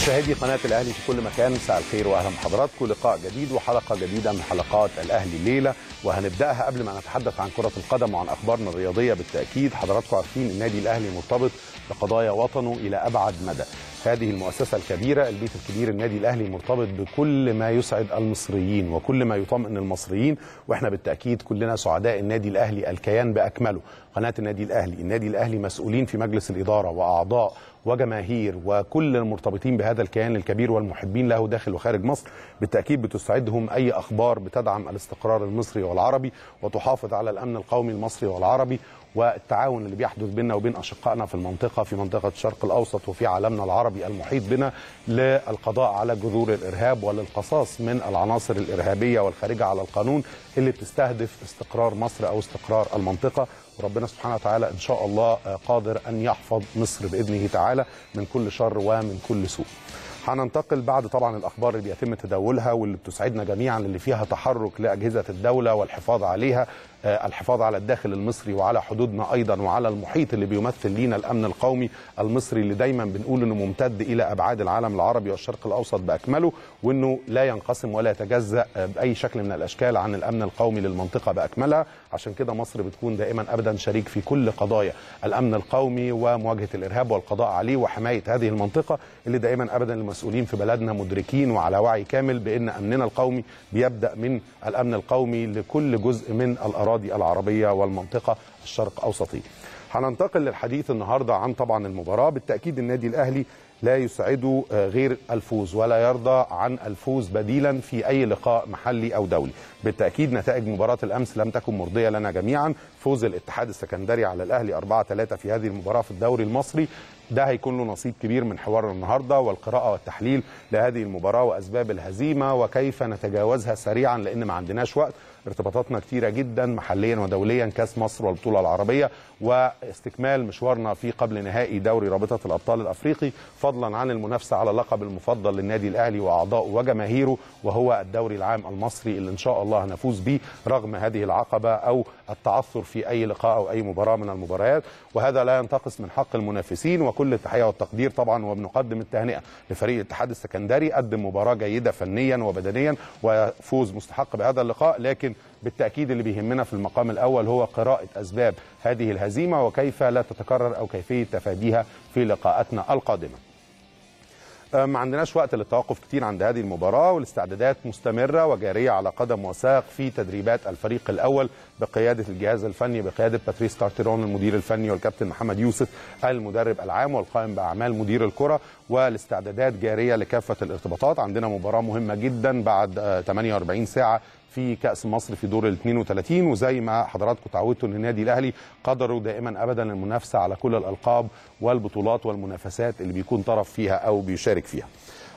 مشاهدي قناة الأهلي في كل مكان، مساء الخير وأهلا بحضراتكم. لقاء جديد وحلقة جديدة من حلقات الأهلي الليلة، وهنبدأها قبل ما نتحدث عن كرة القدم وعن أخبارنا الرياضية. بالتأكيد حضراتكم عارفين النادي الأهلي مرتبط بقضايا وطنه إلى أبعد مدى. هذه المؤسسة الكبيرة، البيت الكبير النادي الأهلي، مرتبط بكل ما يسعد المصريين وكل ما يطمئن المصريين، واحنا بالتأكيد كلنا سعداء النادي الأهلي الكيان بأكمله. قناة النادي الأهلي مسؤولين في مجلس الإدارة وأعضاء وجماهير وكل المرتبطين بهذا الكيان الكبير والمحبين له داخل وخارج مصر. بالتأكيد بتسعدهم أي أخبار بتدعم الاستقرار المصري والعربي وتحافظ على الأمن القومي المصري والعربي والتعاون اللي بيحدث بيننا وبين أشقائنا في المنطقة، في منطقة الشرق الأوسط وفي عالمنا العربي المحيط بنا، للقضاء على جذور الإرهاب وللقصاص من العناصر الإرهابية والخارجة على القانون اللي بتستهدف استقرار مصر أو استقرار المنطقة. وربنا سبحانه وتعالى إن شاء الله قادر أن يحفظ مصر بإذنه تعالى من كل شر ومن كل سوء. هننتقل بعد طبعا الأخبار اللي بيتم تداولها واللي بتسعدنا جميعا، اللي فيها تحرك لأجهزة الدولة والحفاظ عليها، الحفاظ على الداخل المصري وعلى حدودنا أيضا وعلى المحيط اللي بيمثل لينا الأمن القومي المصري، اللي دايما بنقول أنه ممتد إلى أبعاد العالم العربي والشرق الأوسط بأكمله، وأنه لا ينقسم ولا يتجزأ بأي شكل من الأشكال عن الأمن القومي للمنطقة بأكملها. عشان كده مصر بتكون دائما أبدا شريك في كل قضايا الأمن القومي ومواجهة الإرهاب والقضاء عليه وحماية هذه المنطقة، اللي دائما أبدا المسؤولين في بلدنا مدركين وعلى وعي كامل بأن أمننا القومي بيبدأ من الأمن القومي لكل جزء من الأراضي العربية والمنطقة الشرق أوسطية. هننتقل للحديث النهاردة عن طبعا المباراة. بالتأكيد النادي الأهلي لا يسعده غير الفوز ولا يرضى عن الفوز بديلا في أي لقاء محلي أو دولي. بالتأكيد نتائج مباراة الأمس لم تكن مرضية لنا جميعا. فوز الاتحاد السكندري على الأهلي 4-3 في هذه المباراة في الدوري المصري، ده هيكون له نصيب كبير من حوارنا النهارده والقراءة والتحليل لهذه المباراة وأسباب الهزيمة وكيف نتجاوزها سريعا، لأن ما عندناش وقت. ارتباطاتنا كتيرة جدا محليا ودوليا، كاس مصر والبطولة العربية، واستكمال مشوارنا في قبل نهائي دوري رابطة الأبطال الأفريقي، فضلا عن المنافسة على اللقب المفضل للنادي الأهلي وأعضائه وجماهيره، وهو الدوري العام المصري اللي إن شاء الله هنفوز به رغم هذه العقبة أو التعثر في أي لقاء أو أي مباراة من المباريات. وهذا لا ينتقص من حق المنافسين، وكل التحية والتقدير طبعا، وبنقدم التهنئة لفريق الاتحاد السكندري، قدم مباراة جيدة فنيا وبدنيا وفوز مستحق بهذا اللقاء. لكن بالتأكيد اللي بيهمنا في المقام الأول هو قراءة أسباب هذه الهزيمة وكيف لا تتكرر أو كيفية تفاديها في لقاءاتنا القادمة. ما عندناش وقت للتوقف كتير عند هذه المباراة، والاستعدادات مستمرة وجارية على قدم وساق في تدريبات الفريق الأول بقيادة الجهاز الفني بقيادة باتريس كارتيرون المدير الفني والكابتن محمد يوسف المدرب العام والقائم بأعمال مدير الكرة، والاستعدادات جارية لكافة الارتباطات. عندنا مباراة مهمة جدا بعد 48 ساعة في كأس مصر في دور ال 32، وزي ما حضراتكم تعودتوا ان النادي الاهلي قدروا دائما ابدا المنافسه على كل الالقاب والبطولات والمنافسات اللي بيكون طرف فيها او بيشارك فيها.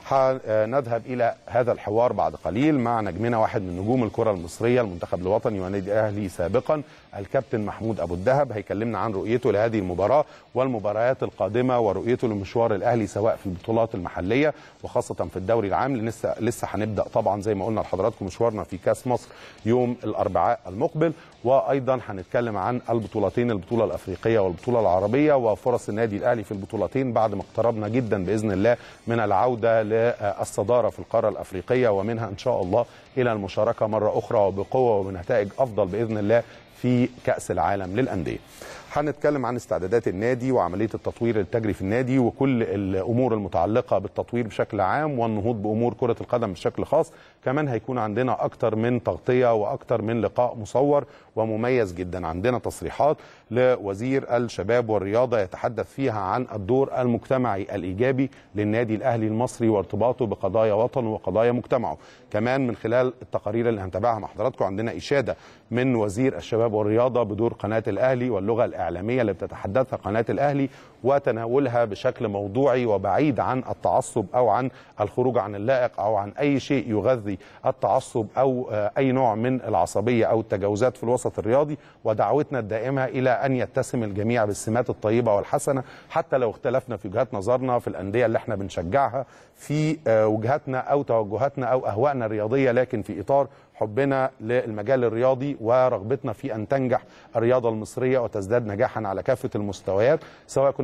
نذهب الى هذا الحوار بعد قليل مع نجمنا، واحد من نجوم الكره المصريه، المنتخب الوطني والنادي الاهلي سابقا، الكابتن محمود ابو الدهب. هيكلمنا عن رؤيته لهذه المباراه والمباريات القادمه ورؤيته لمشوار الاهلي سواء في البطولات المحليه وخاصه في الدوري العام، لسه هنبدا طبعا زي ما قلنا لحضراتكم مشوارنا في كاس مصر يوم الاربعاء المقبل. وايضا هنتكلم عن البطولتين، البطوله الافريقيه والبطوله العربيه، وفرص النادي الاهلي في البطولتين بعد ما اقتربنا جدا باذن الله من العوده للصداره في القاره الافريقيه، ومنها ان شاء الله الى المشاركه مره اخرى وبقوه وبنتائج افضل باذن الله في كاس العالم للانديه. هنتكلم عن استعدادات النادي وعمليه التطوير اللي بتجري في النادي وكل الامور المتعلقه بالتطوير بشكل عام والنهوض بامور كره القدم بشكل خاص. كمان هيكون عندنا اكتر من تغطيه واكتر من لقاء مصور ومميز جدا. عندنا تصريحات لوزير الشباب والرياضه يتحدث فيها عن الدور المجتمعي الايجابي للنادي الاهلي المصري وارتباطه بقضايا وطنه وقضايا مجتمعه. كمان من خلال التقارير اللي هنتابعها مع حضراتكم عندنا اشاده من وزير الشباب والرياضه بدور قناه الاهلي واللغه الإعلامية اللي بتتحدثها قناة الأهلي وتناولها بشكل موضوعي وبعيد عن التعصب أو عن الخروج عن اللائق أو عن أي شيء يغذي التعصب أو أي نوع من العصبية أو التجاوزات في الوسط الرياضي. ودعوتنا الدائمة إلى أن يتسم الجميع بالسمات الطيبة والحسنة، حتى لو اختلفنا في وجهات نظرنا في الأندية اللي احنا بنشجعها، في وجهاتنا أو توجهاتنا أو أهوائنا الرياضية، لكن في إطار حبنا للمجال الرياضي ورغبتنا في أن تنجح الرياضة المصرية وتزداد نجاحا على كافة المستويات، سواء كنا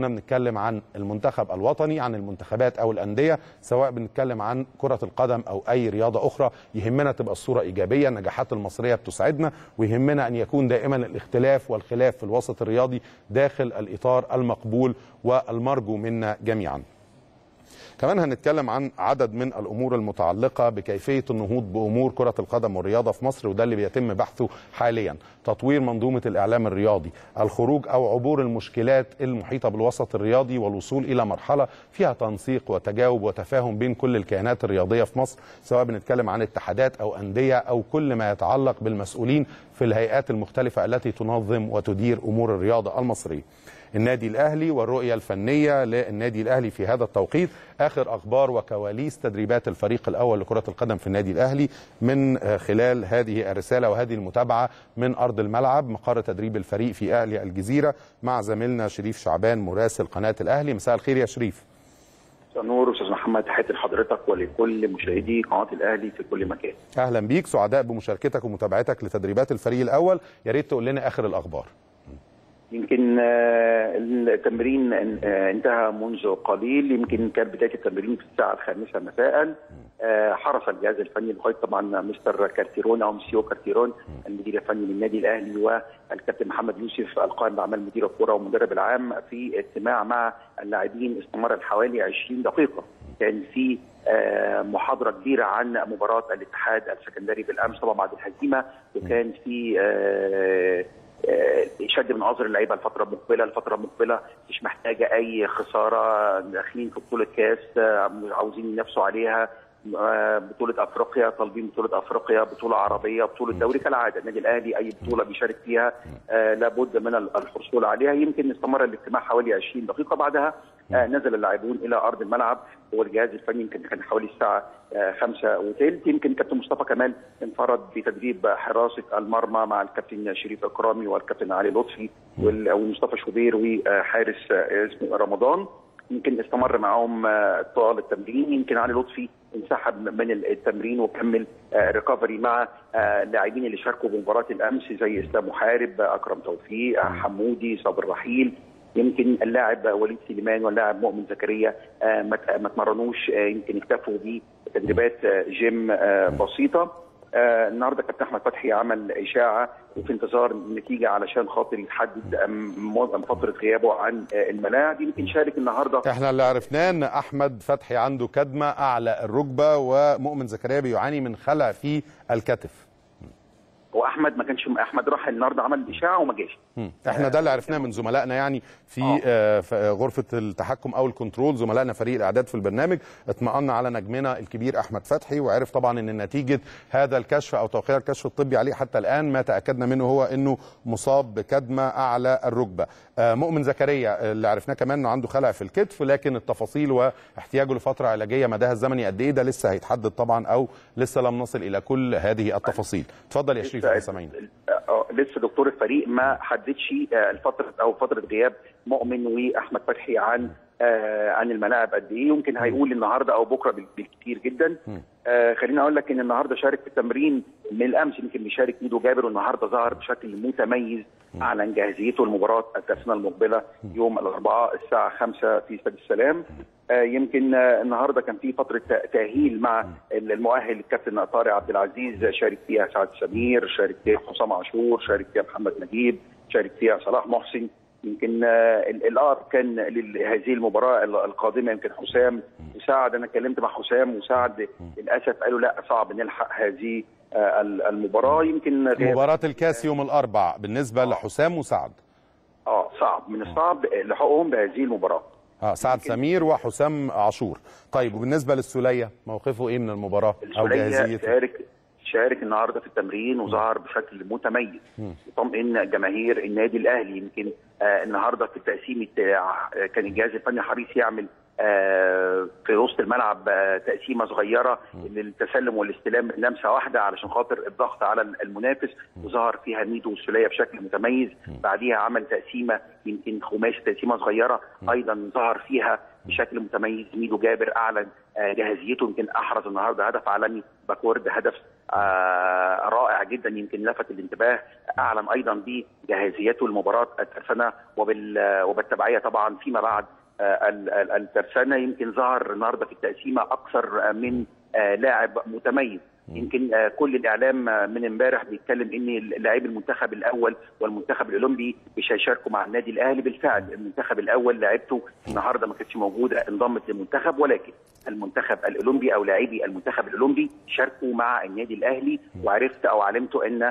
كنا بنتكلم عن المنتخب الوطني، عن المنتخبات او الانديه، سواء بنتكلم عن كره القدم او اي رياضه اخرى، يهمنا تبقى الصوره ايجابيه. النجاحات المصريه بتسعدنا، ويهمنا ان يكون دائما الاختلاف والخلاف في الوسط الرياضي داخل الاطار المقبول والمرجو منا جميعا. كمان هنتكلم عن عدد من الأمور المتعلقة بكيفية النهوض بأمور كرة القدم والرياضة في مصر، وده اللي بيتم بحثه حاليا. تطوير منظومة الإعلام الرياضي، الخروج أو عبور المشكلات المحيطة بالوسط الرياضي، والوصول إلى مرحلة فيها تنسيق وتجاوب وتفاهم بين كل الكيانات الرياضية في مصر، سواء بنتكلم عن اتحادات أو أندية أو كل ما يتعلق بالمسؤولين في الهيئات المختلفة التي تنظم وتدير أمور الرياضة المصرية. النادي الأهلي والرؤية الفنية للنادي الأهلي في هذا التوقيت، آخر أخبار وكواليس تدريبات الفريق الأول لكرة القدم في النادي الأهلي من خلال هذه الرسالة وهذه المتابعة من أرض الملعب، مقر تدريب الفريق في أهلي الجزيرة، مع زميلنا شريف شعبان مراسل قناة الأهلي. مساء الخير يا شريف. نور استاذ محمد، تحياتي لحضرتك ولكل مشاهدي قناه الاهلي في كل مكان. اهلا بيك، سعداء بمشاركتك ومتابعتك لتدريبات الفريق الاول. يا ريت تقول لنا اخر الاخبار. يمكن التمرين انتهى منذ قليل، يمكن كانت بدايه التمرين في الساعه 5 مساء. حرص الجهاز الفني لغايه طبعا مستر كارتيرون او مسيو كارتيرون المدير الفني للنادي الاهلي والكابتن محمد يوسف القائم باعمال مدير الكره والمدرب العام في اجتماع مع اللاعبين استمر حوالي 20 دقيقه. كان في محاضره كبيره عن مباراه الاتحاد السكندري بالامس طبعا بعد الهزيمه، وكان في شد من اظهر اللعيبه الفتره المقبله مش محتاجه اي خساره، داخلين في بطوله كاس عاوزين ينافسوا عليها، بطوله افريقيا، طالبين بطوله افريقيا، بطوله عربيه، بطوله دوري كالعاده. النادي الاهلي اي بطوله بيشارك فيها لابد من الحصول عليها. يمكن استمر الاجتماع حوالي 20 دقيقه، بعدها نزل اللاعبون الى ارض الملعب، والجهاز الفني يمكن كان حوالي الساعه 5:15. يمكن كابتن مصطفى كمال انفرد بتدريب حراسه المرمى مع الكابتن شريف اكرامي والكابتن علي لطفي ومصطفى شوبير وحارس اسمه رمضان. يمكن استمر معاهم طوال التمرين. يمكن علي لطفي انسحب من التمرين وكمل ريكفري مع اللاعبين اللي شاركوا بمباراه الامس زي اسلام محارب، اكرم توفيق، حمودي، صابر رحيل. يمكن اللاعب وليد سليمان واللاعب مؤمن زكريا ما تمرنوش، يمكن اكتفوا بتدريبات جيم بسيطه. النهارده كابتن احمد فتحي عمل اشاعه وفي انتظار النتيجه علشان خاطر يتحدد فتره غيابه عن الملاعب. يمكن شارك النهارده. احنا اللي عرفناه ان احمد فتحي عنده كدمه اعلى الركبه، ومؤمن زكريا بيعاني من خلع في الكتف. واحمد ما كانش، احمد راح النهارده عمل اشاعه وما جاش. احنا ده اللي عرفناه من زملائنا يعني في غرفه التحكم او الكنترول، زملائنا فريق الاعداد في البرنامج. اطمأنا على نجمنا الكبير احمد فتحي، وعرف طبعا ان نتيجه هذا الكشف او توقيع الكشف الطبي عليه حتى الان ما تاكدنا منه هو انه مصاب بكدمه اعلى الركبه. مؤمن زكريا اللي عرفناه كمان انه عنده خلع في الكتف، لكن التفاصيل واحتياجه لفتره علاجيه مداها الزمني قد ايه ده لسه هيتحدد طبعا، او لسه لم نصل الى كل هذه التفاصيل. اتفضل يا شريف. لسه دكتور الفريق ما حددش فتره غياب مؤمن واحمد فتحي عن الملاعب قد ايه. يمكن هيقول النهارده او بكره بالكثير جدا. خليني اقول لك ان النهارده شارك في التمرين من الامس، يمكن بيشارك ميدو جابر، والنهارده ظهر بشكل متميز، اعلن جاهزيته لمباراه السنه المقبله يوم الاربعاء الساعه 5 في استاد السلام. يمكن النهارده كان في فتره تاهيل مع المؤهل الكابتن طارق عبد العزيز، شارك فيها سعد سمير، شارك فيها حسام عاشور، شارك فيها محمد نجيب، شارك فيها صلاح محسن. يمكن الأقرب كان لهذه المباراه القادمه يمكن حسام وسعد. انا اتكلمت مع حسام وسعد، للاسف قالوا لا صعب نلحق هذه المباراه. يمكن مباراه الكاس يوم الاربعاء بالنسبه لحسام وسعد صعب، من الصعب لحقهم بهذه المباراه. سعد سمير وحسام عاشور. طيب وبالنسبه للسوليه موقفه ايه من المباراه او جاهزيته؟ شارك النهارده في التمرين وظهر بشكل متميز يطمئن جماهير النادي الاهلي. يمكن النهارده في التقسيم كان الجهاز الفني حريص يعمل في وسط الملعب تقسيمه صغيره للتسلم والاستلام لمسه واحده علشان خاطر الضغط على المنافس، وظهر فيها ميدو والسوليه بشكل متميز. بعديها عمل تقسيمه يمكن خماسي، تقسيمه صغيره ايضا ظهر فيها بشكل متميز. ميدو جابر اعلن جاهزيته، يمكن احرز النهارده هدف عالمي باكورد، هدف رائع جدا يمكن لفت الانتباه. اعلن ايضا بجاهزيته لمباراه الترسانه وبالتبعيه طبعا فيما بعد الترسانه. يمكن ظهر النهارده في التقسيمه اكثر من لاعب متميز. يمكن كل الاعلام من امبارح بيتكلم ان لاعبي المنتخب الاول والمنتخب الاولمبي مش هيشاركوا مع النادي الاهلي. بالفعل المنتخب الاول لاعبته النهارده ما كانتش موجوده، انضمت للمنتخب، ولكن المنتخب الاولمبي او لاعبي المنتخب الاولمبي شاركوا مع النادي الاهلي. وعرفت او علمت ان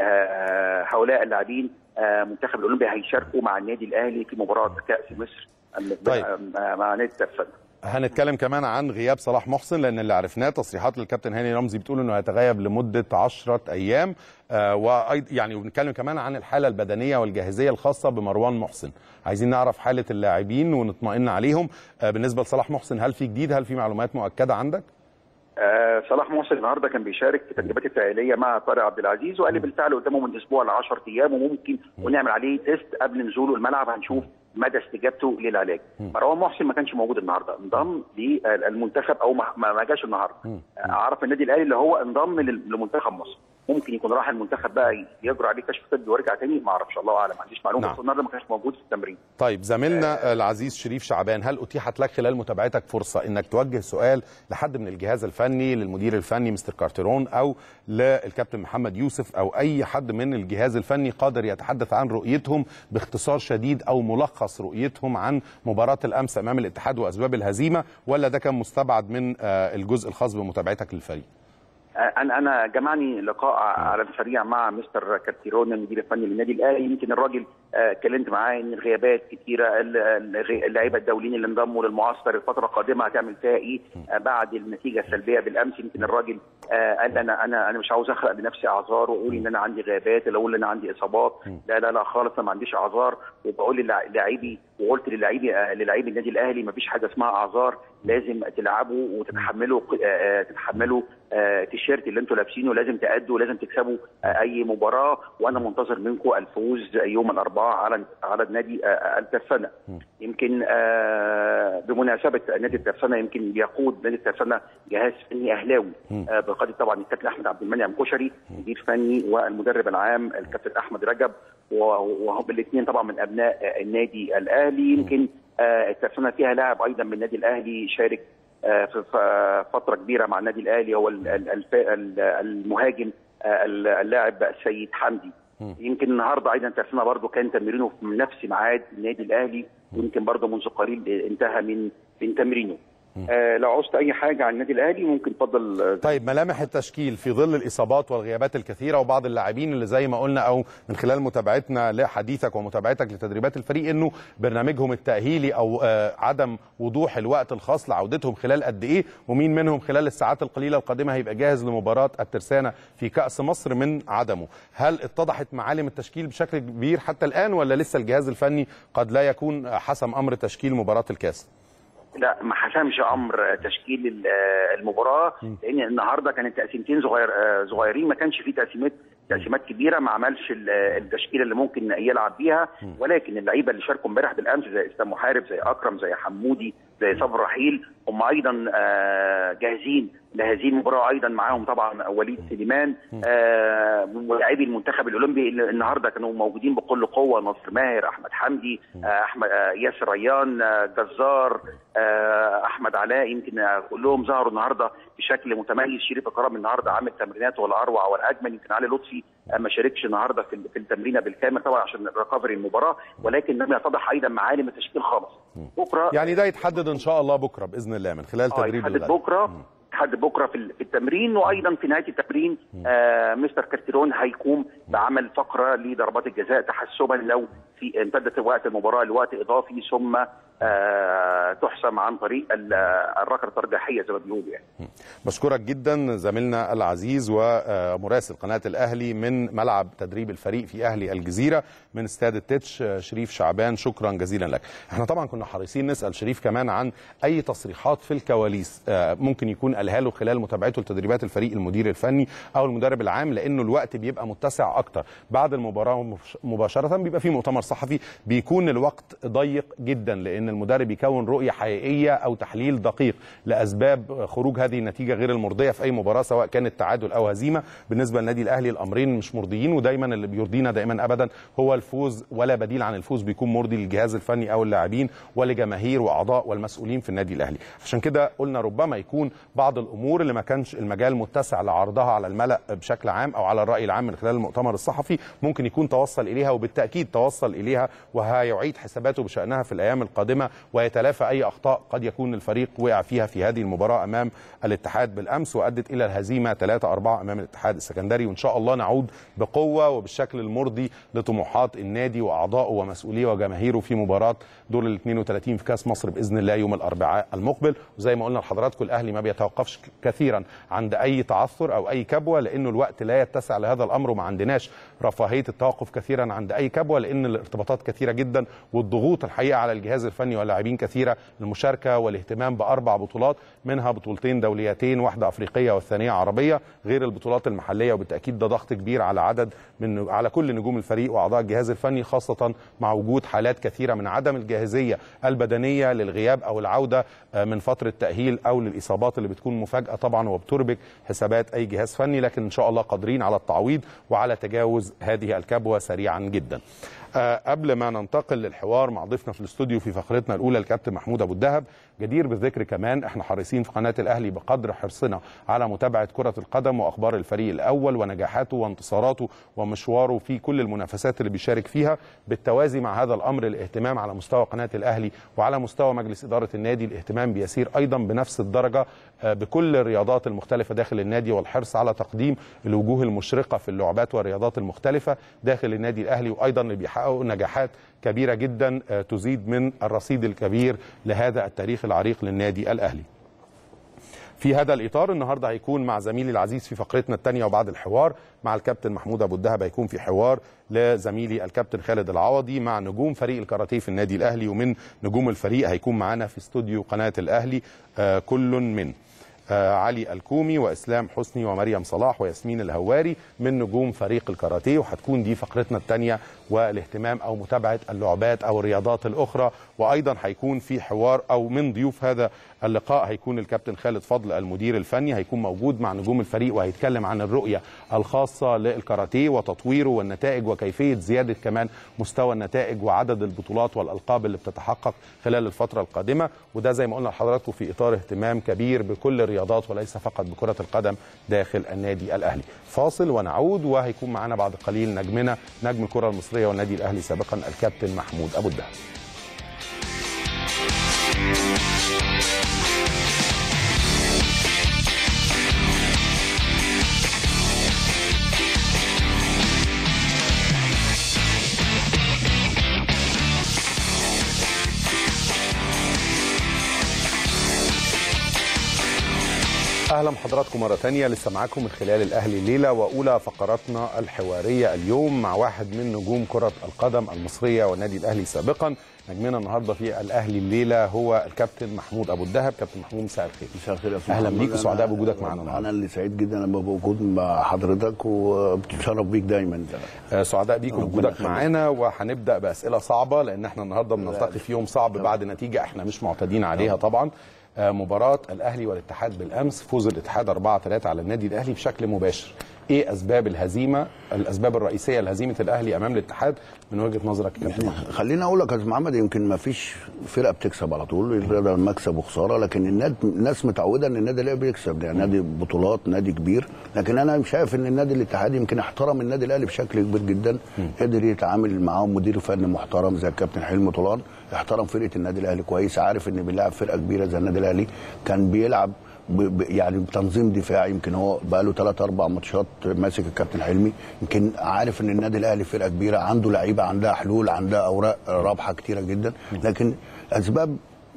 هؤلاء اللاعبين منتخب الاولمبي هيشاركوا مع النادي الاهلي في مباراه كاس مصر مع نادي الترسانه. هنتكلم كمان عن غياب صلاح محسن، لان اللي عرفناه تصريحات الكابتن هاني رمزي بتقول انه هيتغيب لمده 10 ايام، يعني وبنتكلم كمان عن الحاله البدنيه والجاهزيه الخاصه بمروان محسن. عايزين نعرف حاله اللاعبين ونطمئن عليهم. بالنسبه لصلاح محسن، هل في جديد؟ هل في معلومات مؤكده عندك؟ صلاح محسن النهارده كان بيشارك في التدريبات التاهيليه مع طارق عبد العزيز، وقال لي بالفعل قدامه من اسبوع ل 10 ايام، وممكن ونعمل عليه تيست قبل نزوله الملعب، هنشوف مدى استجابته للعلاج. مروان محسن ما كانش موجود النهارده، انضم للمنتخب او ما جاش النهارده. عرف النادي الاهلي اللي هو انضم لمنتخب مصر. ممكن يكون راح المنتخب بقى يجرى عليه كشف طبي ويرجع تاني، ما اعرفش، الله اعلم، ما عنديش معلومه. بس النهارده ما كانش موجود في التمرين. طيب زميلنا العزيز شريف شعبان، هل اتيحت لك خلال متابعتك فرصه انك توجه سؤال لحد من الجهاز الفني، للمدير الفني مستر كارتيرون او للكابتن محمد يوسف او اي حد من الجهاز الفني قادر يتحدث عن رؤيتهم باختصار شديد او ملخص رؤيتهم عن مباراه الامس امام الاتحاد واسباب الهزيمه، ولا ده كان مستبعد من الجزء الخاص بمتابعتك للفريق؟ انا جمعني لقاء على السريع مع مستر كارتيرون المدير الفني للنادي الاهلي. يمكن الراجل اتكلمت معاه ان الغيابات كتيره، اللعيبه الدوليين اللي انضموا للمعسكر الفتره القادمه هتعمل فيها ايه بعد النتيجه السلبيه بالامس. يمكن الراجل قال انا مش عاوز اخلق لنفسي اعذار واقول ان انا عندي غيابات، ولا اقول ان انا عندي اصابات. لا لا لا خالص، انا ما عنديش اعذار. وبقول للاعبي وقلت للاعبي النادي الاهلي ما فيش حاجه اسمها اعذار، لازم تلعبوا وتتحملوا التيشيرت اللي انتوا لابسينه، لازم تأدوا، لازم تكسبوا اي مباراه، وانا منتظر منكم الفوز يوم الاربعاء على نادي الترسانه. يمكن بمناسبه نادي الترسانه، يمكن بيقود نادي الترسانه جهاز فني اهلاوي بقياده طبعا الكابتن احمد عبد المنعم كشري مدير فني، والمدرب العام الكابتن احمد رجب، وهم الاثنين طبعا من ابناء النادي الاهلي. يمكن الترسانه فيها لاعب ايضا من النادي الاهلي شارك في فتره كبيره مع النادي الاهلي، هو المهاجم اللاعب سيد حمدي. يمكن النهارده ايضا الترسانه برضه كان تمرينه في نفس ميعاد النادي الاهلي، ويمكن برضه منذ قليل انتهى من تمرينه. لو عوزت اي حاجه عن النادي الاهلي ممكن تفضل. طيب ملامح التشكيل في ظل الاصابات والغيابات الكثيره وبعض اللاعبين اللي زي ما قلنا او من خلال متابعتنا لحديثك ومتابعتك لتدريبات الفريق انه برنامجهم التاهيلي او عدم وضوح الوقت الخاص لعودتهم خلال قد ايه، ومين منهم خلال الساعات القليله القادمه هيبقى جاهز لمباراه الترسانه في كاس مصر من عدمه. هل اتضحت معالم التشكيل بشكل كبير حتى الان، ولا لسه الجهاز الفني قد لا يكون حسم امر تشكيل مباراه الكاس؟ لا، ما حسمش امر تشكيل المباراه، لان النهارده كانت تقسيمتين صغيرين، ما كانش في تقسيمات كبيره، ما عملش التشكيله اللي ممكن يلعب بيها. ولكن اللعيبه اللي شاركوا امبارح بالامس زي اسلام محارب، زي اكرم، زي حمودي، زي صبر رحيل، هم ايضا جاهزين لهذه المباراه. ايضا معاهم طبعا وليد سليمان، ولاعبي المنتخب الاولمبي اللي النهارده كانوا موجودين بكل قوه، نصر ماهر، احمد حمدي، احمد ياسر ريان، جزار، احمد علاء، يمكن كلهم ظهروا النهارده بشكل متميز. شريف كرم النهارده عامل تمرينات والاروع والاجمل. يمكن علي لطفي ما شاركش النهارده في التمرينه بالكامل طبعا عشان ريكفري المباراه، ولكن لم يتضح ايضا معالم التشكيل خالص. بكره يعني ده يتحدد ان شاء الله بكره باذن الله من خلال تدريب الغد. لحد بكره في التمرين. وايضا في نهايه التمرين مستر كارتيرون هيقوم بعمل فقره لضربات الجزاء تحسبا لو في امتدت وقت المباراه لوقت اضافي، ثم تحسم عن طريق الركله الترجيحيه زي ما بيقولوا يعني. بشكرك جدا زميلنا العزيز ومراسل قناه الاهلي من ملعب تدريب الفريق في اهلي الجزيره من استاد التتش شريف شعبان، شكرا جزيلا لك. احنا طبعا كنا حريصين نسال شريف كمان عن اي تصريحات في الكواليس ممكن يكون قالها له خلال متابعته لتدريبات الفريق المدير الفني او المدرب العام، لانه الوقت بيبقى متسع اكتر. بعد المباراه مباشره بيبقى في مؤتمر صحفي، بيكون الوقت ضيق جدا لان ان المدرب يكون رؤيه حقيقيه او تحليل دقيق لاسباب خروج هذه النتيجه غير المرضيه في اي مباراه سواء كانت تعادل او هزيمه. بالنسبه للنادي الاهلي الامرين مش مرضيين، ودايما اللي بيرضينا دائما ابدا هو الفوز، ولا بديل عن الفوز بيكون مرضي للجهاز الفني او اللاعبين ولجماهير واعضاء والمسؤولين في النادي الاهلي. عشان كده قلنا ربما يكون بعض الامور اللي ما كانش المجال متسع لعرضها على الملأ بشكل عام او على الراي العام من خلال المؤتمر الصحفي ممكن يكون توصل اليها، وبالتاكيد توصل اليها وهيعيد حساباته بشانها في الايام القادمه ويتلافى اي اخطاء قد يكون الفريق وقع فيها في هذه المباراه امام الاتحاد بالامس وادت الى الهزيمه 3-4 امام الاتحاد السكندري. وان شاء الله نعود بقوه وبالشكل المرضي لطموحات النادي واعضائه ومسؤوليه وجماهيره في مباراه دور ال 32 في كاس مصر باذن الله يوم الاربعاء المقبل. وزي ما قلنا لحضراتكم الاهلي ما بيتوقفش كثيرا عند اي تعثر او اي كبوه، لانه الوقت لا يتسع لهذا الامر وما عندناش رفاهيه التوقف كثيرا عند اي كبوه، لان الارتباطات كثيره جدا والضغوط الحقيقه على الجهاز الفني واللاعبين كثيره للمشاركه والاهتمام باربع بطولات، منها بطولتين دوليتين، واحده افريقيه والثانيه عربيه، غير البطولات المحليه. وبالتاكيد ده ضغط كبير على كل نجوم الفريق واعضاء الجهاز الفني، خاصه مع وجود حالات كثيره من عدم الجاهزيه البدنيه للغياب او العوده من فتره تاهيل او للاصابات اللي بتكون مفاجاه طبعا وبتربك حسابات اي جهاز فني، لكن ان شاء الله قادرين على التعويض وعلى تجاوز هذه الكبوه سريعا جدا. قبل ما ننتقل للحوار مع ضيفنا في الاستوديو في فقرتنا الاولى الكابتن محمود ابو الدهب، جدير بالذكر كمان احنا حريصين في قناه الاهلي بقدر حرصنا على متابعه كره القدم واخبار الفريق الاول ونجاحاته وانتصاراته ومشواره في كل المنافسات اللي بيشارك فيها، بالتوازي مع هذا الامر الاهتمام على مستوى قناه الاهلي وعلى مستوى مجلس اداره النادي الاهتمام بيسير ايضا بنفس الدرجه بكل الرياضات المختلفه داخل النادي، والحرص على تقديم الوجوه المشرقه في اللعبات والرياضات المختلفه داخل النادي الاهلي، وايضا اللي بيحققوا نجاحات كبيره جدا تزيد من الرصيد الكبير لهذا التاريخ العريق للنادي الاهلي. في هذا الاطار النهارده هيكون مع زميلي العزيز في فقرتنا الثانيه وبعد الحوار مع الكابتن محمود ابو الدهب هيكون في حوار لزميلي الكابتن خالد العوضي مع نجوم فريق الكاراتيه في النادي الاهلي، ومن نجوم الفريق هيكون معانا في استوديو قناه الاهلي كل من علي الكومي واسلام حسني ومريم صلاح وياسمين الهواري من نجوم فريق الكاراتيه، وهتكون دي فقرتنا الثانيه والاهتمام او متابعه اللعبات او الرياضات الاخرى. وايضا هيكون في حوار او من ضيوف هذا اللقاء هيكون الكابتن خالد فضل المدير الفني، هيكون موجود مع نجوم الفريق وهيتكلم عن الرؤيه الخاصه للكاراتيه وتطويره والنتائج وكيفيه زياده كمان مستوى النتائج وعدد البطولات والالقاب اللي بتتحقق خلال الفتره القادمه. وده زي ما قلنا لحضراتكم في اطار اهتمام كبير بكل الرياضات وليس فقط بكره القدم داخل النادي الاهلي. فاصل ونعود، وهيكون معنا بعد قليل نجمنا نجم الكره المصريه والنادي الاهلي سابقا الكابتن محمود ابو الدهب. اهلا بحضراتكم مره ثانيه، لسه معاكم من خلال الاهلي الليله واولى فقراتنا الحواريه اليوم مع واحد من نجوم كره القدم المصريه والنادي الاهلي سابقا. نجمنا النهارده في الاهلي الليله هو الكابتن محمود ابو الدهب. كابتن محمود مساء الخير. مساء الخير يا استاذ. اهلا بيك وسعداء بوجودك معانا. انا اللي سعيد جدا لما بوجود مع حضرتك وبتشرف بيك دايما. سعداء بيك ووجودك معانا، وهنبدا باسئله صعبه لان احنا النهارده بنلتقي في يوم صعب بعد نتيجه احنا مش معتادين عليها طبعا. مباراة الأهلي والاتحاد بالأمس، فوز الاتحاد 4-3 على النادي الأهلي بشكل مباشر. إيه أسباب الهزيمة، الأسباب الرئيسية لهزيمة الأهلي أمام الاتحاد من وجهة نظرك يا كابتن محمد؟ خليني أقول لك يا أستاذ محمد، يمكن ما فيش فرقة بتكسب على طول، ده مكسب وخسارة، لكن الناس متعودة إن النادي الأهلي بيكسب، ده نادي بطولات، نادي كبير. لكن أنا شايف إن النادي الاتحاد يمكن احترم النادي الأهلي بشكل كبير جدا، قدر يتعامل معاهم مدير فني محترم زي الكابتن حلمي طولان، احترم فرقة النادي الأهلي كويس، عارف إن بيلعب فرقة كبيرة زي النادي الأهلي، كان بيلعب يعني بتنظيم دفاعي. يمكن هو بقى له 3-4 ماتشات ماسك الكابتن حلمي، يمكن عارف ان النادي الاهلي فرقه كبيره، عنده لعيبه عندها حلول، عندها اوراق رابحه كتيره جدا. لكن اسباب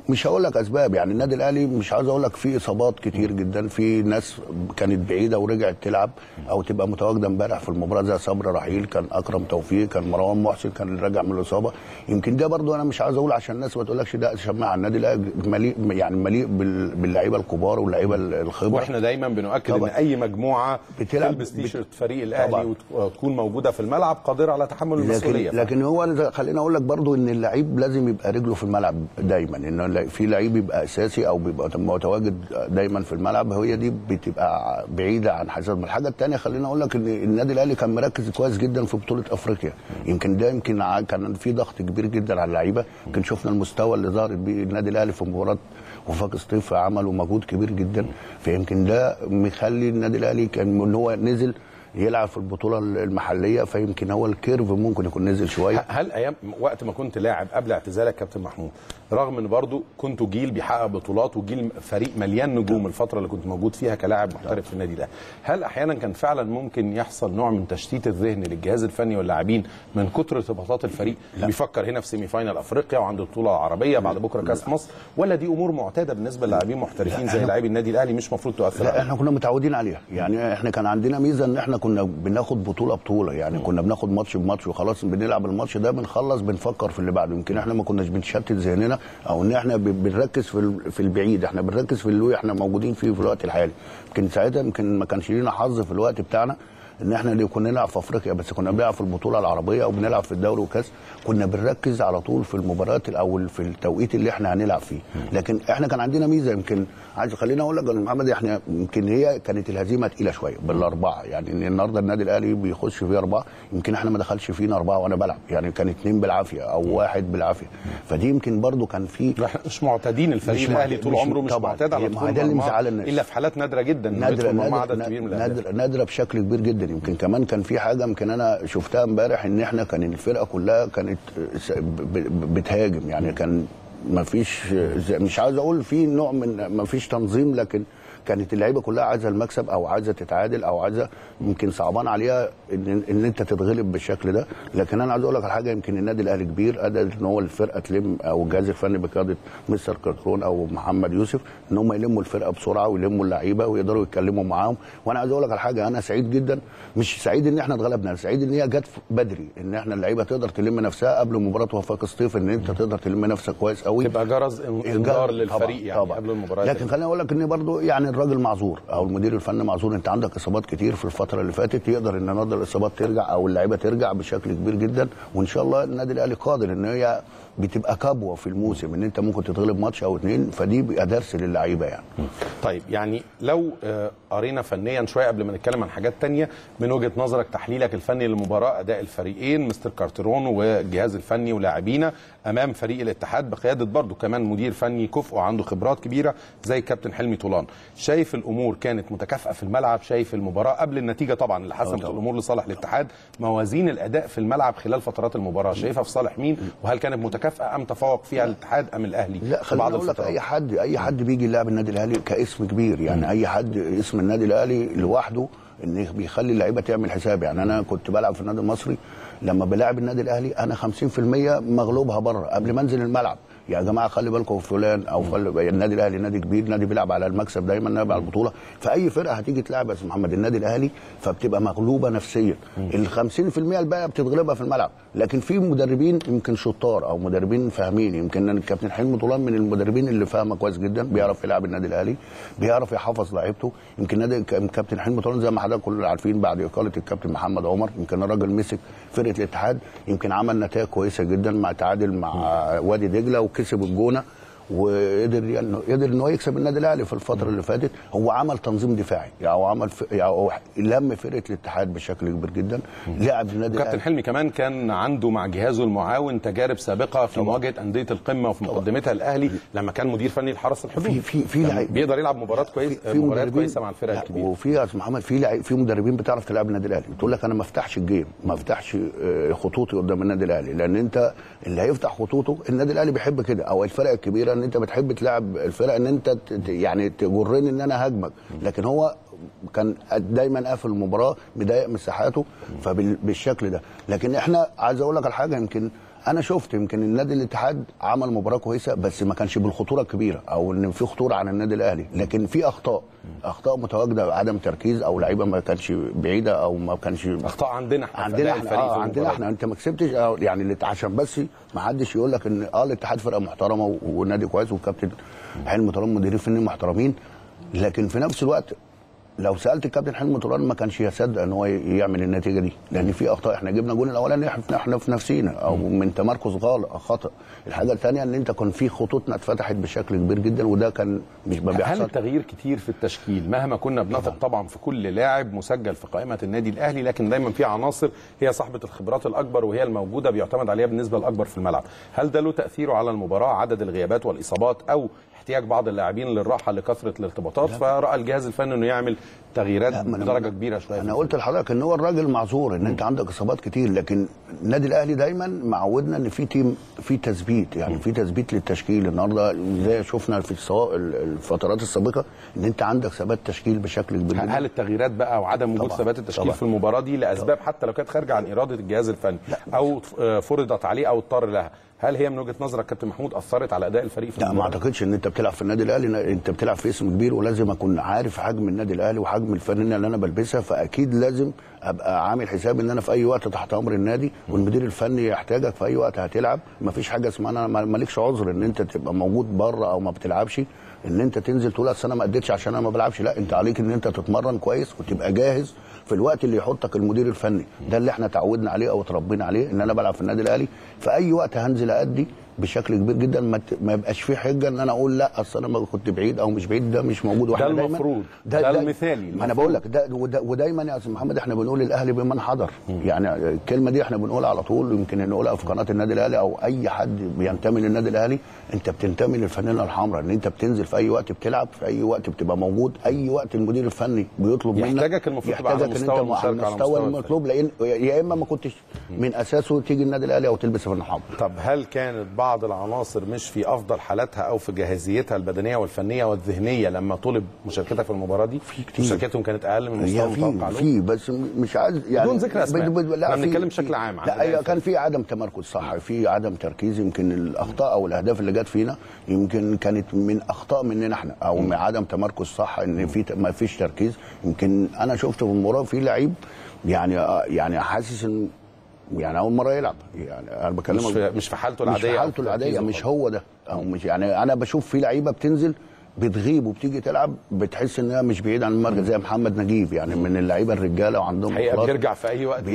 مش هقول لك اسباب، يعني النادي الاهلي مش عايز اقول لك في اصابات كتير جدا، في ناس كانت بعيده ورجعت تلعب او تبقى متواجده امبارح في المباراه زي صبري رحيل، كان اكرم توفيق، كان مروان محسن كان راجع من الاصابه. يمكن ده برضو انا مش عايز اقول عشان الناس ما تقولكش ده شماعه، النادي الاهلي مليء يعني مليء باللعيبه الكبار واللعيبه الخبره. واحنا دايما بنؤكد ان اي مجموعه تلبس تيشيرت فريق الاهلي وتكون موجوده في الملعب قادره على تحمل المسؤوليه. لكن هو خليني اقول لك برضو ان اللعيب لازم يبقى رجله في الملعب دايما، ان في لعيب يبقى اساسي او بيبقى متواجد دايما في الملعب، هي دي بتبقى بعيده عن حساب. الحاجه الثانيه خليني اقول لك ان النادي الاهلي كان مركز كويس جدا في بطوله افريقيا، يمكن ده كان في ضغط كبير جدا على اللعيبه، يمكن شفنا المستوى اللي ظهرت بيه النادي الاهلي في مباراه وفاق سطيف، عملوا مجهود كبير جدا، فيمكن ده مخلي النادي الاهلي كان ان هو نزل يلعب في البطوله المحليه، فيمكن هو الكيرف ممكن يكون نزل شويه. هل ايام وقت ما كنت لاعب قبل اعتزالك كابتن محمود، رغم ان برضو كنتوا جيل بيحقق بطولات وجيل فريق مليان نجوم الفتره اللي كنت موجود فيها كلاعب محترف في النادي الاهلي، هل احيانا كان فعلا ممكن يحصل نوع من تشتيت الذهن للجهاز الفني واللاعبين من كتر ارتباطات الفريق؟ بيفكر هنا في سيمي فاينال افريقيا وعنده البطوله العربيه بعد بكره كاس مصر، ولا دي امور معتاده بالنسبه للاعبين محترفين زي لاعبي النادي الاهلي مش المفروض تؤثر عليهم؟ احنا كنا متعودين عليها، يعني احنا كان عندنا ميزه ان احنا كنا بناخد بطوله، يعني كنا بناخد ماتش بماتش وخلاص بنلعب الماتش ده بنخلص بنفكر في اللي بعده. يمكن احنا ما كناش بنشتت ذهننا او ان احنا بنركز في البعيد، احنا بنركز في اللي احنا موجودين فيه في الوقت الحالي. يمكن ساعتها يمكن ما كانش لينا حظ في الوقت بتاعنا ان احنا اللي كنا نلعب في افريقيا، بس كنا بنلعب في البطوله العربيه او بنلعب في الدوري وكاس، كنا بنركز على طول في المباريات او في التوقيت اللي احنا هنلعب فيه. لكن احنا كان عندنا ميزه، يمكن عايز خليني اقول لك يا محمد، احنا يمكن هي كانت الهزيمه تقيله شويه بالاربعه، يعني ان النهارده النادي الاهلي بيخش فيه اربعه، يمكن احنا ما دخلش فينا اربعه وانا بلعب، يعني كان 2 بالعافيه او 1 بالعافيه، فدي يمكن برده كان في احنا مش معتادين. الفريق الاهلي طول عمره مش معتاد على دخول المرمى الا في حالات نادره جدا، نادره بشكل كبير جدا. يمكن كمان كان في حاجه يمكن انا شفتها امبارح، ان احنا كان الفرقه كلها كانت بتهاجم، يعني كان ما فيش، مش عايز اقول في نوع من ما فيش تنظيم، لكن كانت اللعيبه كلها عايزه المكسب او عايزه تتعادل او عايزه، يمكن صعبان عليها ان انت تتغلب بالشكل ده. لكن انا عايز اقول لك على حاجه، يمكن النادي الاهلي كبير قدر ان هو الفرقه تلم، او الجهاز الفني بقياده مستر كارترون او محمد يوسف، ان هم يلموا الفرقه بسرعه ويلموا اللعيبه ويقدروا يتكلموا معاهم. وانا عايز اقول لك على حاجه، انا سعيد جدا، مش سعيد ان احنا اتغلبنا، انا سعيد ان هي جت بدري، ان احنا اللعيبه تقدر تلم نفسها قبل مباراه وفاق سطيف، ان انت تقدر تلم نفسك كويس قوي، تبقى جرس انذار للفريق يعني طبعًا. قبل المباراه. لكن خليني اقول لك ان برضو يعني الراجل معذور او المدير الفني معذور، انت عندك اصابات كتير في الفتره اللي فاتت، يقدر ان النهارده الاصابات ترجع او اللعيبه ترجع بشكل كبير جدا، وان شاء الله النادي الاهلي قادر ان هي بتبقى كبوه في الموسم، ان انت ممكن تتغلب ماتش او 2، فدي بيبقى درس للعيبه يعني. طيب يعني لو قرينا فنيا شويه قبل ما نتكلم عن حاجات تانية، من وجهه نظرك تحليلك الفني للمباراه، اداء الفريقين مستر كارترون والجهاز الفني ولاعبينا امام فريق الاتحاد بقياده برضه كمان مدير فني كفء وعنده خبرات كبيره زي الكابتن حلمي طولان، شايف الامور كانت متكافئه في الملعب؟ شايف المباراه قبل النتيجه طبعا اللي حسمت الامور لصالح الاتحاد، موازين الاداء في الملعب خلال فترات المباراه شايفها في صالح مين؟ وهل كانت متكافئه ام تفوق فيها الاتحاد ام الاهلي؟ لا خليني اقول لك، اي حد بيجي يلعب النادي الاهلي كاسم كبير، يعني اي حد اسم النادي الاهلي لوحده ان بيخلي اللعيبه تعمل حساب. يعني انا كنت بلعب في النادي المصري، لما بلاعب النادي الاهلي انا 50% مغلوبها بره قبل ما انزل الملعب، يا جماعه خلي بالكم فلان او النادي الاهلي نادي كبير، نادي بيلعب على المكسب دايما، نادي على البطوله، فاي فرقه هتيجي تلعب يا استاذ محمد النادي الاهلي فبتبقى مغلوبه نفسيا، ال 50% الباقيه بتتغلبها في الملعب. لكن في مدربين يمكن شطار او مدربين فاهمين، يمكن الكابتن حلمي طولان من المدربين اللي فاهمه كويس جدا، بيعرف يلعب النادي الاهلي، بيعرف يحافظ لعيبته. يمكن الكابتن حلمي طولان زي ما حضرتك كلنا عارفين بعد اقاله الكابتن محمد عمر، يمكن الراجل مسك فرقه الاتحاد، يمكن عمل نتائج كويسه جدا، مع تعادل مع وادي دجله وكسب الجونه، وقدر يقدر ان هو يكسب النادي الاهلي في الفتره اللي فاتت. هو عمل تنظيم دفاعي، يعني عمل لم فرقه الاتحاد بشكل كبير جدا، لعب النادي الاهلي. كابتن حلمي كمان كان عنده مع جهازه المعاون تجارب سابقه في مواجهه انديه القمه وفي مقدمتها الاهلي لما كان مدير فني لحرس الحدود، في بيقدر يلعب مباريات كويسه مع الفرق الكبيره. وفي يا استاذ محمد في مدربين بتعرف تلعب النادي الاهلي، بتقول لك انا ما افتحش الجيم، ما افتحش خطوطي قدام النادي الاهلي، لان انت اللي هيفتح خطوطه النادي الاهلي بيحب كده، او الفرق الكبيره ان انت بتحب تلعب الفرق ان انت يعني تجرني ان انا هاجمك، لكن هو كان دايما قافل المباراه، مضايق مساحاته فبالشكل ده. لكن احنا عايز اقول لك على حاجه، يمكن انا شفت يمكن النادي الاتحاد عمل مباراه كويسه بس ما كانش بالخطوره الكبيره او ان في خطوره عن النادي الاهلي، لكن في اخطاء متواجده، عدم تركيز او لعيبه ما كانتش بعيده او ما كانش اخطاء عندنا احنا عندنا احنا انت ما كسبتش يعني عشان بس ما حدش يقول لك ان الاتحاد فرقه محترمه والنادي كويس والكابتن حلمي طولان مديرين فنيين محترمين، لكن في نفس الوقت لو سالت الكابتن حلمي طولان ما كانش يصدق ان هو يعمل النتيجه دي، لان في اخطاء. احنا جبنا جول الاولاني احنا في نفسينا او من تمركز خطا. الحاجه الثانيه ان انت كان في خطوطنا اتفتحت بشكل كبير جدا وده كان مش بيحصل. هل التغيير كتير في التشكيل مهما كنا بنثق طبعا في كل لاعب مسجل في قائمه النادي الاهلي، لكن دايما في عناصر هي صاحبه الخبرات الاكبر وهي الموجوده بيعتمد عليها بالنسبه الاكبر في الملعب. هل ده له تاثيره على المباراه، عدد الغيابات والاصابات او احتياج بعض اللاعبين للراحه لكثره الارتباطات؟ فراى الجهاز الفني انه يعمل تغييرات بدرجه كبيره شويه. انا قلت لحضرتك ان هو الراجل معذور ان انت عندك اصابات كتير، لكن النادي الاهلي دايما معودنا ان في تيم في تثبيت، يعني في تثبيت للتشكيل. النهارده زي شفنا في الفترات السابقه ان انت عندك ثبات تشكيل بشكل كبير. هل التغييرات بقى وعدم وجود ثبات التشكيل في المباراه دي لاسباب حتى لو كانت خارجه عن اراده الجهاز الفني او فرضت عليه او اضطر لها، هل هي من وجهه نظرك كابتن محمود اثرت على اداء الفريق في المباراه؟ لا، ما اعتقدش ان انت بتلعب في النادي الاهلي، انت بتلعب في اسم كبير ولازم اكون عارف حجم النادي الاهلي وحجم الفنانه اللي انا بلبسها، فاكيد لازم ابقى عامل حساب ان انا في اي وقت تحت امر النادي والمدير الفني يحتاجك في اي وقت هتلعب. ما فيش حاجه اسمها انا مالكش عذر ان انت تبقى موجود بره او ما بتلعبش، ان انت تنزل تقول اصل انا ما اديتش عشان انا ما بلعبش. لا، انت عليك ان انت تتمرن كويس وتبقى جاهز في الوقت اللي يحطك المدير الفني. ده اللي احنا تعودنا عليه او اتربينا عليه، ان انا بلعب في النادي الاهلي في اي وقت هنزل ادي بشكل كبير جدا. ما يبقاش في حجه ان انا اقول لا اصل انا ما كنت بعيد او مش بعيد، ده مش موجود. ده المفروض ده المثالي. ما انا بقول لك ده ودايما يا استاذ محمد احنا بنقول الاهلي بمن حضر، يعني الكلمه دي احنا بنقولها على طول، يمكن نقولها في قناه النادي الاهلي او اي حد بينتمي للنادي الاهلي. انت بتنتمي للفانيله الحمراء، ان انت بتنزل في اي وقت بتلعب، في اي وقت بتبقى موجود، اي وقت المدير الفني بيطلب منك يحتاجك المفروض تبقى على المستوى المطلوب، لان يا اما ما كنتش من اساسه تيجي النادي الاهلي او تلبس الفانيله الحمراء. طب هل كانت بعض العناصر مش في افضل حالاتها او في جاهزيتها البدنيه والفنيه والذهنيه لما طلب مشاركتها في المباراه دي؟ في كتير مشاركتهم كانت اقل من المستوى المتوقع له؟ في بس مش عايز يعني بدون ذكر اسماء، احنا بنتكلم بشكل عام. لا، كان في عدم تمركز صح، في عدم تركيز. يمكن الاخطاء او الاهداف اللي جت فينا يمكن كانت من اخطاء مننا احنا او من عدم تمركز صح، ان في ما فيش تركيز. يمكن انا شفت في المباراه في لعيب يعني حاسس ان يعني اول مره يلعب، يعني انا بكلمك مش في حالته العاديه، مش في حالته العاديه، مش هو ده او مش يعني. انا بشوف في لعيبه بتنزل بتغيب وبتيجي تلعب بتحس انها مش بعيد عن المركز، زي محمد نجيب يعني من اللعيبه الرجاله وعندهم حقيقه بيرجع في اي وقت،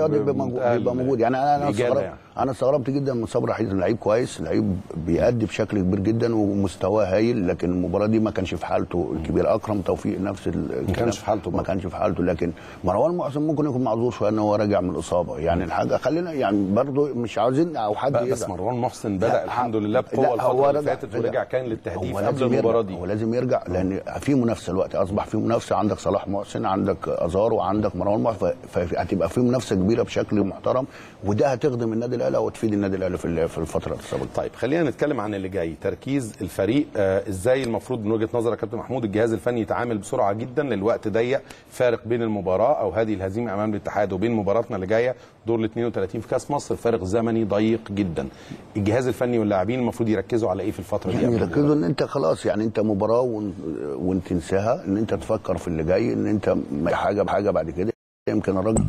بيبقى موجود. يعني انا استغربت جدا من صبري رحيل، لعيب كويس، لعيب بيأدي بشكل كبير جدا ومستواه هايل، لكن المباراه دي ما كانش في حالته الكبيره. اكرم توفيق نفس ما كانش في حالته لكن مروان محسن ممكن يكون معذور شويه ان هو راجع من الاصابه. يعني الحاجه خلينا يعني برضه مش عاوزين او حد بس مروان محسن بدا الحمد لله بقوه الفتره اللي فاتت ورجع كان للتهديف قبل المباراه دي. هو لازم يرجع لان في منافسه الوقت، اصبح في منافسه، عندك صلاح محسن، عندك ازار، وعندك مروان محسن، فهتبقى في منافسه كبيره بشكل محترم، وده هتخدم النادي الاهلي وتفيد النادي الاهلي في الفتره السابقه. طيب خلينا نتكلم عن اللي جاي، تركيز الفريق. ازاي المفروض من وجهه نظرك يا كابتن محمود الجهاز الفني يتعامل بسرعه جدا؟ للوقت ضيق، فارق بين المباراه او هذه الهزيمه امام الاتحاد وبين مباراتنا اللي جايه دور ال 32 في كاس مصر، فارق زمني ضيق جدا. الجهاز الفني واللاعبين المفروض يركزوا على ايه في الفتره دي؟ يعني يركزوا ان انت خلاص، يعني انت مباراه وانت تنساها، ان انت تفكر في اللي جاي، ان انت حاجه بحاجه بعد كده. يمكن الراجل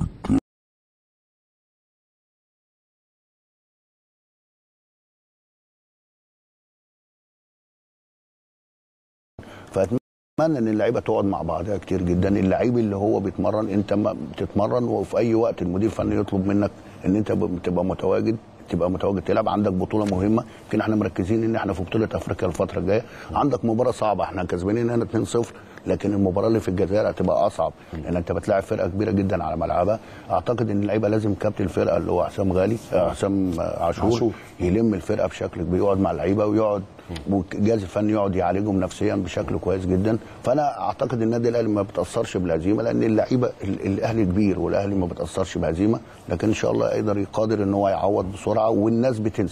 فاتمنى ان اللعيبه تقعد مع بعضها كتير جدا. اللعيب اللي هو بيتمرن، انت ما بتتمرن وفي اي وقت المدير الفني يطلب منك ان انت تبقى متواجد تلعب. عندك بطوله مهمه، يمكن احنا مركزين ان احنا في بطوله افريقيا الفتره الجايه. عندك مباراه صعبه، احنا كسبانين هنا 2-0، لكن المباراه اللي في الجزائر هتبقى اصعب لان انت بتلاعب فرقه كبيره جدا على ملعبها. اعتقد ان اللعيبه لازم كابتن الفرقه اللي هو حسام عاشور يلم الفرقه بشكل كبير، يقعد مع اللعيبه ويقعد والجهاز الفني يقعد يعالجهم نفسيا بشكل كويس جدا. فانا اعتقد النادي الاهلي ما بتاثرش بالهزيمه، لان اللعيبه الاهلي كبير والاهلي ما بتاثرش بهزيمه، لكن ان شاء الله يقدر يقدر ان هو يعوض بسرعه. والناس بتنسى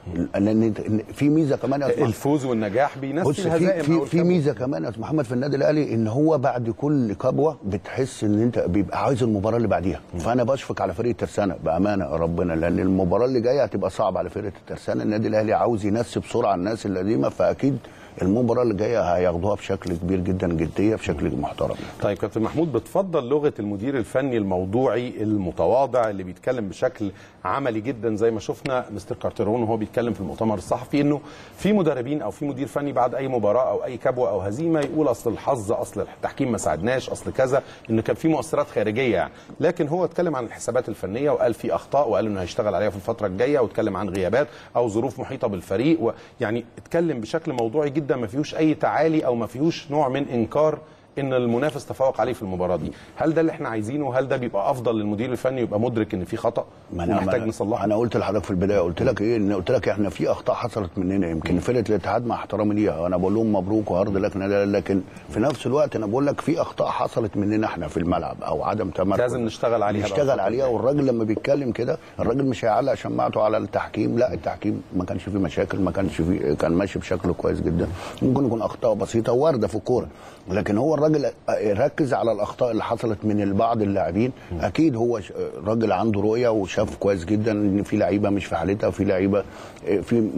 لان في ميزه كمان يا الفوز والنجاح بينسي الهزائم. في ميزه كمان يا محمد في النادي الاهلي، ان هو بعد كل كبوه بتحس ان انت بيبقى عايز المباراه اللي بعديها. فانا بشفق على فريق الترسانه بامانه ربنا، لان المباراه اللي جايه هتبقى صعبه على فرقه الترسانه. النادي الاهلي عاوز ينسي بسرعه الناس القديمه، فاكيد المباراه اللي جايه هياخدوها بشكل كبير جدا، جديه بشكل محترم. طيب كابتن محمود، بتفضل لغه المدير الفني الموضوعي المتواضع اللي بيتكلم بشكل عملي جدا زي ما شفنا مستر كارتيرون وهو بيتكلم في المؤتمر الصحفي، انه في مدربين او في مدير فني بعد اي مباراه او اي كبوه او هزيمه يقول اصل الحظ، اصل التحكيم ما ساعدناش، اصل كذا، انه كان في مؤثرات خارجيه يعني. لكن هو اتكلم عن الحسابات الفنيه وقال في اخطاء وقال انه هيشتغل عليها في الفتره الجايه، واتكلم عن غيابات او ظروف محيطه بالفريق، يعني اتكلم بشكل موضوعي جدا ما فيهوش اي تعالي او ما فيهوش نوع من انكار ان المنافس تفوق عليه في المباراه دي. هل ده اللي احنا عايزينه؟ هل ده بيبقى افضل للمدير الفني يبقى مدرك ان في خطا ومحتاج نصلحه؟ انا قلت لحضرتك في البدايه، قلت لك ايه، ان قلت لك احنا في اخطاء حصلت مننا، يمكن فرقه الاتحاد مع احترامي ليها انا بقول لهم مبروك وهارد لك، لكن في نفس الوقت انا بقول لك في اخطاء حصلت مننا احنا في الملعب او عدم تمركز لازم نشتغل عليها. والراجل لما بيتكلم كده الراجل مش هيعلق شماعته على التحكيم، لا التحكيم ما كانش فيه مشاكل، ما كانش فيه، كان ماشي بشكل كويس جدا. ممكن يكون اخطاء بسيطه وارده في الكوره، لكن هو الراجل ركز على الاخطاء اللي حصلت من بعض اللاعبين. اكيد هو راجل عنده رؤيه وشاف كويس جدا ان في لعيبه مش في حالتها، في لعيبه في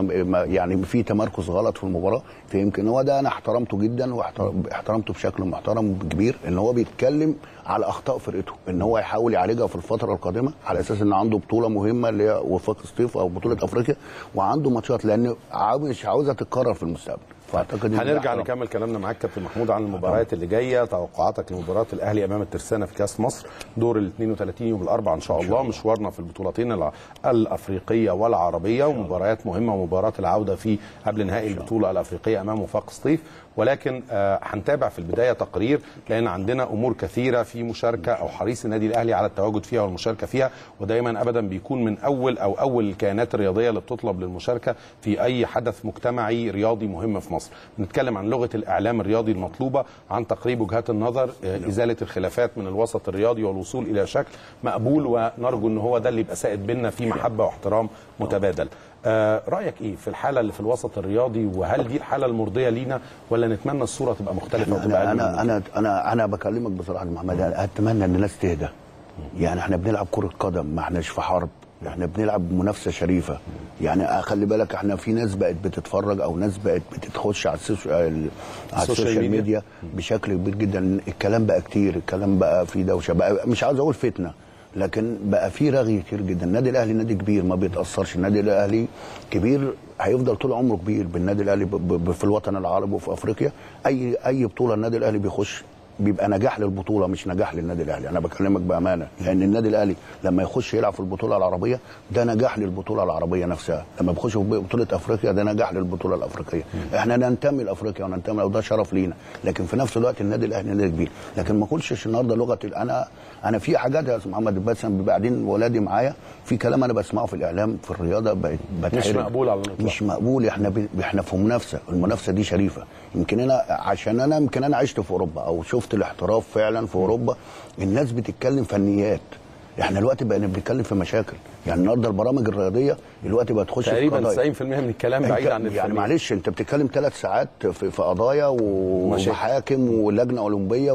يعني في تمركز غلط في المباراه. فيمكن هو ده انا احترمته جدا واحترمته بشكل محترم كبير، ان هو بيتكلم على اخطاء فرقته، ان هو يحاول يعالجها في الفتره القادمه، على اساس ان عنده بطوله مهمه اللي هي وفاق سطيف او بطوله افريقيا، وعنده ماتشات لان مش عاوزها تتكرر في المستقبل. فاعتقد هنرجع نكمل كلامنا معاك كابتن محمود عن المباريات اللي جايه، توقعاتك لمباراه الاهلي امام الترسانه في كاس مصر دور ال 32 يوم الاربعاء ان شاء الله، مشوارنا في البطولتين الافريقيه والعربيه، ومباريات مهمه، ومباراه العوده في قبل نهائي البطوله الافريقيه امام وفاق سطيف. ولكن هنتابع في البدايه تقرير، لان عندنا امور كثيره في مشاركه او حريص النادي الاهلي على التواجد فيها والمشاركه فيها، ودايما ابدا بيكون من اول الكيانات الرياضيه اللي بتطلب للمشاركه في اي حدث مجتمعي رياضي مهم في مصر. نتكلم عن لغه الاعلام الرياضي المطلوبه، عن تقريب وجهات النظر، ازاله الخلافات من الوسط الرياضي والوصول الى شكل مقبول، ونرجو ان هو ده اللي يبقى سائد بينا في محبه واحترام متبادل. رايك ايه في الحاله اللي في الوسط الرياضي، وهل دي الحاله المرضيه لينا ولا نتمنى الصوره تبقى مختلفه؟ انا بكلمك بصراحه يا محمد، اتمنى ان الناس تهدى. يعني احنا بنلعب كره قدم، ما احناش في حرب، احنا بنلعب منافسه شريفه. يعني خلي بالك احنا في ناس بقت بتتفرج او ناس بقت بتخش على السوشيال ميديا بشكل كبير جدا. الكلام بقى كتير، الكلام بقى في دوشه، بقى مش عاوز اقول فتنه، لكن بقى في رغي كتير جدا. النادي الاهلي نادي كبير ما بيتاثرش، النادي الاهلي كبير هيفضل طول عمره كبير بالنادي الاهلي في الوطن العربي وفي افريقيا. اي بطوله النادي الاهلي بيخش بيبقى نجاح للبطوله مش نجاح للنادي الاهلي. انا بكلمك بامانه، لان النادي الاهلي لما يخش يلعب في البطوله العربيه ده نجاح للبطوله العربيه نفسها، لما بيخش في بطوله افريقيا ده نجاح للبطوله الافريقيه. احنا ننتمي لافريقيا وننتمي، وده شرف لينا، لكن في نفس الوقت النادي الاهلي نادي كبير. لكن ما اقولش النهارده لغه انا في حاجات يا استاذ محمد مثلا، بعدين ولادي معايا في كلام انا بسمعه في الاعلام في الرياضه مش مقبول على الإطلاق. مش مقبول. احنا في منافسه، المنافسه دي شريفه. يمكن انا عشت في اوروبا او شفت الاحتراف فعلا في اوروبا، الناس بتتكلم فنيات. احنا دلوقتي بقينا بنتكلم في مشاكل. يعني النهارده البرامج الرياضيه دلوقتي بقى تخش تقريبا 90% من الكلام بعيد عن يعني معلش انت بتتكلم 3 ساعات في قضايا ومحاكم ولجنه اولمبيه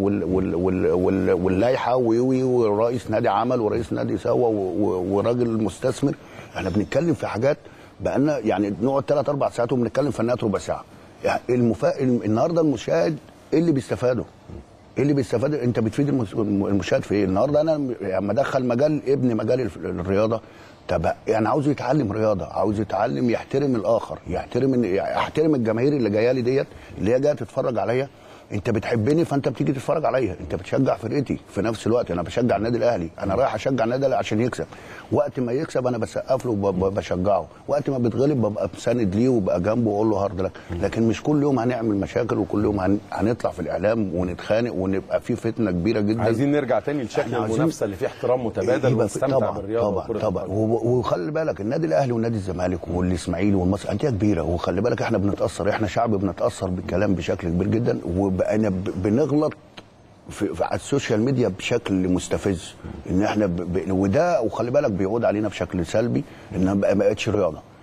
واللائحه ورئيس نادي عمل ورئيس نادي سوا وراجل مستثمر. احنا بنتكلم في حاجات بقى لنا يعني نقعد 3 4 ساعات وبنتكلم فنيات ربع ساعه. يعني النهارده المشاهد ايه اللي بيستفاده؟ ايه اللي بيستفاد؟ انت بتفيد المشاهد في ايه؟ النهارده انا لما ادخل مجال الرياضه، طب يعني عاوز يتعلم رياضه، عاوز يتعلم يحترم الاخر، احترم الجماهير اللي جايه لي ديت، اللي هي جايه تتفرج عليا. انت بتحبني فانت بتيجي تتفرج عليا، انت بتشجع فرقتي. في نفس الوقت انا بشجع النادي الاهلي، انا رايح اشجع النادي الاهلي عشان يكسب. وقت ما يكسب انا بسقف له وبشجعه، وقت ما بيتغلب ببقى مساند ليه وبقى جنبه واقول له هارد لك. لكن مش كل يوم هنعمل مشاكل وكل يوم هنطلع في الاعلام ونتخانق ونبقى في فتنه كبيره جدا. عايزين نرجع تاني لشكل المنافسه اللي فيه احترام متبادل ونستمتع بالرياضه. طبعا وخلي بالك النادي الاهلي ونادي الزمالك والاسماعيلي والمصري انديه كبيره، وخلي بالك احنا بنتاثر، احنا شعب بنتاثر بالكلام بشكل كبير جدا، وبقينا بنغلط على السوشيال ميديا بشكل مستفز. ان احنا وده وخلي بالك بيعود علينا بشكل سلبي، انها ما بقتش رياضه.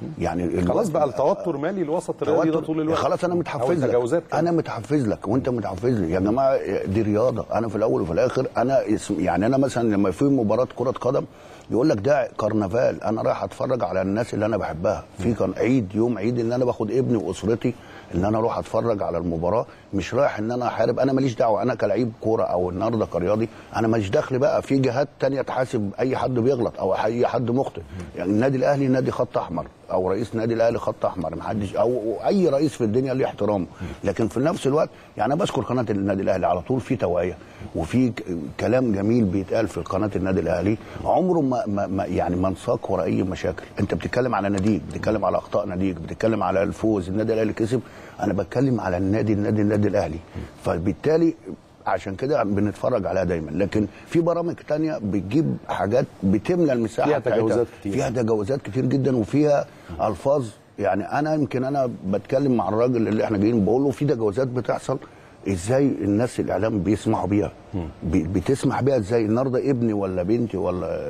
يعني خلاص بقى التوتر مالي الوسط الرياضي ده طول الوقت. خلاص انا متحفز لك، انا متحفز لك وانت متحفز لي. يا جماعه دي رياضه، انا في الاول وفي الاخر انا يعني انا مثلا لما في مباراه كره قدم يقول لك ده كرنفال، انا رايح اتفرج على الناس اللي انا بحبها، في كان عيد يوم عيد ان انا باخد ابني واسرتي ان انا اروح اتفرج على المباراه، مش رايح ان انا احارب. انا ماليش دعوه، انا كلاعب كوره او النهارده كرياضي انا ماليش دخل بقى في جهات تانية تحاسب اي حد بيغلط او اي حد مخطئ. يعني النادي الاهلي نادي خط احمر، او رئيس النادي الاهلي خط احمر، ما حدش او اي رئيس في الدنيا ليه احترامه، لكن في نفس الوقت يعني انا بشكر قناه النادي الاهلي على طول في توعيه وفي كلام جميل بيتقال في قناه النادي الاهلي، عمره ما يعني ما انساق ورا اي مشاكل. انت بتتكلم على ناديك، بتتكلم على اخطاء ناديك، بتتكلم على الفوز النادي الاهلي كسب، انا بتكلم على النادي الاهلي. فبالتالي عشان كده بنتفرج عليها دايما. لكن في برامج تانية بتجيب حاجات بتملى المساحه فيها تجاوزات كتير، فيها تجاوزات كتير جدا وفيها الفاظ. يعني انا بتكلم مع الراجل اللي احنا جايين بقول له في تجاوزات بتحصل، ازاي الناس الاعلام بيسمعوا بيها؟ بتسمع بيها ازاي؟ النهارده ابني ولا بنتي ولا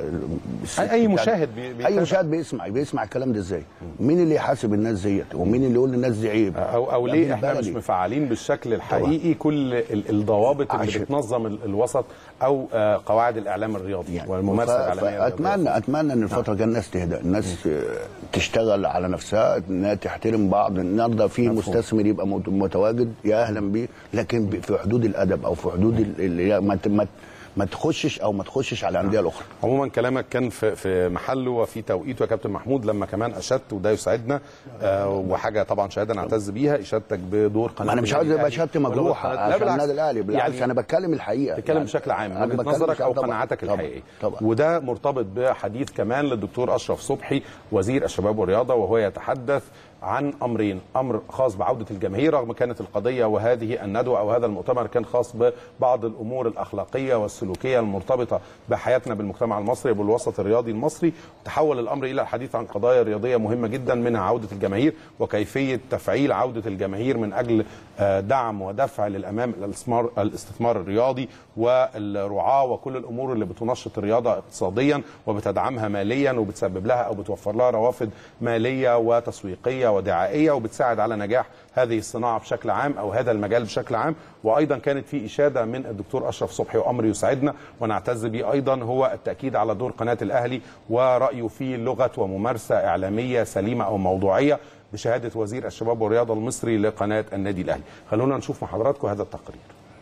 اي مشاهد اي مشاهد بيسمع الكلام ده ازاي؟ مين اللي يحاسب الناس ديت؟ ومين اللي يقول للناس دي عيب؟ او ليه احنا مش مفعلين بالشكل الحقيقي كل الضوابط اللي بتنظم الوسط او قواعد الاعلام الرياضي يعني والممارسه الاعلاميه؟ اتمنى ان الفتره الجايه الناس تهدى، الناس تشتغل على نفسها، انها تحترم بعض. النهارده في مستثمر يبقى متواجد يا اهلا بيه، لكن في حدود الادب او في حدود اللي ما تخشش على الانديه الاخرى. عموما كلامك كان في محله وفي توقيته يا كابتن محمود، لما كمان اشدت وده يسعدنا وحاجه طبعا شهاده نعتز بيها، اشادتك بدور قناه. انا مش عاوز ابقى شهادتي مجروحه عشان النادي الاهلي، بالعكس يعني انا بتكلم الحقيقه، بتتكلم يعني بشكل عام من وجهه نظرك او قناعاتك الحقيقيه. وده مرتبط بحديث كمان للدكتور اشرف صبحي وزير الشباب والرياضه، وهو يتحدث عن امرين، امر خاص بعوده الجماهير رغم كانت القضيه وهذه الندوه او هذا المؤتمر كان خاص ببعض الامور الاخلاقيه والسلوكيه المرتبطه بحياتنا بالمجتمع المصري وبالوسط الرياضي المصري. تحول الامر الى الحديث عن قضايا رياضيه مهمه جدا منها عوده الجماهير وكيفيه تفعيل عوده الجماهير من اجل دعم ودفع للامام الاستثمار الرياضي والرعاه وكل الامور اللي بتنشط الرياضه اقتصاديا وبتدعمها ماليا وبتسبب لها او بتوفر لها روافد ماليه وتسويقيه ودعائيه وبتساعد على نجاح هذه الصناعه بشكل عام او هذا المجال بشكل عام. وايضا كانت في اشاده من الدكتور اشرف صبحي وامر يسعدنا ونعتز به ايضا هو التاكيد على دور قناه الاهلي ورايه في لغه وممارسه اعلاميه سليمه او موضوعيه بشهاده وزير الشباب والرياضه المصري لقناه النادي الاهلي. خلونا نشوف مع حضراتكم هذا التقرير.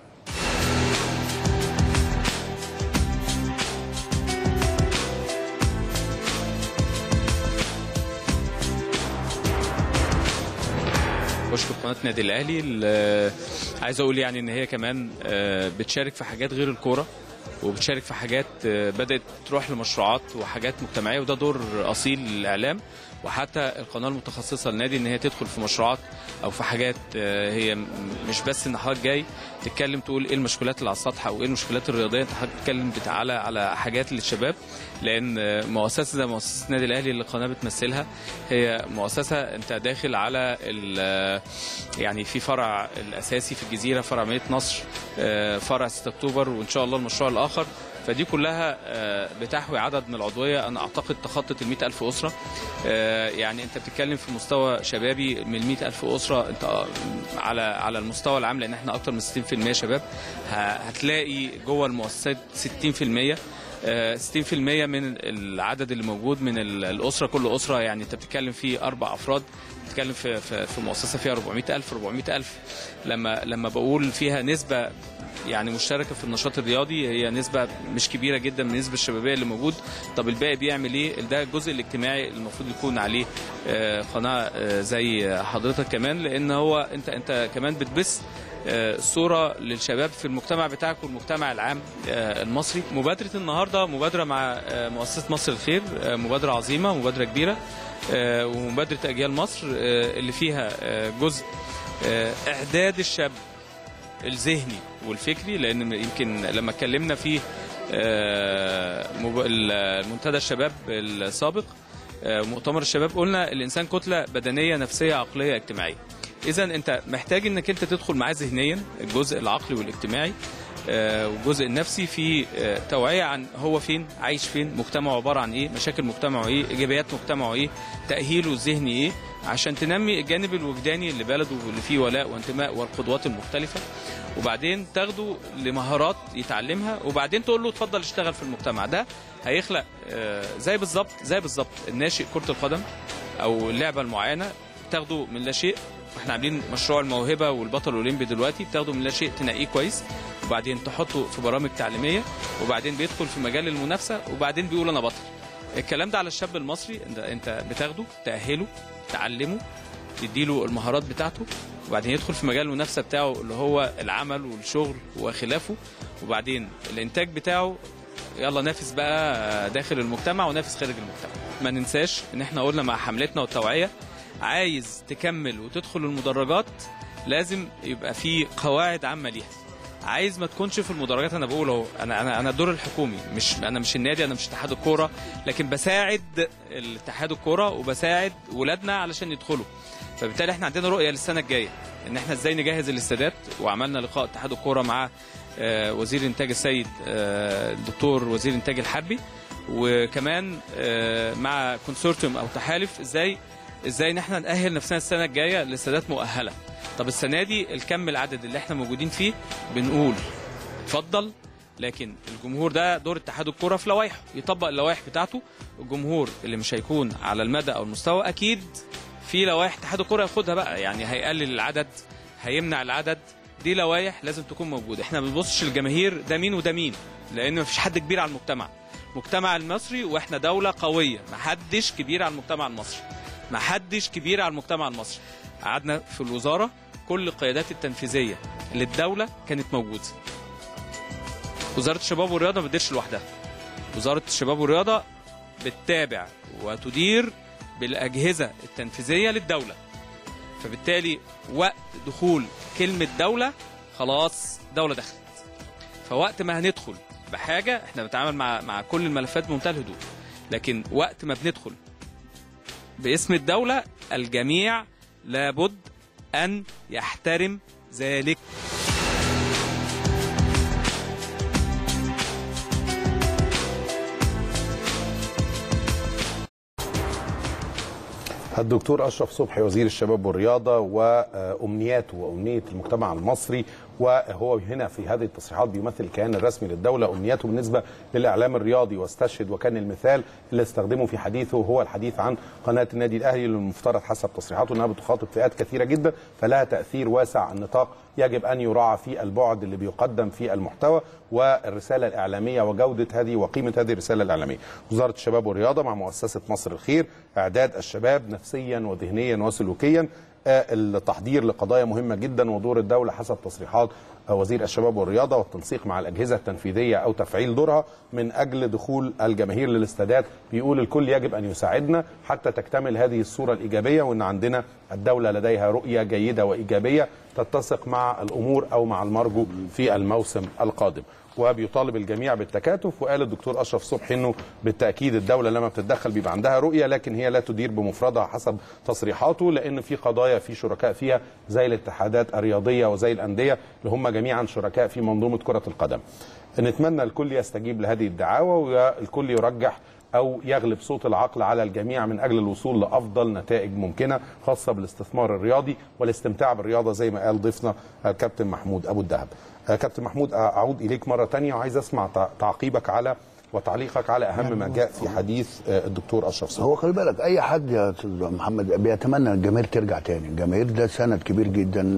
بشكر قناه النادي الاهلي. عايز اقول يعني ان هي كمان بتشارك في حاجات غير الكوره وبتشارك في حاجات بدات تروح لمشروعات وحاجات مجتمعيه، وده دور اصيل للاعلام وحتى القناه المتخصصه للنادي ان هي تدخل في مشروعات او في حاجات هي مش بس ان حضرتك جاي تتكلم تقول ايه المشكلات اللي على السطح او ايه المشكلات الرياضيه، انت حضرتك بتتكلم على حاجات للشباب، لان مؤسسه زي مؤسسه النادي الاهلي اللي القناه بتمثلها هي مؤسسه انت داخل على يعني في فرع الاساسي في الجزيره، فرع مدينه نصر، فرع 6 اكتوبر، وان شاء الله المشروع الاخر. فدي كلها بتحوي عدد من العضويه انا اعتقد تخطت ال 100,000 اسره. يعني انت بتتكلم في مستوى شبابي من ال 100,000 اسره، انت على المستوى العام لان احنا اكتر من 60% شباب، هتلاقي جوه المؤسسات 60% من العدد اللي موجود من الاسره. كل اسره يعني انت بتتكلم في 4 افراد، بتتكلم في مؤسسه فيها 400,000 لما بقول فيها نسبه يعني مشتركه في النشاط الرياضي، هي نسبه مش كبيره جدا من النسبه الشبابيه اللي موجود. طب الباقي بيعمل ايه؟ ده الجزء الاجتماعي المفروض يكون عليه قناه زي حضرتك كمان، لان هو انت كمان بتبث صوره للشباب في المجتمع بتاعك والمجتمع العام المصري. مبادره النهارده مبادره مع مؤسسه مصر الخير، مبادره عظيمه، مبادره كبيره، ومبادره اجيال مصر اللي فيها جزء اعداد الشاب الذهني والفكري، لان يمكن لما اتكلمنا في المنتدى الشباب السابق مؤتمر الشباب قلنا الانسان كتله بدنيه نفسيه عقليه اجتماعيه. اذا انت محتاج انك انت تدخل معاه ذهنيا الجزء العقلي والاجتماعي، والجزء النفسي، في توعيه عن هو فين، عايش فين، مجتمعه عباره عن ايه، مشاكل مجتمعه ايه، ايجابيات مجتمعه ايه، تاهيله الذهني ايه، عشان تنمي الجانب الوجداني لبلده واللي فيه ولاء وانتماء والقدوات المختلفه. وبعدين تاخده لمهارات يتعلمها، وبعدين تقول له اتفضل اشتغل في المجتمع. ده هيخلق زي بالظبط الناشئ كره القدم او اللعبه المعينه، تاخده من لا شيء. احنا عاملين مشروع الموهبه والبطل الاولمبي دلوقتي، بتاخده من لا شيء تنقيه كويس، وبعدين تحطه في برامج تعليميه، وبعدين بيدخل في مجال المنافسه، وبعدين بيقول انا بطل. الكلام ده على الشاب المصري، انت بتاخده تاهله تعلمه تديله المهارات بتاعته، وبعدين يدخل في مجال المنافسه بتاعه اللي هو العمل والشغل وخلافه، وبعدين الانتاج بتاعه يلا نافس بقى داخل المجتمع ونافس خارج المجتمع. ما ننساش ان احنا قلنا مع حملتنا والتوعيه، عايز تكمل وتدخل المدرجات لازم يبقى في قواعد عامه ليها. عايز ما تكونش في المدرجات، انا بقول اهو، انا الدور الحكومي، انا مش النادي، انا مش اتحاد الكوره، لكن بساعد الاتحاد الكوره وبساعد ولادنا علشان يدخلوا. فبالتالي احنا عندنا رؤيه للسنه الجايه ان احنا ازاي نجهز الاستادات، وعملنا لقاء اتحاد الكوره مع وزير الانتاج السيد الدكتور وزير الانتاج الحربي، وكمان مع كونسورتيوم او تحالف ازاي ان احنا نأهل نفسنا السنه الجايه لاستادات مؤهله. طب السنه دي الكم العدد اللي احنا موجودين فيه بنقول اتفضل، لكن الجمهور ده دور اتحاد الكوره في لوائحه، يطبق اللوائح بتاعته. الجمهور اللي مش هيكون على المدى او المستوى اكيد في لوائح اتحاد الكوره ياخدها بقى، يعني هيقلل العدد، هيمنع العدد، دي لوائح لازم تكون موجوده. احنا ما بنبصش للجماهير ده مين وده مين، لان مفيش حد كبير على المجتمع المصري، واحنا دوله قويه، محدش كبير على المجتمع المصري، محدش كبير على المجتمع المصري. قعدنا في الوزاره كل القيادات التنفيذيه للدوله كانت موجوده. وزاره الشباب والرياضه ما بتديرش لوحدها، وزاره الشباب والرياضه بتتابع وتدير بالاجهزه التنفيذيه للدوله. فبالتالي وقت دخول كلمه دوله خلاص دوله دخلت. فوقت ما هندخل بحاجه، احنا بنتعامل مع كل الملفات بمنتهى الهدوء، لكن وقت ما بندخل باسم الدوله الجميع لابد ان يحترم ذلك. الدكتور أشرف صبحي وزير الشباب والرياضة، وأمنياته وأمنية المجتمع المصري، وهو هنا في هذه التصريحات بيمثل الكيان الرسمي للدولة. أمنيته بالنسبة للإعلام الرياضي، واستشهد وكان المثال اللي استخدمه في حديثه هو الحديث عن قناة النادي الأهلي، اللي المفترض حسب تصريحاته أنها بتخاطب فئات كثيرة جدا، فلها تأثير واسع النطاق، يجب أن يراعى في البعد اللي بيقدم في المحتوى والرسالة الإعلامية وجودة هذه وقيمة هذه الرسالة الإعلامية. وزارة الشباب والرياضة مع مؤسسة مصر الخير، إعداد الشباب نفسيا وذهنيا وسلوكيا، التحضير لقضايا مهمة جدا، ودور الدولة حسب تصريحات وزير الشباب والرياضة، والتنسيق مع الأجهزة التنفيذية أو تفعيل دورها من أجل دخول الجماهير للاستادات. بيقول الكل يجب أن يساعدنا حتى تكتمل هذه الصورة الإيجابية، وأن عندنا الدولة لديها رؤية جيدة وإيجابية تتسق مع الأمور أو مع المرجو في الموسم القادم. وبيطالب الجميع بالتكاتف. وقال الدكتور أشرف صبحي أنه بالتأكيد الدولة لما بتتدخل بيبقى عندها رؤية، لكن هي لا تدير بمفردها حسب تصريحاته، لأن في قضايا في شركاء فيها زي الاتحادات الرياضية وزي الأندية اللي هم جميعا شركاء في منظومة كرة القدم. نتمنى الكل يستجيب لهذه الدعاوى، والكل يرجح أو يغلب صوت العقل على الجميع من أجل الوصول لأفضل نتائج ممكنة خاصة بالاستثمار الرياضي والاستمتاع بالرياضة، زي ما قال ضيفنا الكابتن محمود أبو الدهب. كابتن محمود، أعود إليك مرة تانية، وعايز أسمع تعقيبك على وتعليقك على أهم ما جاء في حديث الدكتور أشرف صبحي. هو خلي بالك أي حد يا أستاذ محمد بيتمنى الجماهير ترجع تاني. الجماهير ده سند كبير جدا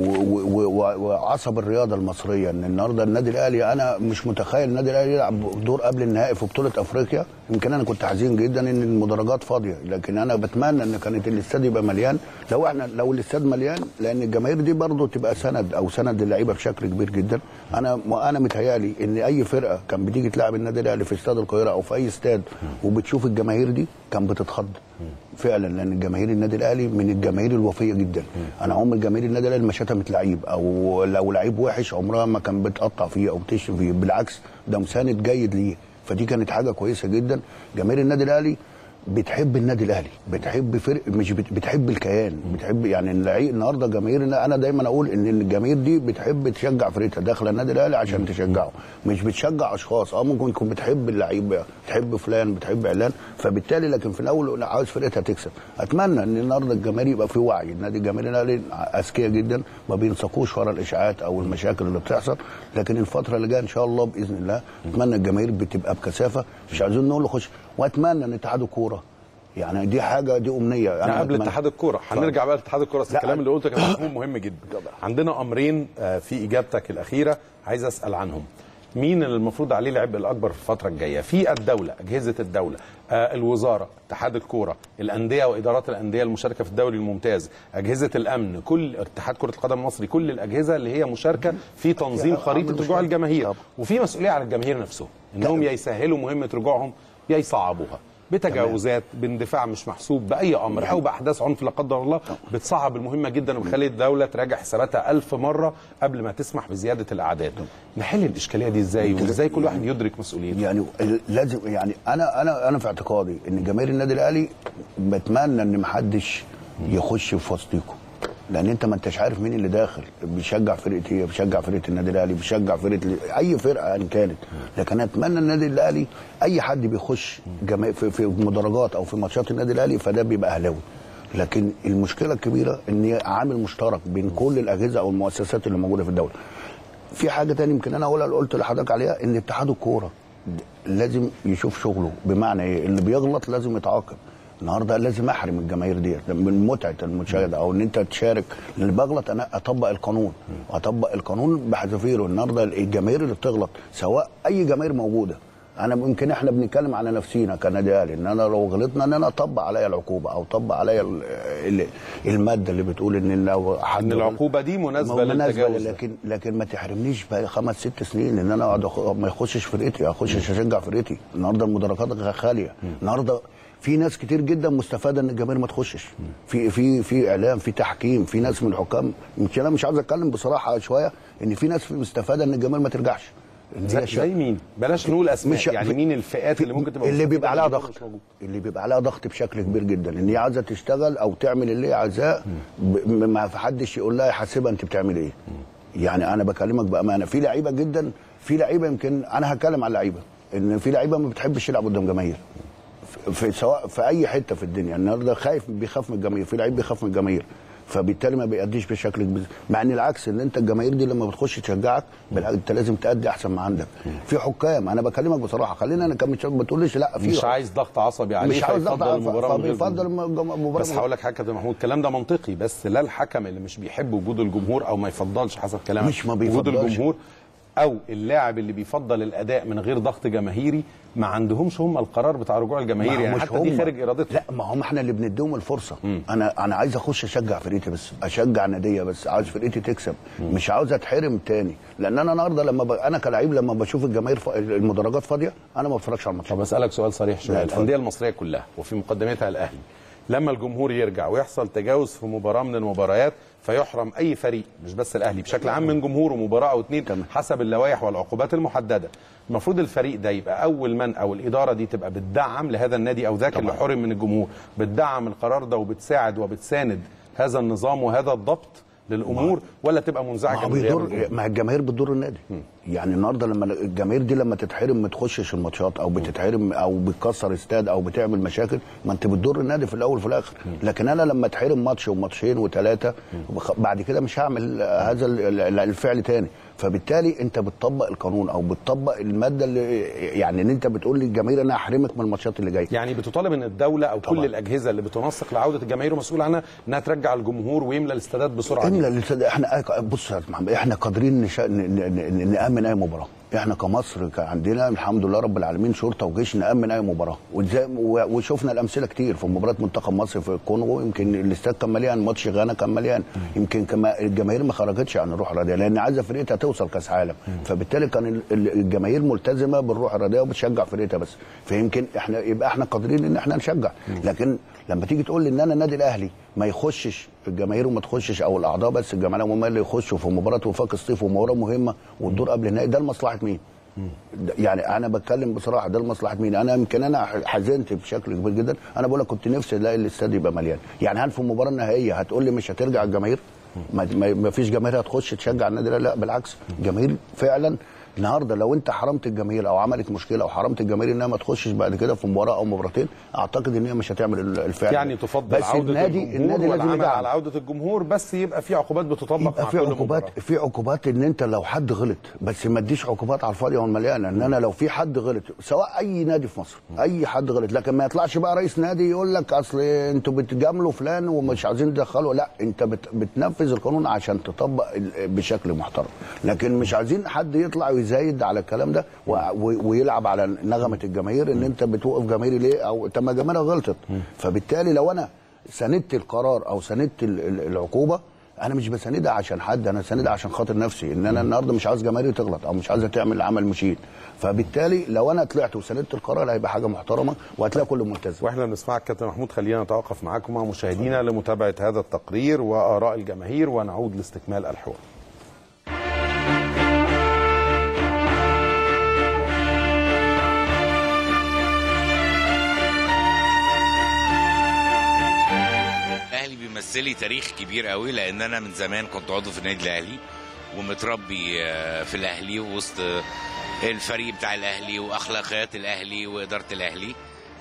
وعصب الرياضة المصرية. إن النهارده النادي الأهلي، أنا مش متخيل النادي الأهلي يلعب دور قبل النهائي في بطولة أفريقيا. يمكن أنا كنت حزين جدا إن المدرجات فاضية، لكن أنا بتمنى إن كانت الاستاد يبقى مليان. لو الاستاد مليان، لأن الجماهير دي برضه تبقى سند للعيبة بشكل كبير جدا. أنا متهيألي إن أي فرقة كان بتيجي تلعب النادي الأهلي في استاد القاهره او في اي استاد وبتشوف الجماهير دي كان بتتخض فعلا، لان الجماهير النادي الاهلي من الجماهير الوفيه جدا. انا عمر جماهير النادي الاهلي ما شتمت لعيب، او لو لعيب وحش عمرها ما كان بتقطع فيه او بتشتم فيه، بالعكس ده مساند جيد ليه. فدي كانت حاجه كويسه جدا. جماهير النادي الاهلي بتحب النادي الاهلي، بتحب فرق، مش بتحب الكيان، بتحب يعني النهارده جماهيرنا. انا دايما اقول ان الجماهير دي بتحب تشجع فرقتها داخله النادي الاهلي عشان تشجعه، مش بتشجع اشخاص. ممكن تكون بتحب اللعيبه، بتحب فلان، بتحب علان، فبالتالي لكن في الاول عاوز فرقتها تكسب. اتمنى ان النهارده الجماهير يبقى في وعي. النادي الجماهير الاهلي اذكياء جدا، ما بينساقوش ورا الاشاعات او المشاكل اللي بتحصل، لكن الفتره اللي جايه ان شاء الله باذن الله اتمنى الجماهير بتبقى بكثافه، مش عايزين نقول خش. واتمنى ان اتحاد الكوره، يعني دي حاجه، دي امنيه. انا قبل اتحاد الكوره هنرجع بقى لاتحاد الكوره، بس الكلام اللي قلته كان مفهوم مهم جدا. عندنا امرين في اجابتك الاخيره عايز اسال عنهم. مين اللي المفروض عليه العبء الاكبر في الفتره الجايه؟ في الدوله، اجهزه الدوله، الوزاره، اتحاد الكوره، الانديه وادارات الانديه المشاركه في الدوري الممتاز، اجهزه الامن، كل اتحاد كره القدم المصري، كل الاجهزه اللي هي مشاركه في تنظيم خريطه رجوع الجماهير. وفي مسؤوليه على الجماهير نفسهم انهم يا يسهلوا مهمه رجوعهم يا يصعبوها بتجاوزات، باندفاع مش محسوب، باي امر او باحداث عنف لا قدر الله بتصعب المهمه جدا وبتخلي الدوله تراجع حساباتها 1000 مره قبل ما تسمح بزياده الاعداد. نحل الاشكاليه دي ازاي؟ وازاي كل واحد يدرك مسؤوليته؟ يعني لازم، يعني انا في اعتقادي ان جماهير النادي الاهلي بتمنى ان محدش يخش في وسطيكم، لان انت ما انتش عارف مين اللي داخل، بيشجع فرقه ايه، بيشجع فرقه النادي الاهلي، بيشجع فرقه اي فرقه ان كانت. لكن اتمنى النادي الاهلي اي حد بيخش في مدرجات او في ماتشات النادي الاهلي فده بيبقى اهلاوي. لكن المشكله الكبيره ان عامل مشترك بين كل الاجهزه او المؤسسات اللي موجوده في الدوله. في حاجه ثانيه يمكن انا اقولها، اللي قلت لحضرتك عليها، ان اتحاد الكوره لازم يشوف شغله. بمعنى ايه؟ اللي بيغلط لازم يتعاقب. النهارده لازم احرم الجماهير ديت من متعه المشاهده او ان انت تشارك. اللي بغلط انا اطبق القانون، واطبق القانون بحذافيره. النهارده الجماهير اللي بتغلط سواء اي جماهير موجوده، انا ممكن احنا بنتكلم على نفسينا كنادي اهلي ان انا لو غلطنا ان انا اطبق عليا العقوبه او اطبق عليا الماده اللي بتقول ان لو حد ان العقوبه دي مناسبه للتجاوز. لكن ما تحرمنيش بقى 5 6 سنين ان انا اقعد ما يخشش فرقتي، اخش اشجع فرقتي. النهارده المدرجات خاليه، النهارده في ناس كتير جدا مستفاده ان الجماهير ما تخشش. في اعلام، في تحكيم، في ناس من الحكام. يمكن انا مش عاوز اتكلم بصراحه شويه ان في ناس مستفاده ان الجماهير ما ترجعش. زي مين؟ بلاش نقول اسماء، يعني مين الفئات اللي ممكن تبقى اللي بيبقى عليها ضغط، اللي بيبقى عليها ضغط بشكل كبير جدا ان هي عايزه تشتغل او تعمل اللي هي عايزاه، ما حدش يقول لها يحاسبها انت بتعمل ايه. يعني انا بكلمك بامانه، في لعيبه جدا، في لعيبه يمكن انا هتكلم على اللعيبه، ان في لعيبه ما بتحبش تلعب قدام جماهير في سواء في اي حته في الدنيا. النهارده بيخاف من الجماهير، في لعيب بيخاف من الجماهير، فبالتالي ما بيأديش بشكل كبير. مع ان العكس، ان انت الجماهير دي لما بتخش تشجعك انت لازم تأدي احسن ما عندك. في حكام، انا بكلمك بصراحه، خلينا انا كمل، ما تقوليش لا في مش عايز ضغط عصبي عليه، مش عايز ضغط المباراه بيفضل المباراه. بس هقول لك حاجه يا محمود، الكلام ده منطقي، بس لا الحكم اللي مش بيحب وجود الجمهور او ما يفضلش حسب كلامك مش ما بيفضلش وجود الجمهور، او اللاعب اللي بيفضل الاداء من غير ضغط جماهيري، ما عندهمش هم القرار بتاع رجوع الجماهير، يعني حتى دي خارج ارادتهم. لا، ما هم احنا اللي بنديهم الفرصه. انا عايز اخش اشجع فرقتي، بس اشجع ناديه، بس عايز فرقتي تكسب، مش عاوز اتحرم تاني. لان انا النهارده لما انا كلاعب لما بشوف الجماهير المدرجات فاضيه انا ما بتفرجش على الماتش. طب اسالك سؤال صريح شويه، الانديه المصريه كلها وفي مقدمتها الاهلي، لما الجمهور يرجع ويحصل تجاوز في مباراه من المباريات فيحرم اي فريق، مش بس الاهلي، بشكل عام من جمهوره مباراه او اتنين حسب اللوائح والعقوبات المحدده، المفروض الفريق ده يبقى اول من او الاداره دي تبقى بتدعم لهذا النادي او ذاك اللي حرم من الجمهور، بتدعم القرار ده وبتساعد وبتساند هذا النظام وهذا الضبط للامور، ولا تبقى منزعجه من غير الجمهور؟ ما الجماهير بتضر النادي. يعني النهارده لما الجماهير دي لما تتحرم ما تخشش الماتشات او بتتحرم او بتكسر استاد او بتعمل مشاكل، ما انت بتضر النادي في الاول وفي الاخر. لكن انا لما اتحرم ماتش وماتشين وثلاثه بعد كده مش هعمل هذا الفعل تاني. فبالتالي انت بتطبق القانون او بتطبق الماده اللي يعني ان انت بتقول للجماهير انا هحرمك من الماتشات اللي جايه. يعني بتطالب ان الدوله او طبعا كل الاجهزه اللي بتنسق لعوده الجماهير ومسؤول عنها انها ترجع الجمهور ويملى الاستادات بسرعه. احنا بص يا محمد، احنا قادرين نامن اي مباراه. احنا كمصر عندنا الحمد لله رب العالمين شرطه وجيش نامن اي مباراه، وشفنا الامثله كتير في مباراه منتخب مصر في الكونغو، يمكن الاستاد كان مليان، ماتش غانا كان مليان، يمكن الجماهير ما خرجتش عن الروح الرياضيه لان عايزه فرقتها توصل كاس عالم، فبالتالي كان الجماهير ملتزمه بالروح الرياضيه وبتشجع فرقتها بس، فيمكن احنا قادرين ان احنا نشجع. لكن لما تيجي تقول لي ان انا النادي الاهلي ما يخشش الجماهير وما تخشش او الاعضاء بس، الجماهير هم اللي يخشوا في مباراه وفاق الصيف ومباراه مهمه والدور قبل النهائي، ده لمصلحه مين؟ يعني انا بتكلم بصراحه، ده لمصلحه مين؟ انا يمكن انا حزنت بشكل كبير جدا. انا بقول لك كنت نفسي الاقي الاستاد يبقى مليان. يعني هل في المباراه النهائيه هتقول لي مش هترجع الجماهير؟ ما فيش جماهير هتخش تشجع النادي الاهلي؟ لا بالعكس، الجماهير فعلا النهارده لو انت حرمت الجماهير او عملت مشكله او حرمت الجماهير انها ما تخشش بعد كده في مباراه او مباراتين، اعتقد ان هي مش هتعمل الفعل. يعني تفضل عوده النادي لازم يدعم على عوده الجمهور، بس يبقى في عقوبات بتطبق مع كل مباراه. في عقوبات ان انت لو حد غلط، بس ما تديش عقوبات على الفاضيه والمليانه. ان انا لو في حد غلط سواء اي نادي في مصر، اي حد غلط، لكن ما يطلعش بقى رئيس نادي يقول لك اصل انتوا بتجاملوا فلان ومش عايزين تدخلوا. لا، انت بتنفذ القانون عشان تطبق بشكل محترم، لكن مش عايزين حد يطلع ويزايد على الكلام ده ويلعب على نغمه الجماهير ان انت بتوقف جماهيري ليه، او طب ما الجماهير غلطت. فبالتالي لو انا ساندت القرار او ساندت العقوبه، انا مش بساندها عشان حد، انا ساندها عشان خاطر نفسي، ان انا النهارده مش عايز جماهيري تغلط او مش عايزه تعمل عمل مشين. فبالتالي لو انا طلعت وساندت القرار هيبقى حاجه محترمه وهتلاقي كله ملتزم. واحنا بنسمعك كابتن محمود، خلينا نتوقف معاكم مع مشاهدينا لمتابعه هذا التقرير واراء الجماهير ونعود لاستكمال الحوار. بيمثل لي تاريخ كبير قوي، لان انا من زمان كنت عضو في النادي الاهلي ومتربي في الاهلي وسط الفريق بتاع الاهلي واخلاقيات الاهلي واداره الاهلي.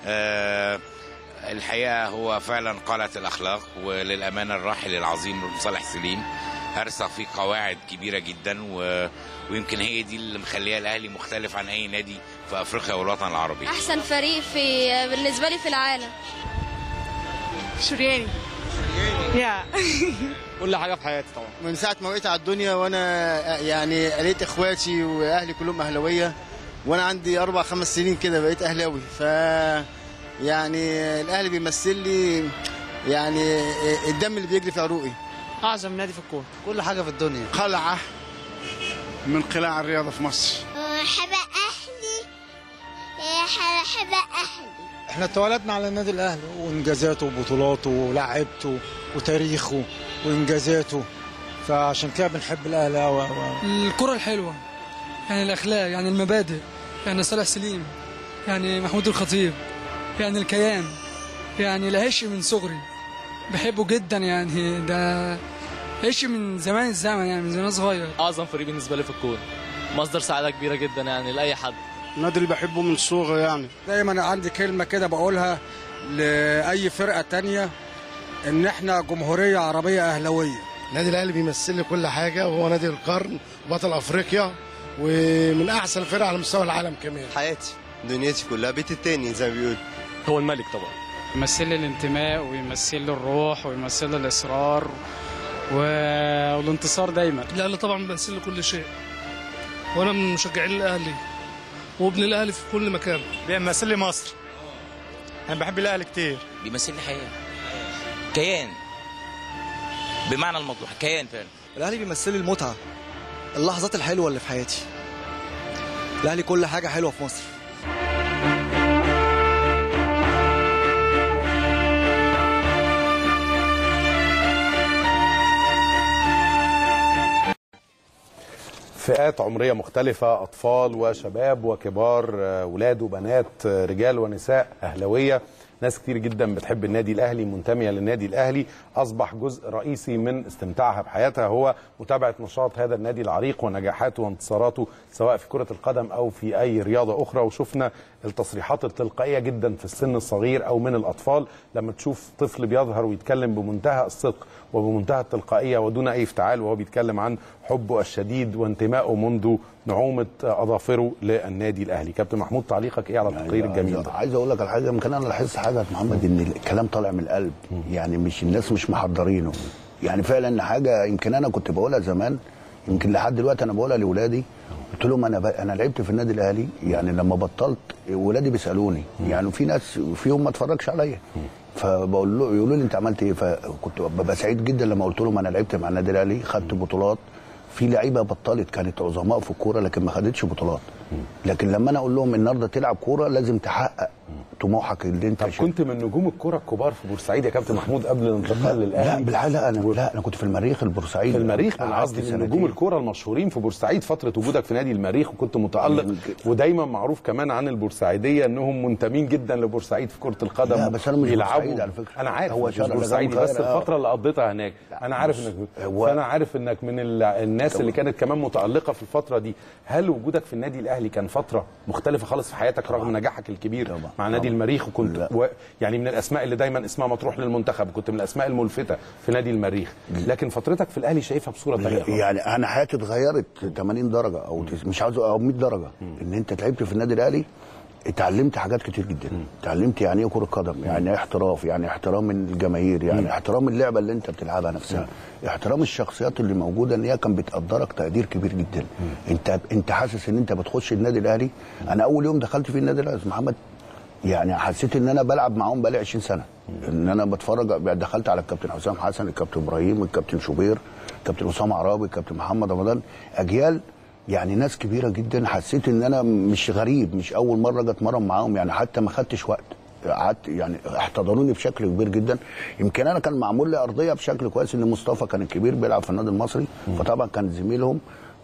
الحقيقه هو فعلا قلعه الاخلاق، وللامانه الراحل العظيم صالح سليم ارسخ فيه قواعد كبيره جدا، ويمكن هي دي اللي مخليه الاهلي مختلف عن اي نادي في افريقيا والوطن العربي. احسن فريق بالنسبه لي في العالم شرياني. كل حاجه في حياتي طبعا. من ساعه ما وقيت على الدنيا وانا يعني قريت اخواتي واهلي كلهم اهلاويه، وانا عندي 4-5 سنين كده بقيت اهلاوي. ف يعني الاهلي بيمثل لي يعني الدم اللي بيجري في عروقي. اعظم نادي في الكوره، كل حاجه في الدنيا. قلعه من قلاع الرياضه في مصر. حب اهلي، حب اهلي. احنا اتولدنا على النادي الاهلي وانجازاته وبطولاته ولاعيبته وتاريخه وانجازاته، فعشان كده بنحب الاهلي قوي. الكره الحلوه، يعني الاخلاق، يعني المبادئ، يعني صالح سليم، يعني محمود الخطيب، يعني الكيان، يعني العش من صغري بحبه جدا. يعني ده عش من زمان الزمن، يعني من زمان صغير. اعظم فريق بالنسبه لي في الكوره، مصدر سعاده كبيره جدا يعني لاي حد. النادي اللي بحبه من صغري. يعني دايما عندي كلمه كده بقولها لاي فرقه تانية، ان احنا جمهوريه عربيه اهلاويه. النادي الاهلي بيمثل لي كل حاجه، وهو نادي القرن وبطل افريقيا ومن احسن الفرق على مستوى العالم كمان. حياتي، دنيتي كلها، بيتي التاني زي ما بيقول. هو الملك طبعا، يمثل لي الانتماء ويمثل لي الروح ويمثل لي الاصرار والانتصار دايما. الاهلي طبعا بيمثل لي كل شيء، وانا من مشجعين الاهلي وابن الاهلي في كل مكان. بيمثل لي مصر، انا بحب الاهلي كتير. بيمثل لي حياه، كيان بمعنى الموضوع، كيان فعلا. الاهلي بيمثل لي المتعه، اللحظات الحلوه اللي في حياتي. الاهلي كل حاجه حلوه في مصر. فئات عمرية مختلفة، أطفال وشباب وكبار، ولاد وبنات، رجال ونساء، أهلوية، ناس كتير جدا بتحب النادي الأهلي، منتمية للنادي الأهلي. أصبح جزء رئيسي من استمتاعها بحياتها هو متابعة نشاط هذا النادي العريق ونجاحاته وانتصاراته سواء في كرة القدم أو في أي رياضة أخرى. وشفنا التصريحات التلقائية جدا في السن الصغير أو من الأطفال، لما تشوف طفل بيظهر ويتكلم بمنتهى الصدق وبمنتهى التلقائية ودون أي افتعال، وهو بيتكلم عن حبه الشديد وانتمائه منذ نعومة أظافره للنادي الأهلي. كابتن محمود، تعليقك إيه على التقرير الجميل ده؟ عايز أقول لك على حاجة، يمكن أنا لاحظت حاجة يا محمد، إن الكلام طالع من القلب، يعني مش الناس مش محضرينه، يعني فعلا حاجة يمكن أنا كنت بقولها زمان، يمكن لحد دلوقتي أنا بقولها لأولادي. قلت لهم أنا لعبت في النادي الأهلي، يعني لما بطلت ولادي بيسألوني، يعني في ناس فيهم ما اتفرجش عليا، فبقول له يقولوا لي أنت عملت إيه؟ فكنت ببقى سعيد جدا لما قلت لهم أنا لعبت مع النادي الأهلي، خدت بطولات. في لعيبه بطلت كانت عظماء في الكوره لكن ما خدتش بطولات، لكن لما انا اقول لهم النهارده تلعب كوره لازم تحقق طموحك اللي انت كنت من نجوم الكره الكبار في بورسعيد يا كابتن محمود قبل الانتقال للاهلي؟ لا بالحقيقه لا انا كنت في المريخ البورسعيدي. في المريخ، انا قصدي من نجوم الكره المشهورين في بورسعيد فتره وجودك في نادي المريخ، وكنت متالق ودايما معروف كمان عن البورسعيديه انهم منتمين جدا لبورسعيد في كره القدم. لا بس انا مش بورسعيدي على فكره. انا عارف هو مش بورسعيدي، بس الفتره اللي قضيتها هناك انا عارف انك فانا عارف انك من الناس اللي كانت كمان متالقه في الفتره دي. هل وجودك في النادي الاهلي كان فتره مختلفه خالص في حياتك رغم نجاحك الكبير مع نادي المريخ؟ وكنت يعني من الاسماء اللي دايما اسمها مطروح للمنتخب، كنت من الاسماء الملفته في نادي المريخ، لكن فترتك في الاهلي شايفها بصوره ثانيه. يعني انا حياتي اتغيرت 80 درجه او مش عاوز او 100 درجه. ان انت لعبت في النادي الاهلي اتعلمت حاجات كتير جدا. اتعلمت يعني ايه كره قدم، يعني ايه احتراف، يعني احترام الجماهير، يعني احترام اللعبه اللي انت بتلعبها نفسها، احترام الشخصيات اللي موجوده ان هي كان بتقدرك تقدير كبير جدا. انت حاسس ان انت بتخش النادي الاهلي. انا اول يوم دخلت في النادي الاهلي محمد يعني حسيت ان انا بلعب معاهم بقالي 20 سنه. ان انا بتفرج، دخلت على الكابتن حسام حسن، الكابتن ابراهيم، الكابتن شوبير، الكابتن اسامه عرابي، الكابتن محمد رمضان، اجيال يعني ناس كبيره جدا. حسيت ان انا مش غريب، مش اول مره اجي اتمرن معاهم، يعني حتى ما خدتش وقت، قعدت يعني احتضنوني بشكل كبير جدا. يمكن انا كان معمول لي ارضيه بشكل كويس، ان مصطفى كان الكبير بيلعب في النادي المصري، فطبعا كان زميلهم،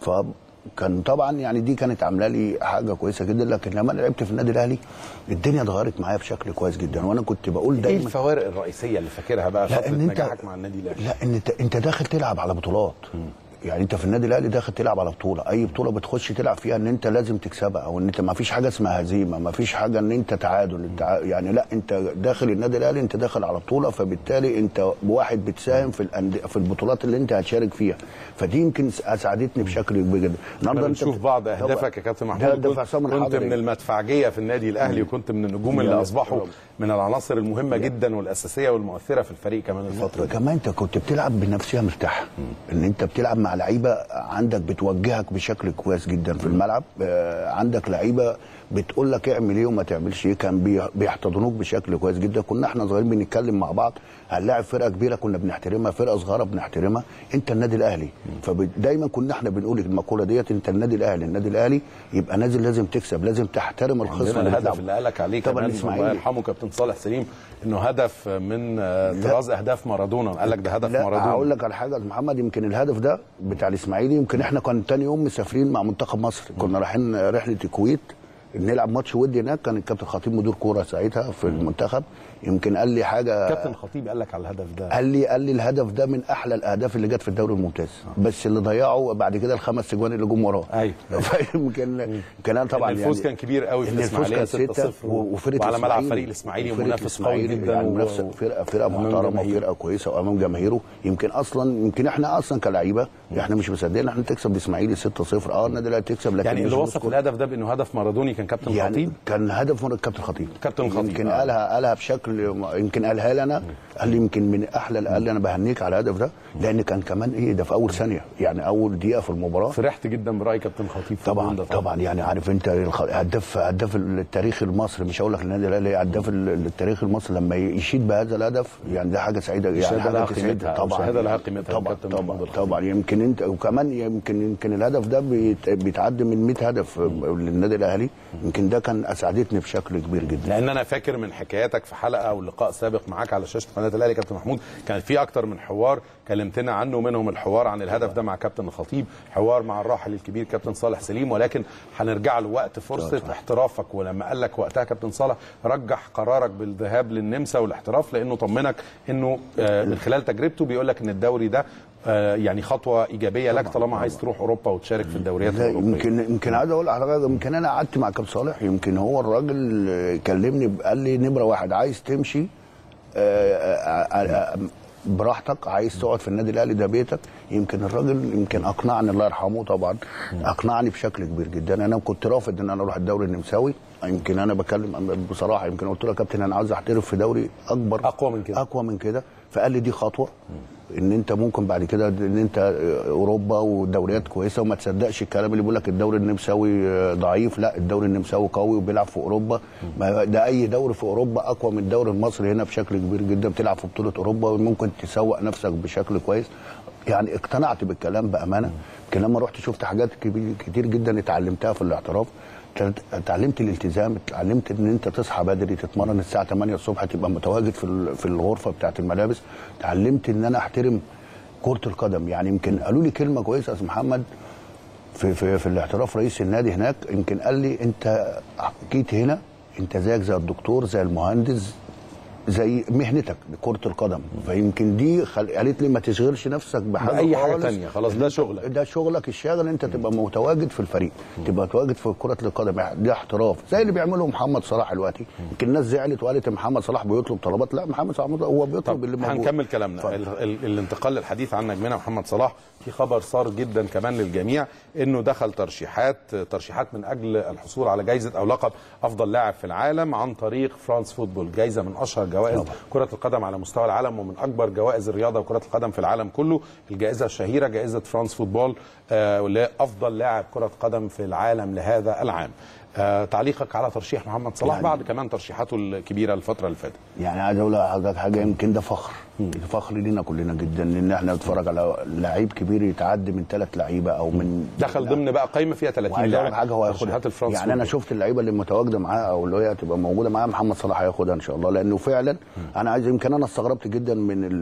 كان طبعا يعني دي كانت عامله لي حاجه كويسه جدا. لكن لما انا لعبت في النادي الاهلي الدنيا اتغيرت معايا بشكل كويس جدا. وانا كنت بقول دايما ايه الفوارق الرئيسيه اللي فاكرها بقى فتره نجاحك مع النادي الاهلي؟ لا انت داخل تلعب على بطولات. يعني انت في النادي الاهلي داخل تلعب على بطوله، اي بطوله بتخش تلعب فيها ان انت لازم تكسبها، او ان انت ما فيش حاجه اسمها هزيمه، ما فيش حاجه ان انت تعادل، يعني لا، انت داخل النادي الاهلي انت داخل على بطوله، فبالتالي انت واحد بتساهم في البطولات اللي انت هتشارك فيها. فدي يمكن اسعدتني بشكل كبير جدا. النهارده انت بنشوف بعض اهدافك يا كابتن محمود. كنت من المدفعجيه في النادي الاهلي، وكنت من النجوم اللي اصبحوا من العناصر المهمه جدا والاساسيه والمؤثره في الفريق كمان الفتره دي. كمان انت كنت بتلعب بنفسيه مرتاحه، ان انت بتلعب مع لعيبه عندك بتوجهك بشكل كويس جدا في الملعب، عندك لعيبه بتقول لك اعمل ايه وما تعملش ايه، كان بيحتضنوك بشكل كويس جدا. كنا احنا صغيرين بنتكلم مع بعض، هنلاعب فرقه كبيره كنا بنحترمها، فرقه صغيره بنحترمها، انت النادي الاهلي. فدايما كنا احنا بنقول المقوله ديت، انت النادي الاهلي، النادي الاهلي يبقى نازل لازم تكسب، لازم تحترم الخصم. الهدف اللي قالك عليه كمان الله يرحمه كابتن صالح سليم، انه هدف من طراز اهداف مارادونا، قال لك ده هدف مارادونا. هقول لك على حاجه يا محمد، يمكن الهدف ده بتاع الاسماعيلي، يمكن احنا كان تاني يوم مسافرين مع منتخب مصر، كنا رايحين رحله الكويت نلعب ماتش ودي هناك. كان الكابتن خطيب مدير كوره ساعتها في المنتخب، يمكن قال لي حاجه. كابتن خطيب قال لك على الهدف ده؟ قال لي الهدف ده من احلى الاهداف اللي جت في الدوري الممتاز، بس اللي ضيعه بعد كده الخمس اجوان اللي جم وراه. ايوه يمكن انا طبعا يعني الفوز كان كبير قوي في الاسماعيليه 6-0 وعلى ملعب فريق الاسماعيلي ومنافس قوي جدا، يعني منافسه فرقه محترمه وفرقه كويسه وامام جماهيره. يمكن احنا اصلا كلاعيبه احنا مش مصدقين احنا تكسب الاسماعيلي 6-0. النادي الاهلي تكسب، لكن يعني اللي وصف الهدف ده بانه هدف مارادوني كان كابتن خطيب. كان هدف من الكابتن خطيب. يمكن قالها بشكل، يمكن قالها لي انا، قال لي يمكن من احلى، قال لي انا بهنيك على الهدف ده، لان كان كمان ايه ده في اول ثانيه، يعني اول دقيقه في المباراه. فرحت جدا براي كابتن خطيب طبعا يعني عارف انت هداف التاريخ المصري، مش هقول لك النادي الاهلي، هداف التاريخ المصري لما يشيد بهذا الهدف، يعني ده حاجه سعيده، يعني حاجه تسعدها طبعا. شهاده لها قيمتها طبعا. يمكن انت وكمان يمكن الهدف ده بيتعدى من 100 هدف للنادي الاهلي، يمكن ده كان اسعدتني بشكل كبير جدا. لان انا فاكر من حكاياتك في حلقه او لقاء سابق معاك على شاشه قناه الاهلي كابتن محمود، كان في اكتر من حوار كلمتنا عنه، منهم الحوار عن الهدف ده مع كابتن الخطيب، حوار مع الراحل الكبير كابتن صالح سليم، ولكن هنرجع له وقت فرصه احترافك. ولما قال لك وقتها كابتن صالح رجح قرارك بالذهاب للنمسا والاحتراف، لانه طمنك انه من خلال تجربته بيقول لك ان الدوري ده يعني خطوه ايجابيه لك طالما عايز تروح اوروبا وتشارك في الدوريات الاوروبيه. يمكن عايز اقول على حاجه، يمكن انا قعدت مع كابتن صالح، يمكن هو الراجل كلمني قال لي نمره واحد عايز تمشي براحتك، عايز تقعد في النادي الاهلي ده بيتك. يمكن الراجل اقنعني، الله يرحمه طبعا، اقنعني بشكل كبير جدا. انا كنت رافض ان انا اروح الدوري النمساوي، يمكن انا بكلم بصراحه، يمكن قلت له يا كابتن انا عايز احترف في دوري اكبر اقوى من كده. فقال لي دي خطوه ان انت ممكن بعد كده ان انت اوروبا ودوريات كويسه، وما تصدقش الكلام اللي بيقول لك الدوري النمساوي ضعيف، لا الدوري النمساوي قوي وبيلعب في اوروبا. ده اي دوري في اوروبا اقوى من الدوري المصري هنا بشكل كبير جدا، بتلعب في بطوله اوروبا وممكن تسوق نفسك بشكل كويس. يعني اقتنعت بالكلام بامانه. يمكن لما رحت شفت حاجات كتير جدا اتعلمتها في الاحتراف، اتعلمت الالتزام، اتعلمت ان انت تصحى بدري تتمرن الساعه 8 الصبح تبقى متواجد في الغرفه بتاعه الملابس. اتعلمت ان انا احترم كره القدم. يعني يمكن قالوا لي كلمه كويسه يا استاذ محمد في الاحتراف، رئيس النادي هناك يمكن قال لي انت جيت هنا انت زيك زي الدكتور زي المهندس زي مهنتك كرة القدم. فيمكن دي قالت لي ما تشغلش نفسك بحاجه اي حاجه ثانيه، خلاص ده شغلك، ده شغلك الشاغل، انت تبقى متواجد في الفريق، تبقى متواجد في كرة القدم. ده احتراف زي اللي بيعمله محمد صلاح دلوقتي. يمكن الناس زعلت وقالت محمد صلاح بيطلب طلبات، لا محمد صلاح هو بيطلب اللي موجود. هنكمل كلامنا. الانتقال للحديث عن نجمنا محمد صلاح، في خبر صار جدا كمان للجميع انه دخل ترشيحات من اجل الحصول على جائزه او لقب افضل لاعب في العالم عن طريق فرانس فوتبول، جائزه من اشهر جوائز كره القدم على مستوى العالم ومن اكبر جوائز الرياضه وكره القدم في العالم كله. الجائزه الشهيره جائزه فرانس فوتبول لافضل لاعب كره قدم في العالم لهذا العام. تعليقك على ترشيح محمد صلاح يعني بعد كمان ترشيحاته الكبيره الفتره اللي فاتت؟ يعني عايز اقول لحضرتك حاجه، يمكن ده فخر لينا كلنا جدا ان احنا نتفرج على لعيب كبير يتعدي من 3 لعيبه او من دخل ضمن بقى قائمه فيها 30 لاعب. حاجه هو هياخدها يعني انا شفت اللعيبه اللي متواجده معاه او اللي هي هتبقى موجوده معاه، محمد صلاح هياخدها ان شاء الله، لانه فعلا انا عايز يمكن انا استغربت جدا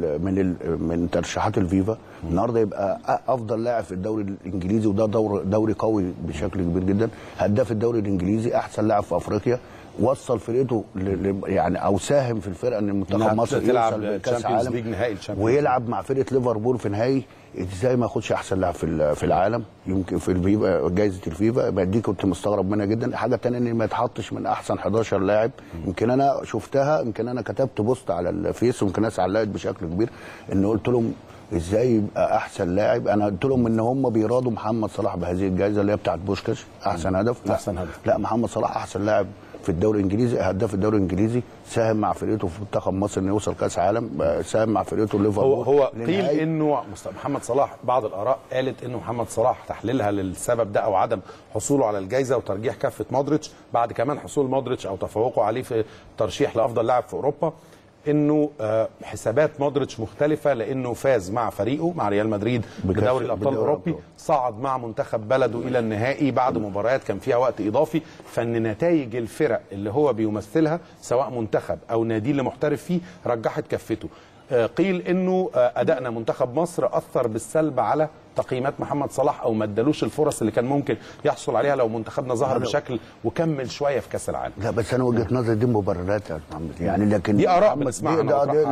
من ترشيحات الفيفا النهارده يبقى افضل لاعب في الدوري الانجليزي، وده دوري قوي بشكل كبير جدا، هداف الدوري الانجليزي، احسن لاعب في افريقيا، وصل فرقته يعني او ساهم في الفرقه ان منتخب مصر يوصل لكاس عالم ويلعب مع فرقه ليفربول في نهائي. ازاي ما ياخدش احسن لاعب في العالم؟ يمكن في الفيفا جائزه الفيفا دي كنت مستغرب منها جدا. حاجه ثانيه ان ما يتحطش من احسن 11 لاعب. يمكن انا شفتها، يمكن انا كتبت بوست على الفيس ويمكن الناس علقت بشكل كبير ان قلت لهم ازاي يبقى احسن لاعب. انا قلت لهم ان هم بيرادوا محمد صلاح بهذه الجائزه اللي هي بتاعت بوشكاش احسن هدف. لا محمد صلاح احسن لاعب في الدوري الانجليزي، هداف الدوري الانجليزي، ساهم مع فرقته في منتخب مصر انه يوصل كاس عالم، ساهم مع فرقته ليفربول. هو قيل انه محمد صلاح، بعض الاراء قالت انه محمد صلاح تحليلها للسبب ده او عدم حصوله على الجائزه وترجيح كفه مودريتش بعد كمان حصول مودريتش او تفوقه عليه في ترشيح لافضل لاعب في اوروبا، انه حسابات مودريتش مختلفه لانه فاز مع فريقه مع ريال مدريد بدوري الابطال الاوروبي، صعد مع منتخب بلده الى النهائي بعد مباريات كان فيها وقت اضافي، فان نتائج الفرق اللي هو بيمثلها سواء منتخب او نادي اللي محترف فيه رجحت كفته. قيل انه ادائنا منتخب مصر اثر بالسلب على تقييمات محمد صلاح او ما ادالوش الفرص اللي كان ممكن يحصل عليها لو منتخبنا ظهر بشكل وكمل شويه في كاس العالم. لا بس انا وجهه نظري دي مبررات يا محمد، يعني لكن دي اراء بنسمعها.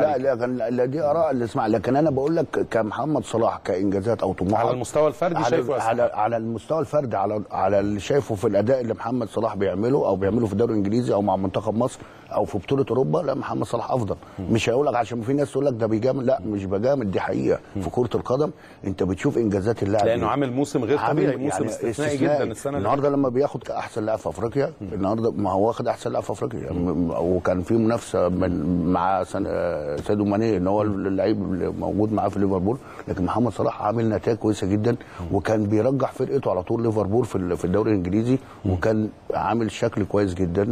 لا دي اراء اللي اسمعها، لكن انا بقول لك كمحمد صلاح كانجازات او طموحات على المستوى الفردي شايفه على المستوى الفردي على اللي شايفه في الاداء اللي محمد صلاح بيعمله في الدوري الانجليزي او مع منتخب مصر او في بطوله اوروبا، لا محمد صلاح افضل. مش هقول لك عشان في ناس تقول لك ده بيجامل، لا مش بجامل، دي حقيقه. في كره القدم انت بتشوف انجازات اللاعب لانه عامل موسم غير طبيعي، موسم استثنائي جدا السنه النهارده لما بياخد احسن لاعب في افريقيا. النهارده ما هو واخد احسن لاعب في افريقيا وكان في منافسه مع ساديو ماني ان هو اللعيب اللي موجود معاه في ليفربول، لكن محمد صلاح عامل نتائج كويسه جدا وكان بيرجح فرقته على طول ليفربول في الدوري الانجليزي، وكان عامل شكل كويس جدا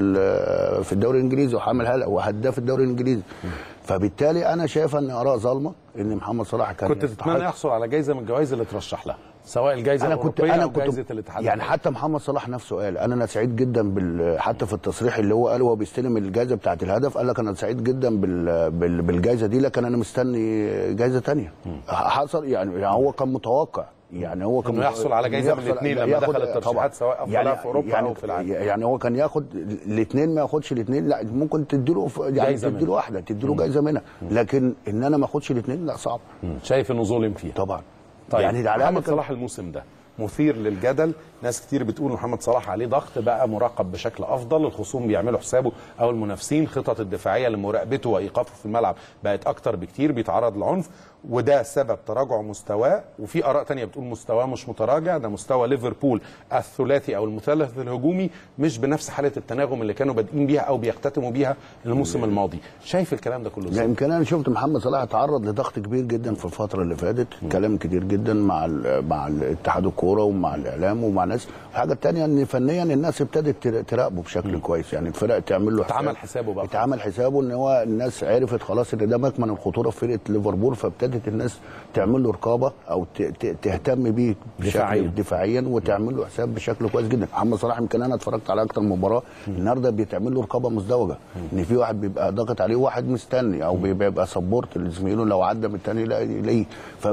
في الدوري الانجليزي وعامل وهداف الدوري الانجليزي. فبالتالي انا شايف ان اراء ظالمه ان محمد صلاح كان كنت تتمنى يحصل على جائزه من الجوائز اللي ترشح لها سواء الجائزه الاوروبيه او جائزه الاتحاد يعني حتى محمد صلاح نفسه قال انا سعيد جدا حتى في التصريح اللي هو قاله وهو بيستلم الجائزه بتاعه الهدف، قال لك انا سعيد جدا بالجائزه دي، لكن انا مستني جائزه ثانيه. حصل يعني هو كان متوقع، يعني هو كان يحصل على جائزه من الاثنين لما دخل الترشيحات سواء افضل لاعب في اوروبا او في العالم. يعني هو كان ياخد الاثنين، ما ياخدش الاثنين، لا ممكن تديله يعني تديله واحده، تديله جائزه منها، لكن ان انا ما اخدش الاثنين لا صعب. شايف انه ظلم فيه طبعا. طيب يعني محمد صلاح الموسم ده مثير للجدل، ناس كتير بتقول محمد صلاح عليه ضغط، بقى مراقب بشكل افضل، الخصوم بيعملوا حسابه او المنافسين، خطط الدفاعيه لمراقبته وايقافه في الملعب بقت اكتر بكتير، بيتعرض للعنف وده سبب تراجع مستواه. وفي اراء تانية بتقول مستواه مش متراجع، ده مستوى ليفربول الثلاثي او المثلث الهجومي مش بنفس حاله التناغم اللي كانوا بادئين بيها او بيختتموا بيها الموسم الماضي. شايف الكلام ده كله ازاي؟ يمكن انا شفت محمد صلاح اتعرض لضغط كبير جدا في الفتره اللي فاتت، كلام كتير جدا مع الاتحاد الكوري الكوره ومع الاعلام ومع ناس. الحاجه الثانيه ان فنيا الناس ابتدت تراقبه بشكل كويس، يعني الفرق تعمل له اتعمل حسابه بقى، اتعمل حسابه ان هو الناس عرفت خلاص ان ده مكمن الخطوره في فرقه ليفربول، فابتدت الناس تعمل له رقابه او تهتم بيه دفاعيا وتعمل له حساب بشكل كويس جدا. محمد صلاح يمكن انا اتفرجت على اكتر من مباراه النهارده بيتعمل له رقابه مزدوجه، ان في واحد بيبقى ضاغط عليه وواحد مستني او بيبقى سبورت لزميله، لو عدى من الثاني يلاقيه.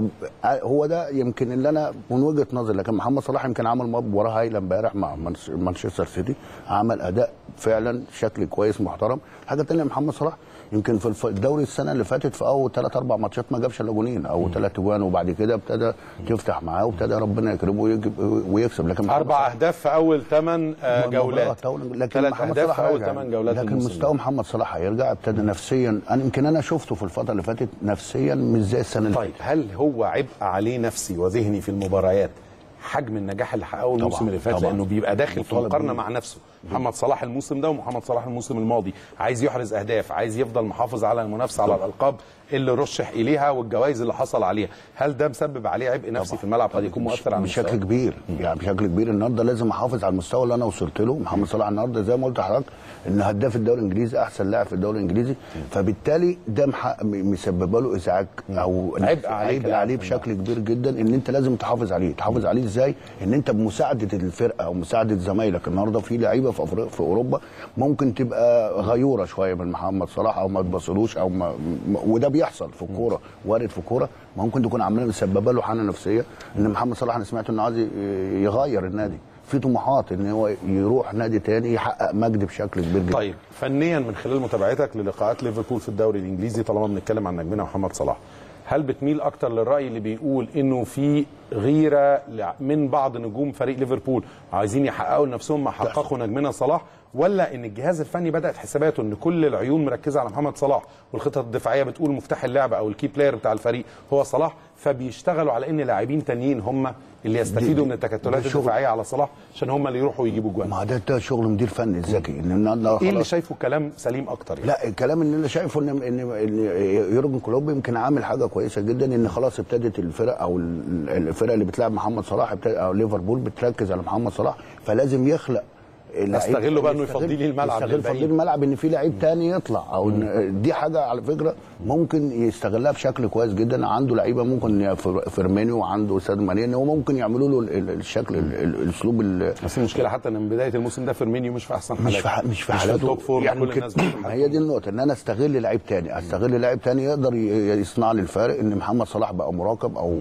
فهو ده يمكن اللي انا من وجهه نظري. لكن محمد صلاح يمكن عمل مباراه هايله امبارح مع مانشستر سيتي، عمل اداء فعلا شكل كويس محترم. حاجه ثانيه محمد صلاح يمكن في الدوري السنه اللي فاتت في اول 3-4 ماتشات ما جابش الا جونين او 3 جوان، وبعد كده ابتدى تفتح معاه وابتدى ربنا يكرمه ويكسب. لكن 4 اهداف في اول 8 جولات، لكن 3 اهداف في اول 8 جولات. لكن مستوى محمد صلاح هيرجع، ابتدى نفسيا. انا شفته في الفتره اللي فاتت نفسيا مش زي السنه اللي فاتت. طيب هل هو عبء عليه نفسي وذهني في المباريات حجم النجاح اللي حققه الموسم اللي فات؟ لانه بيبقى داخل في مقارنه مع نفسه. محمد صلاح الموسم ده ومحمد صلاح الموسم الماضي عايز يحرز اهداف، عايز يفضل محافظ على المنافسه على الالقاب اللي رشح اليها والجوائز اللي حصل عليها. هل ده مسبب عليه عبء نفسي في الملعب قد يكون مؤثر على بشكل كبير؟ يعني بشكل كبير. النهارده لازم احافظ على المستوى اللي انا وصلت له. محمد صلاح النهارده زي ما قلت لحضرتك ان هداف الدوري الانجليزي، احسن لاعب في الدوري الانجليزي، فبالتالي ده مسبب له ازعاج او عبء عليه بشكل كبير جدا. ان انت لازم تحافظ عليه. تحافظ عليه ازاي؟ ان انت بمساعده الفرقه او مساعده زمايلك. النهارده في لعيبه في اوروبا ممكن تبقى غيوره شويه من محمد صلاح او ما تبصلوش او ما وده بيحصل في الكوره، وارد في الكوره. ممكن تكون عامله مسببه له حاله نفسيه. ان محمد صلاح انا سمعت انه عايز يغير النادي، في طموحات ان هو يروح نادي تاني يحقق مجد بشكل كبير جدا. طيب فنيا من خلال متابعتك للقاءات ليفربول في الدوري الانجليزي، طالما بنتكلم عن نجمنا محمد صلاح، هل بتميل اكتر للراي اللي بيقول انه في غيره من بعض نجوم فريق ليفربول عايزين يحققوا لنفسهم ما حققوا نجمنا صلاح، ولا ان الجهاز الفني بدات حساباته ان كل العيون مركزه على محمد صلاح والخطط الدفاعيه بتقول مفتاح اللعبه او الكي بلاير بتاع الفريق هو صلاح، فبيشتغلوا على ان لاعبين تانيين هم اللي يستفيدوا من التكتلات الدفاعيه على صلاح عشان هم اللي يروحوا يجيبوا جوان؟ ما ده شغل مدير فني ذكي. ايه اللي شايفه كلام سليم اكتر يعني؟ لا الكلام اللي انا شايفه ان يورجن كلوب يمكن عامل حاجه كويسه جدا، ان خلاص ابتدت الفرق او الفرق اللي بتلعب محمد صلاح او ليفربول بتركز على محمد صلاح، فلازم يخلق استغله بقى انه يفضي لي الملعب، يستغل تفضيل الملعب ان في لعيب تاني يطلع او دي حاجه على فكره ممكن يستغلها بشكل كويس جدا. عنده لعيبه ممكن فيرمينيو وعنده ساديو ماني ان هو ممكن يعملوا له الشكل الاسلوب. بس المشكله حتى ان من بدايه الموسم ده فيرمينيو مش في احسن حالاته، مش في حالاته يعني كل الناس هي دي النقطه، ان انا استغل لعيب تاني يقدر يصنع لي الفارق. ان محمد صلاح بقى مراقب او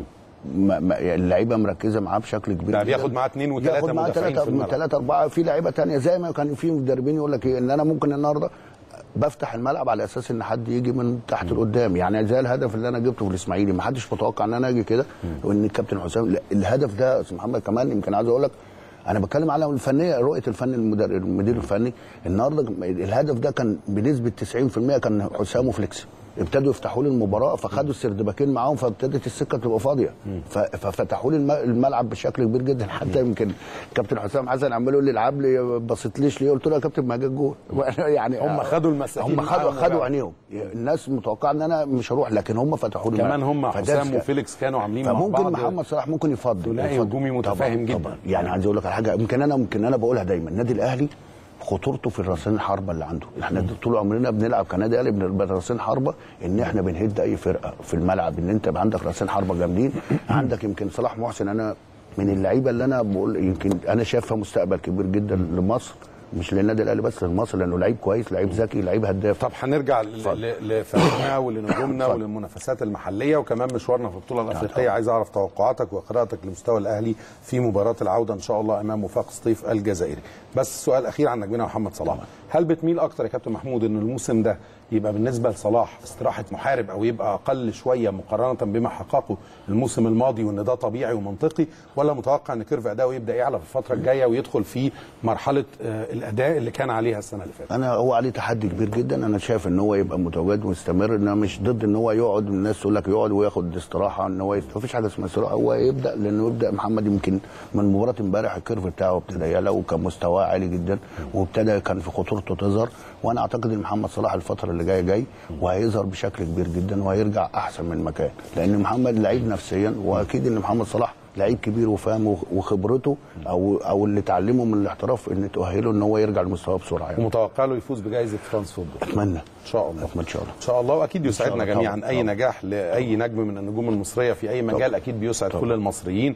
اللعيبه مركزه معاه بشكل كبير. ده بياخد معاه 2 و3 مدافعين في الملعب، 3 4 في لعيبه ثانيه زي ما كان في مدربين يقول لك ان انا ممكن النهارده بفتح الملعب على اساس ان حد يجي من تحت لقدام. يعني زي الهدف اللي انا جبته في الاسماعيلي، ما حدش متوقع ان انا اجي كده، وان الكابتن حسام الهدف ده محمد كمان يمكن عايز اقول لك انا بتكلم على الفنيه، رؤيه الفن المدير الفني. النهارده الهدف ده كان بنسبه 90% كان حسام وفليكس ابتدوا يفتحوا لي المباراه، فخدوا السردباكين معاهم، فابتدت السكه تبقى فاضيه، ففتحوا لي الملعب بشكل كبير جدا. حتى يمكن كابتن حسام حسن عمال يقول لي العب لي ما بصيتليش ليه؟ قلت له يا كابتن ما جه الجول. يعني هم خدوا المساكين، هم خدوا عينيهم. الناس متوقعه ان انا مش هروح، لكن هم فتحوا لي كمان. هم حسام وفيليكس كانوا عاملين مع بعض، فممكن محمد صلاح ممكن يفضل ثنائي هجومي متفاهم جدا. طبعا. يعني عايز اقول لك على حاجه يمكن انا بقولها دايما، النادي الاهلي خطورته في الراسين الحربه اللي عنده. احنا طول عمرنا بنلعب كنادي اهلي بالراسين حربه، ان احنا بنهد اي فرقه في الملعب، ان انت يبقى عندك راسين حربه جامدين. عندك يمكن صلاح محسن، انا من اللعيبه اللي انا بقول يمكن انا شايفها مستقبل كبير جدا لمصر، مش للنادي الاهلي بس، لمصر، لانه لعيب كويس، لعيب ذكي، لعيب هداف. طب هنرجع لفريقنا ولنجومنا وللمنافسات المحليه وكمان مشوارنا في البطوله الافريقيه. عايز اعرف توقعاتك وقراءتك لمستوى الاهلي في مباراه العوده ان شاء الله امام وفاق سطيف الجزائري. بس سؤال اخير عن نجمنا محمد صلاح، هل بتميل اكتر يا كابتن محمود ان الموسم ده يبقى بالنسبه لصلاح استراحه محارب او يبقى اقل شويه مقارنه بما حققه الموسم الماضي وان ده طبيعي ومنطقي، ولا متوقع ان كيرف اداؤه يبدا يعلى في الفتره الجايه ويدخل في مرحله الاداء اللي كان عليها السنه اللي فاتت؟ هو عليه تحدي كبير جدا. انا شايف ان هو يبقى متواجد ومستمر. انا مش ضد ان هو يقعد، الناس تقول لك يقعد وياخد استراحه، ان هو مفيش حاجه اسمها استراحه، هو يبدا، لانه يبدا محمد يمكن من مباراه امبارح الكيرف بتاعه ابتدى يعلى وكان مستواه عالي جدا وابتدى كان في خطورته تظهر. وانا اعتقد ان محمد صلاح الفتره اللي جاي وهيظهر بشكل كبير جدا وهيرجع احسن من مكان، لان محمد لعيب نفسيا، واكيد ان محمد صلاح لعيب كبير وفاهم وخبرته او اللي اتعلمه من الاحتراف ان تؤهله ان هو يرجع لمستواه بسرعه يعني. ومتوقع له يفوز بجائزه فرانس فوتبول. اتمنى ان شاء الله. ان شاء الله. ان شاء الله. واكيد يسعدنا جميعا اي نجاح لاي نجم من النجوم المصريه في اي مجال. اكيد بيسعد كل المصريين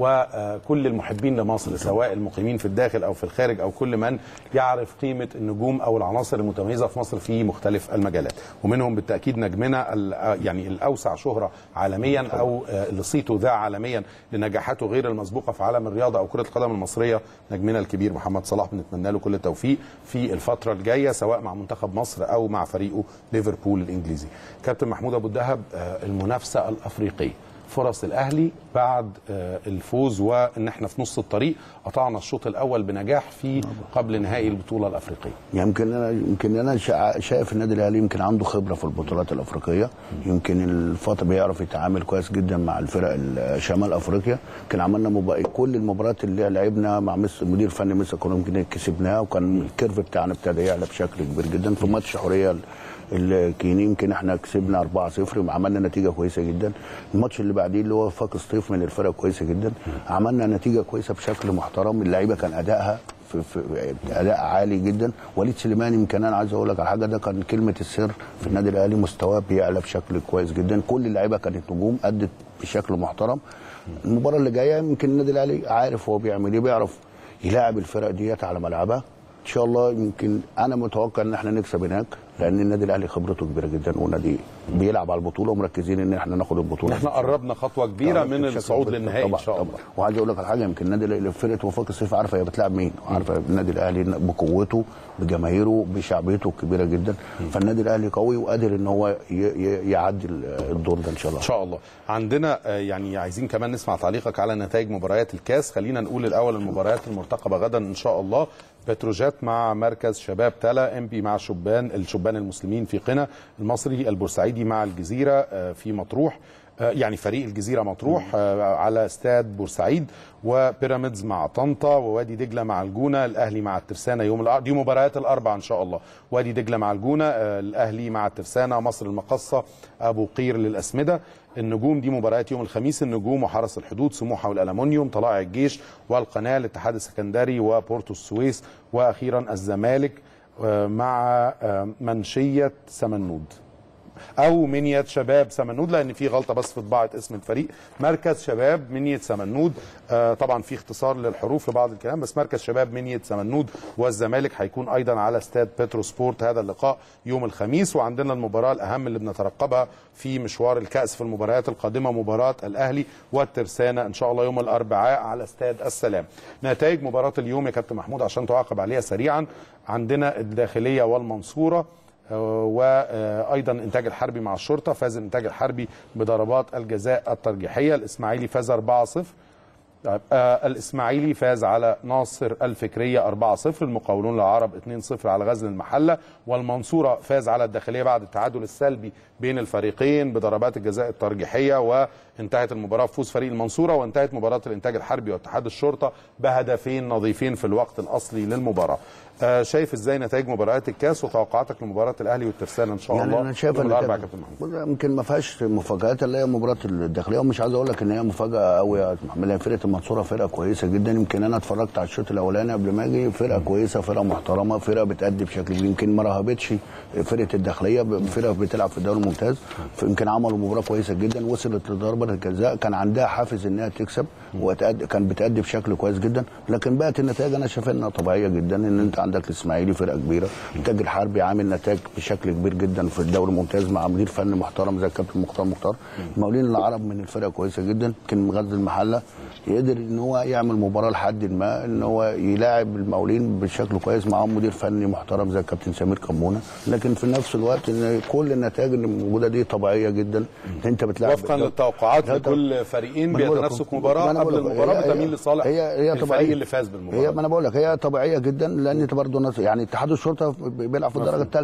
وكل المحبين لمصر سواء المقيمين في الداخل او في الخارج او كل من يعرف قيمه النجوم او العناصر المتميزه في مصر في مختلف المجالات، ومنهم بالتاكيد نجمنا يعني الاوسع شهره عالميا او اللي صيته ذاع عالميا لنجاحاته غير المسبوقه في عالم الرياضه او كره القدم المصريه، نجمنا الكبير محمد صلاح. بنتمنى له كل التوفيق في الفتره الجايه سواء مع منتخب مصر او مع فريقه ليفربول الانجليزي. كابتن محمود ابو الدهب، المنافسه الافريقيه، فرص الاهلي بعد الفوز وان احنا في نص الطريق قطعنا الشوط الاول بنجاح في قبل نهائي البطوله الافريقيه. يمكن انا شايف النادي الاهلي يمكن عنده خبره في البطولات الافريقيه، يمكن الفتره بيعرف يتعامل كويس جدا مع الفرق شمال افريقيا. يمكن عملنا كل المباريات اللي لعبنا مع مدير فني مصر كنا يمكن كسبناها، وكان الكيرف بتاعنا ابتدى يعلى بشكل كبير جدا. في ماتش حوريه الكيني يمكن احنا كسبنا 4-0 وعملنا نتيجه كويسه جدا. الماتش اللي بعديه اللي هو فاق سطيف من الفرق كويسه جدا، عملنا نتيجه كويسه بشكل محترم. اللعيبه كان ادائها في اداء عالي جدا. وليد سليمان يمكن انا عايز اقول لك على حاجه، ده كان كلمه السر في النادي الاهلي، مستواه بيعلى بشكل كويس جدا. كل اللعيبه كانت نجوم ادت بشكل محترم. المباراه اللي جايه يمكن النادي الاهلي عارف هو بيعمل ايه، بيعرف يلاعب الفرق ديت على ملعبها ان شاء الله. يمكن انا متوقع ان احنا نكسب هناك لان النادي الاهلي خبرته كبيره جدا ونادي بيلعب على البطوله ومركزين ان احنا ناخد البطوله. احنا قربنا خطوه كبيره من الصعود للنهائي ان شاء الله. وعايز اقول لك على حاجه، يمكن النادي الاهلي فرقه وفاق الصيف عارفه هي بتلعب مين، وعارفه النادي الاهلي بقوته بجماهيره بشعبيته الكبيره جدا. فالنادي الاهلي قوي وقادر ان هو يعدي الدور ده ان شاء الله. ان شاء الله. عندنا يعني عايزين كمان نسمع تعليقك على نتائج مباريات الكاس. خلينا نقول الاول المباريات المرتقبه غدا ان شاء الله. بتروجيت مع مركز شباب تلا، امبي مع الشبان المسلمين في قنا، المصري البورسعيدي مع الجزيره في مطروح، يعني فريق الجزيره مطروح على استاد بورسعيد، وبيراميدز مع طنطا، ووادي دجله مع الجونه، الاهلي مع الترسانه يوم الاربعاء. دي مباريات الاربعاء ان شاء الله. وادي دجله مع الجونه، الاهلي مع الترسانه، مصر المقصه، ابو قير للاسمده. النجوم دي مباريات يوم الخميس، النجوم وحرس الحدود، سموحه والالومنيوم، طلائع الجيش والقناه، الاتحاد السكندري وبورتو السويس، واخيرا الزمالك مع منشيه سمنود او منية شباب سمنود، لان في غلطه بس في طباعه اسم الفريق. مركز شباب منية سمنود، طبعا في اختصار للحروف لبعض الكلام، بس مركز شباب منية سمنود. والزمالك هيكون ايضا على استاد بترو سبورت هذا اللقاء يوم الخميس. وعندنا المباراه الاهم اللي بنترقبها في مشوار الكاس في المباريات القادمه، مباراه الاهلي والترسانه ان شاء الله يوم الاربعاء على استاد السلام. نتائج مباراه اليوم يا كابتن محمود عشان تعاقب عليها سريعا. عندنا الداخليه والمنصوره، وايضا انتاج الحربي مع الشرطه. فاز الانتاج الحربي بضربات الجزاء الترجيحيه. الاسماعيلي فاز 4-0. الاسماعيلي فاز على ناصر الفكريه 4-0. المقاولون العرب 2-0 على غزل المحله. والمنصوره فاز على الداخليه بعد التعادل السلبي بين الفريقين بضربات الجزاء الترجيحيه، وانتهت المباراه بفوز فريق المنصوره. وانتهت مباراه الانتاج الحربي واتحاد الشرطه بهدفين نظيفين في الوقت الاصلي للمباراه. شايف ازاي نتائج مباريات الكاس وتوقعاتك لمباراه الاهلي والترسانه ان شاء الله؟ يعني انا شايف ان يمكن ما فيهاش مفاجات اللي هي مباراه الداخليه، ومش عايز اقول لك ان هي مفاجاه قوي يا محمد. فرقه المنصوره فرقه كويسه جدا. يمكن انا اتفرجت على الشوط الاولاني قبل ما اجي، فرقه كويسه، فرقه محترمه، فرقه بتأدي بشكل كبير. يمكن ما رهبتش فرقه الداخليه، فرقه بتلعب في الدوري الممتاز. يمكن عملوا مباراه كويسه جدا، وصلت لضربه الجزاء، كان عندها حافز انها تكسب كان بتأدي بشكل كويس جدا. لكن بقت النتائج انا شايف انها طبيعيه جدا، ان انت عندك الاسماعيلي فرقه كبيره، الانتاج الحربي عامل نتائج بشكل كبير جدا في الدوري الممتاز مع مدير فني محترم زي الكابتن مختار. المقاولين العرب من الفرقه كويسه جدا. يمكن غزل المحله يقدر ان هو يعمل مباراه لحد ما ان هو يلاعب المقاولين بشكل كويس، معاهم مدير فني محترم زي الكابتن سمير كمونه. لكن في نفس الوقت ان كل النتائج اللي موجوده دي طبيعيه جدا. انت بتلعب وفقا للتوقعات لكل فريقين بيتنافسوا في مباراه، قبل المباراه بتميل لصالح الفريق اللي فاز بالمباراه. ما انا بقول لك هي طبيعيه جدا، لان انت برضه يعني اتحاد الشرطه بيلعب في الدرجه الثالثه،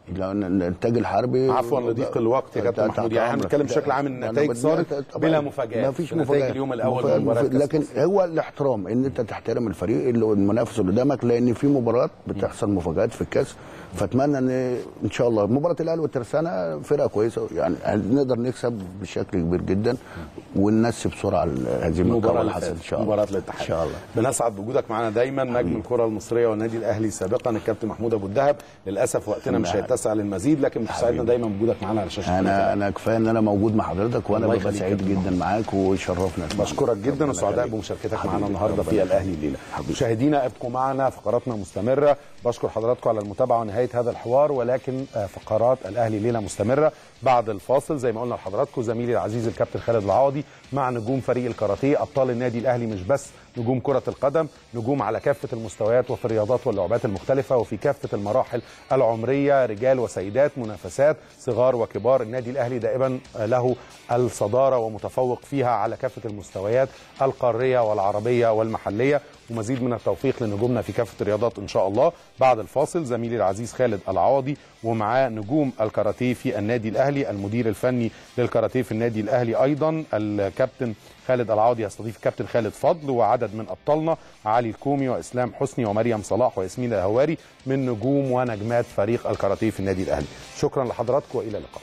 الانتاج الحربي عفوا لضيق الوقت يا كابتن محمود، يعني احنا بنتكلم بشكل عام ان النتائج صارت بلا مفاجآت. ما فيش مفاجآت اليوم الاول لكن هو الاحترام ان انت تحترم الفريق اللي المنافس اللي قدامك، لان في مباريات بتحصل مفاجآت في الكاس. فاتمنى ان شاء الله مباراه الاهلي والترسانه فرقه كويسه، يعني نقدر نكسب بشكل كبير جدا وننسي بسرعه هذه المباراه اللي حصلت ان شاء الله. مباراه الاتحاد ان شاء الله. بنسعد بوجودك معانا دايما، نجم الكره المصريه والنادي الاهلي سابقا الكابتن محمود ابو الدهب. للاسف وقتنا مش هيتسع للمزيد، لكن بتسعدنا دايما بوجودك معانا على شاشه انا كفايه ان انا موجود مع حضرتك، وانا ببقى سعيد جدا معاك وشرفنا. بشكرك جدا وسعداء بمشاركتك معنا النهارده في الاهلي الليله. مشاهدينا ابقوا معنا، فقراتنا مستمره. بشكر حضراتكم على المتابعه ونهايه هذا الحوار، ولكن فقرات الاهلي الليله مستمره بعد الفاصل. زي ما قلنا لحضراتكم زميلي العزيز الكابتن خالد العوضي مع نجوم فريق الكاراتيه ابطال النادي الاهلي، مش بس نجوم كره القدم، نجوم على كافه المستويات وفي الرياضات واللعبات المختلفه وفي كافه المراحل العمريه، رجال وسيدات، منافسات، صغار وكبار. النادي الاهلي دائما له الصداره ومتفوق فيها على كافه المستويات القاريه والعربيه والمحليه، ومزيد من التوفيق لنجومنا في كافه الرياضات ان شاء الله. بعد الفاصل زميلي العزيز خالد العوضي ومعاه نجوم الكاراتيه في النادي الاهلي، المدير الفني للكاراتيه في النادي الاهلي ايضا الكابتن خالد العوضي يستضيف الكابتن خالد فضل وعدد من ابطالنا علي الكومي واسلام حسني ومريم صلاح وياسمين الهواري من نجوم ونجمات فريق الكاراتيه في النادي الاهلي. شكرا لحضراتكم والى اللقاء.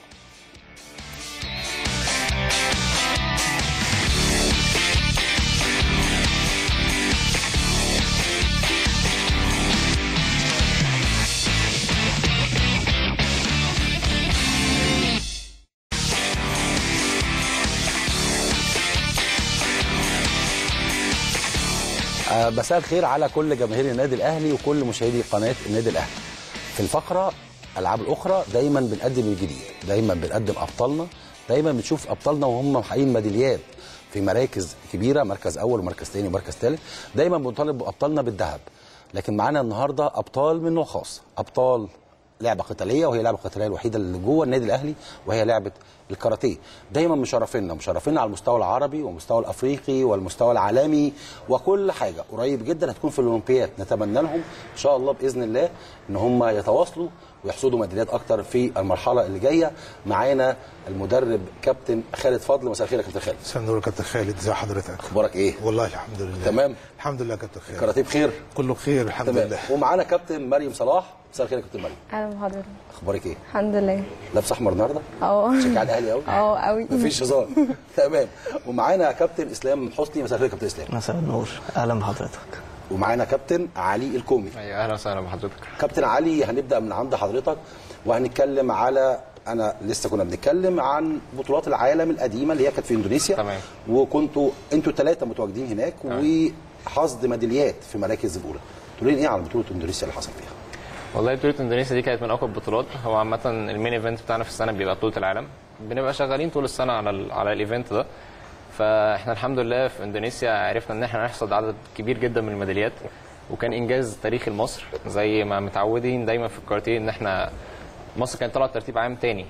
مساء الخير على كل جماهير النادي الاهلي وكل مشاهدي قناه النادي الاهلي. في الفقره العاب الاخرى دايما بنقدم الجديد، دايما بنقدم ابطالنا، دايما بنشوف ابطالنا وهم محققين ميداليات في مراكز كبيره، مركز اول ومركز ثاني ومركز ثالث، دايما بنطالب ابطالنا بالذهب. لكن معانا النهارده ابطال من نوع خاص، ابطال لعبه قتاليه، وهي اللعبه القتاليه الوحيده اللي جوه النادي الاهلي وهي لعبه الكاراتيه. دايما مشرفينا على المستوى العربي والمستوى الافريقي والمستوى العالمي، وكل حاجه قريب جدا هتكون في الاولمبياد. نتمنى لهم ان شاء الله باذن الله ان هم يتواصلوا ويحصدوا ميداليات اكتر في المرحله اللي جايه. معانا المدرب كابتن خالد فضل. مساء الخير يا كابتن خالد. مساء النور يا كابتن خالد، ازي حضرتك؟ اخبارك ايه؟ والله الحمد لله تمام الحمد لله يا كابتن خالد. الكاراتيه بخير؟ كله بخير الحمد تمام. لله. ومعانا كابتن مريم صلاح. مساء الخير يا كابتن مريم. اهلا بحضرتك. اخبارك ايه؟ الحمد لله. لابسه احمر النهارده؟ شجع الاهلي قوي؟ قوي مفيش هزار. تمام. ومعانا كابتن اسلام حسني. مساء الخير يا كابتن اسلام. مساء النور، اهلا بحضرتك. ومعانا كابتن علي الكومي. ايوه اهلا وسهلا بحضرتك. كابتن علي هنبدا من عند حضرتك وهنتكلم على، انا لسه كنا بنتكلم عن بطولات العالم القديمه اللي هي كانت في اندونيسيا. تمام. وكنتوا انتوا الثلاثه متواجدين هناك وحصد ميداليات في مراكز الاولى. تقولوا لي ايه على بطوله اندونيسيا اللي حصل فيها؟ والله بطوله اندونيسيا دي كانت من اقوى البطولات. هو عامه المين ايفنت بتاعنا في السنه بيبقى بطوله العالم، بنبقى شغالين طول السنه على الايفنت ده. فاحنا الحمد لله في اندونيسيا عرفنا ان احنا نحصد عدد كبير جدا من الميداليات، وكان انجاز تاريخي لمصر زي ما متعودين دايما في الكاراتيه ان احنا مصر كانت طلعت ترتيب عام تاني.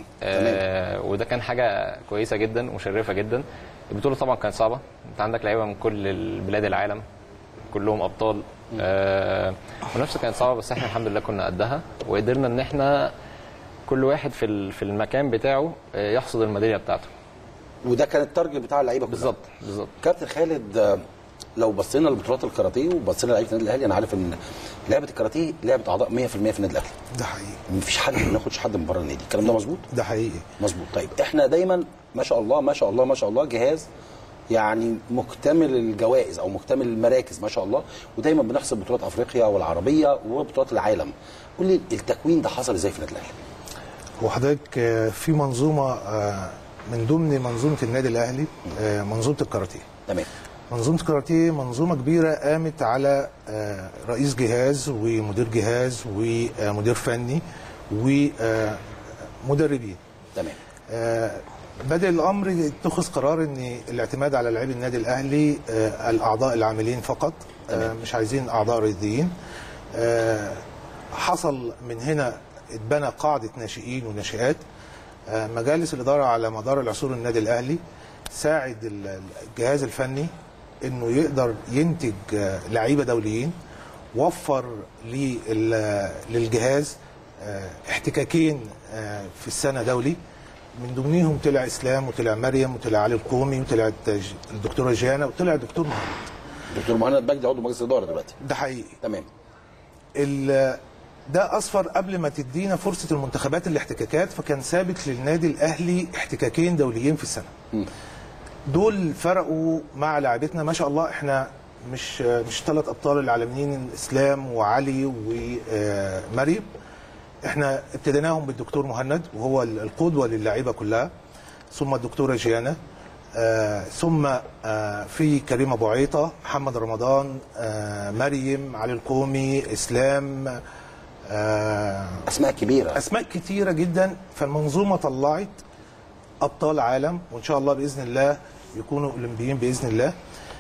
وده كان حاجه كويسه جدا ومشرفه جدا. البطوله طبعا كانت صعبه، انت عندك لعيبه من كل بلاد العالم كلهم ابطال. المنافسه كانت صعبه بس احنا الحمد لله كنا قدها وقدرنا ان احنا كل واحد في المكان بتاعه يحصد الميداليه بتاعته. وده كان التارجت بتاع اللعيبه كلها. بالظبط. كابتن خالد، لو بصينا لبطولات الكاراتيه وبصينا لعيبه النادي الاهلي، انا عارف ان لعبه الكاراتيه لعبه اعضاء 100% في النادي الاهلي. ده حقيقي. مفيش حد ما بناخدش حد من بره النادي، الكلام ده مظبوط؟ ده حقيقي. مظبوط. طيب احنا دايما ما شاء الله ما شاء الله ما شاء الله جهاز يعني مكتمل الجوائز او مكتمل المراكز ما شاء الله، ودايما بنحصل بطولات افريقيا والعربيه وبطولات العالم. قول لي التكوين ده حصل ازاي في النادي الاهلي؟ وحضرتك في منظومه من ضمن منظومه النادي الاهلي، منظومه الكاراتيه. تمام. منظومه الكاراتيه منظومه كبيره قامت على رئيس جهاز ومدير جهاز ومدير فني ومدربين. تمام. بدأ الامر يتخذ قرار ان الاعتماد على لاعبي النادي الاهلي الاعضاء العاملين فقط، مش عايزين اعضاء رياضيين. حصل من هنا اتبنى قاعده ناشئين وناشئات. مجالس الاداره على مدار العصور النادي الاهلي ساعد الجهاز الفني انه يقدر ينتج لعيبه دوليين، وفر للجهاز احتكاكين في السنه دولي، من ضمنهم طلع اسلام وطلع مريم وطلع علي القومي وطلعت الدكتوره جانا وطلع الدكتور مهند. دكتور مهند بجدي عضو مجلس الاداره دلوقتي. ده حقيقي. تمام. ده اصفر قبل ما تدينا فرصه المنتخبات الاحتكاكات، فكان ثابت للنادي الاهلي احتكاكين دوليين في السنه. دول فرقوا مع لاعبتنا ما شاء الله. احنا مش 3 ابطال العالميين اسلام وعلي ومريم، احنا ابتديناهم بالدكتور مهند وهو القدوه للاعيبه كلها، ثم الدكتوره جيانا، ثم في كريم ابو عيطه، محمد رمضان، مريم، علي القومي، اسلام، اسماء كبيره، اسماء كتيره جدا. فالمنظومه طلعت ابطال عالم، وان شاء الله باذن الله يكونوا اولمبيين باذن الله.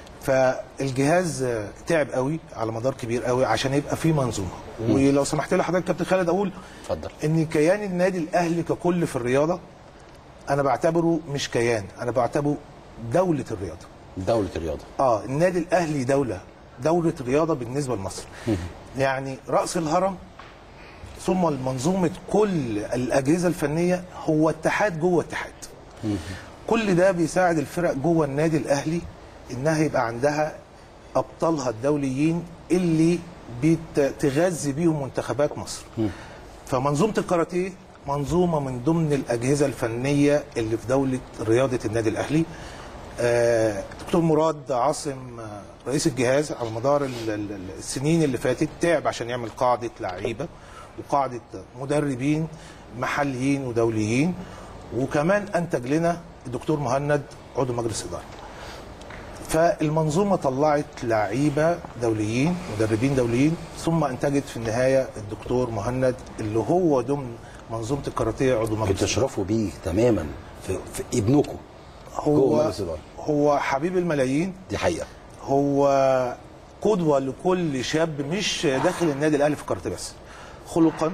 فالجهاز تعب قوي على مدار كبير قوي عشان يبقى في منظومه. ولو سمحت لي حضرتك كابتن خالد اقول اتفضل ان كيان النادي الاهلي ككل في الرياضه انا بعتبره مش كيان، انا بعتبره دوله الرياضه. دوله الرياضه. النادي الاهلي دوله رياضه بالنسبه لمصر. يعني راس الهرم ثم منظومه كل الاجهزه الفنيه هو اتحاد جوه اتحاد. كل ده بيساعد الفرق جوه النادي الاهلي انها يبقى عندها ابطالها الدوليين اللي بتغذي بيهم منتخبات مصر. فمنظومه الكاراتيه منظومه من ضمن الاجهزه الفنيه اللي في دوله رياضه النادي الاهلي. دكتور مراد عاصم رئيس الجهاز على مدار السنين اللي فاتت تعب عشان يعمل قاعده لعيبه وقاعده مدربين محليين ودوليين، وكمان انتج لنا الدكتور مهند عضو مجلس اداره. فالمنظومه طلعت لعيبه دوليين مدربين دوليين، ثم انتجت في النهايه الدكتور مهند اللي هو ضمن منظومه الكاراتيه عضو مجلس اداره. بتشرفوا بيه تماما في ابنكم جوه مجلس اداره. هو حبيب الملايين، دي حقيقه. هو قدوه لكل شاب مش داخل النادي الاهلي في الكاراتيه بس، خلقا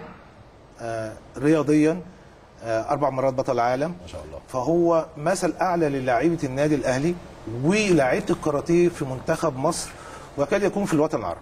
رياضيا 4 مرات بطل عالم ما شاء الله. فهو مثل اعلى للاعيبه النادي الاهلي ولاعيبه الكاراتيه في منتخب مصر ويكاد يكون في الوطن العربي.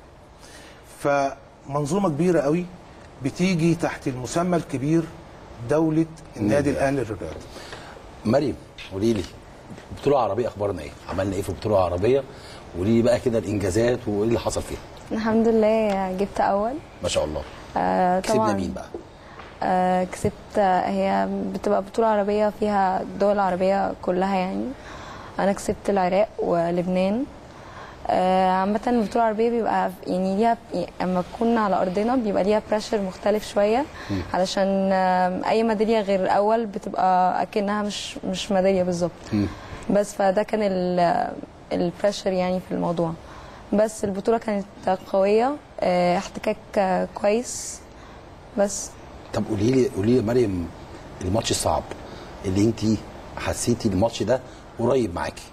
فمنظومه كبيره قوي بتيجي تحت المسمى الكبير دوله النادي الاهلي للرياضه. مريم قولي لي بطوله عربيه اخبارنا ايه؟ عملنا ايه في البطوله العربيه؟ قولي لي بقى كده الانجازات وايه اللي حصل فيها. الحمد لله جبت اول ما شاء الله. كسبنا مين بقى؟ كسبت، هي بتبقى بطوله عربيه فيها الدول العربيه كلها يعني. انا كسبت العراق ولبنان. عامه البطوله العربيه بيبقى يعني ليها اما تكون على ارضنا بيبقى ليها بريشر مختلف شويه، علشان اي ميداليه غير الاول بتبقى اكنها مش ميداليه بالظبط. بس فده كان البريشر يعني في الموضوع. بس البطوله كانت قويه، احتكاك كويس بس. طب قولي لي مريم الماتش الصعب اللي انت حسيتي الماتش ده قريب معاكي.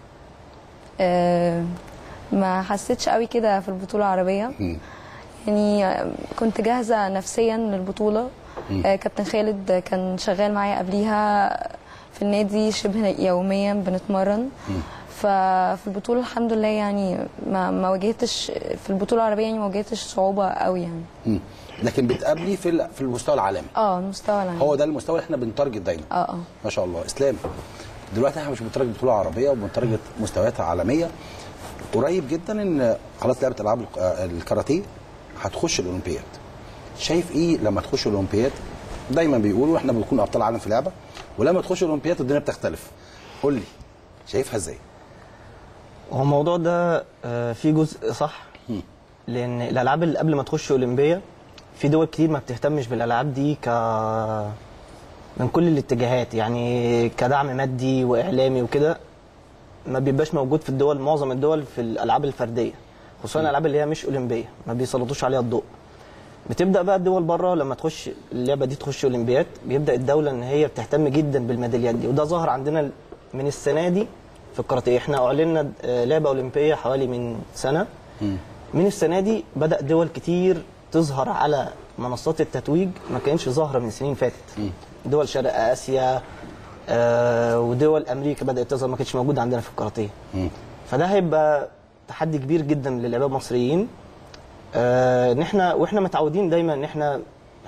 ما حسيتش قوي كده في البطوله العربيه. يعني كنت جاهزه نفسيا للبطوله. كابتن خالد كان شغال معايا قبليها في النادي شبه يوميا بنتمرن. ففي البطوله الحمد لله يعني ما واجهتش في البطوله العربيه، يعني ما واجهتش صعوبه قوي يعني. لكن بتقابلي في المستوى العالمي. المستوى العالمي هو ده المستوى اللي احنا بنتارجت دايما. ما شاء الله. اسلام دلوقتي احنا مش بنتارجت بطوله عربيه وبنتارجت مستويات عالميه. قريب جدا ان خلاص لعبه العاب الكاراتيه هتخش الاولمبياد. شايف ايه لما تخش الاولمبياد؟ دايما بيقولوا احنا بنكون ابطال عالم في لعبه ولما تخش الاولمبياد الدنيا بتختلف. قول لي شايفها ازاي؟ هو الموضوع ده فيه جزء صح، لان الالعاب اللي قبل ما تخش اولمبيه في دول كتير ما بتهتمش بالالعاب دي من كل الاتجاهات، يعني كدعم مادي واعلامي وكده ما بيبقاش موجود في الدول، معظم الدول في الالعاب الفرديه، خصوصا الالعاب اللي هي مش اولمبيه ما بيسلطوش عليها الضوء. بتبدا بقى الدول بره لما تخش اللعبه دي تخش اولمبياد بيبدا الدوله ان هي بتهتم جدا بالميداليات دي، وده ظهر عندنا من السنه دي في الكاراتيه. احنا اعلنا لعبه اولمبيه حوالي من سنه. من السنه دي بدا دول كتير تظهر على منصات التتويج ما كانش ظاهره من سنين فاتت. دول شرق اسيا ودول امريكا بدات تظهر ما كانتش موجوده عندنا في الكاراتيه. فده هيبقى تحدي كبير جدا للاعباء المصريين. ان احنا واحنا متعودين دايما ان احنا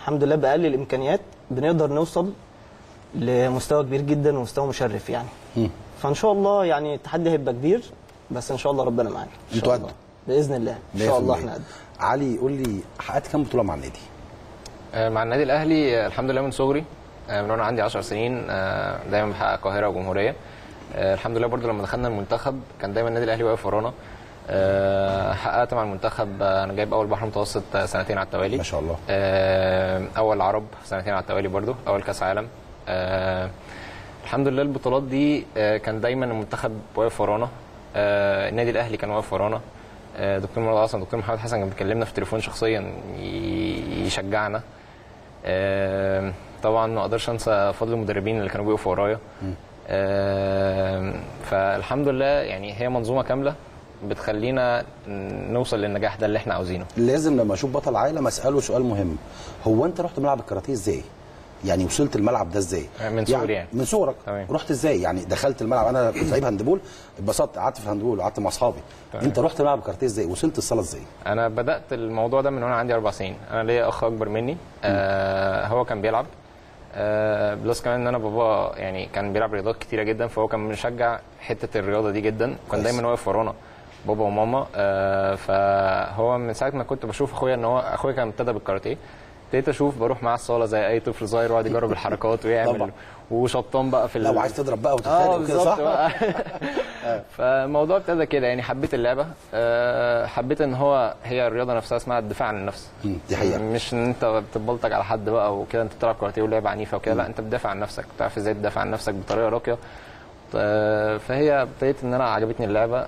الحمد لله باقل الامكانيات بنقدر نوصل لمستوى كبير جدا ومستوى مشرف يعني. فان شاء الله يعني التحدي هيبقى كبير، بس ان شاء الله ربنا معانا ان شاء الله باذن الله. ان شاء الله احنا قد. علي قول لي حققت كام بطوله مع النادي؟ مع النادي الاهلي الحمد لله من صغري، من وانا عندي 10 سنين دايما بحقق القاهره وجمهوريه. الحمد لله برضو لما دخلنا المنتخب كان دايما النادي الاهلي واقف ورانا. حققت مع المنتخب انا جايب اول بحر متوسط سنتين على التوالي ما شاء الله. اول عرب سنتين على التوالي برضو، اول كاس عالم. الحمد لله البطولات دي كان دايما المنتخب واقف ورانا، النادي الاهلي كان واقف ورانا. دكتور مراد عاصم، دكتور محمد حسن كان بيكلمنا في التليفون شخصيا يشجعنا. طبعا ما اقدرش انسى فضل المدربين اللي كانوا بيقفوا ورايا. فالحمد لله يعني هي منظومه كامله بتخلينا نوصل للنجاح ده اللي احنا عاوزينه. لازم لما اشوف بطل عالم اساله سؤال مهم، هو انت رحت ملعب الكاراتيه ازاي؟ يعني وصلت الملعب ده ازاي؟ من صغري يعني من صغرك رحت ازاي؟ يعني دخلت الملعب، انا كنت لعيب هاندبول، اتبسطت قعدت في الهاندبول وقعدت مع اصحابي. انت رحت ملعب الكاراتيه ازاي؟ وصلت الصاله ازاي؟ انا بدات الموضوع ده من وانا عندي 4 سنين. انا ليا اخ اكبر مني هو كان بيلعب، بلس كمان ان انا بابا يعني كان بيلعب رياضات كتيره جدا، فهو كان مشجع حته الرياضه دي جدا، كان دايما واقف ورانا بابا وماما. فهو من ساعه ما كنت بشوف اخويا ان هو اخويا كان ابتدى بالكاراتيه، ابتديت اشوف بروح معاه الصاله زي اي طفل صغير وقعد يجرب الحركات ويعمل وشطان بقى في لو عايز تضرب بقى وتتخانق وكده صح؟ فالموضوع ابتدى كده يعني، حبيت اللعبه، حبيت ان هي الرياضه نفسها اسمها الدفاع عن النفس. دي حقيقه، مش ان انت بتبلطج على حد بقى وكده، انت بتلعب كاراتيه ولعبه عنيفه وكده، لا انت بتدافع عن نفسك، بتعرف ازاي تدافع عن نفسك بطريقه راقيه. فهي ابتديت ان انا عجبتني اللعبه.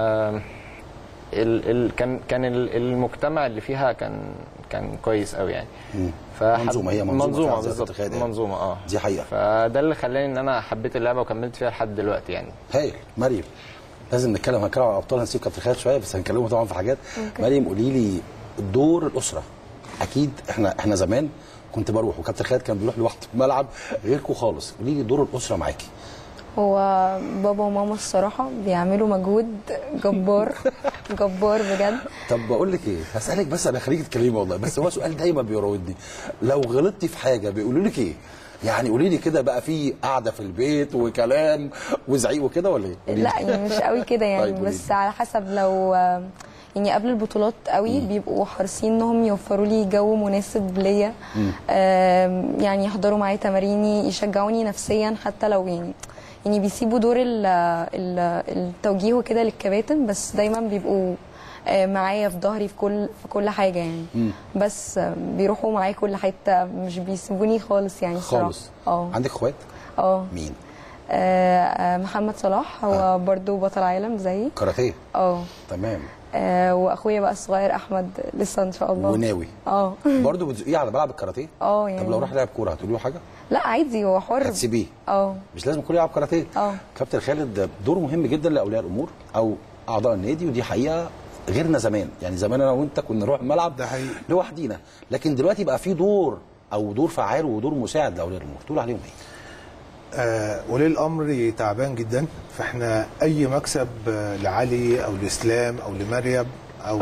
كان المجتمع اللي فيها كان كويس قوي يعني. منظومه، هي منظومه بالظبط، منظومه دي حقيقه. فده اللي خلاني ان انا حبيت اللعبه وكملت فيها لحد دلوقتي يعني. هايل. مريم لازم هنتكلم عن ابطال، هنسيب كابتن خالد شويه بس هنكلمه طبعا في حاجات. مريم قولي لي دور الاسره. اكيد احنا زمان كنت بروح وكابتن خالد كان بيروح لوحده في الملعب غيركم خالص، قولي لي دور الاسره معاكي. هو بابا وماما الصراحه بيعملوا مجهود جبار جبار بجد. طب بقول لك ايه، هسالك بس انا خليكي تتكلمي والله، بس هو سؤال دايما بيراودني، لو غلطتي في حاجه بيقولوا لك ايه؟ يعني قولي لي كده، بقى في قعده في البيت وكلام وزعيق وكده ولا ايه؟ لا يعني مش قوي كده يعني. طيب بس على حسب، لو يعني قبل البطولات قوي بيبقوا حريصين انهم يوفروا لي جو مناسب ليا، يعني يحضروا معايا تماريني، يشجعوني نفسيا، حتى لو يعني بيسيبوا دور التوجيه وكده للكباتن، بس دايما بيبقوا معايا في ظهري في كل حاجه يعني. بس بيروحوا معايا كل حته، مش بيسيبوني خالص يعني خالص. عندك اخوات؟ مين؟ محمد صلاح، هو برضو بطل عالم زيي كاراتيه. تمام. واخويا بقى الصغير احمد لسه ان شاء الله وناوي. برضو بتزقيه على ملعب الكاراتيه؟ يعني. طب لو راح لعب كوره هتقولي له حاجه؟ لا عادي، هو حر. هتسيبيه؟ مش لازم الكل يلعب كاراتيه. كابتن خالد دوره مهم جدا لاولياء الامور او اعضاء النادي، ودي حقيقه غيرنا زمان. يعني زمان انا وانت كنا نروح الملعب ده حقيقي لوحدينا، لكن دلوقتي بقى في دور او دور فعال ودور مساعد لاولياء الامور، تقول عليهم ايه؟ ولي الامر تعبان جدا، فاحنا اي مكسب لعلي او لاسلام او لمريم او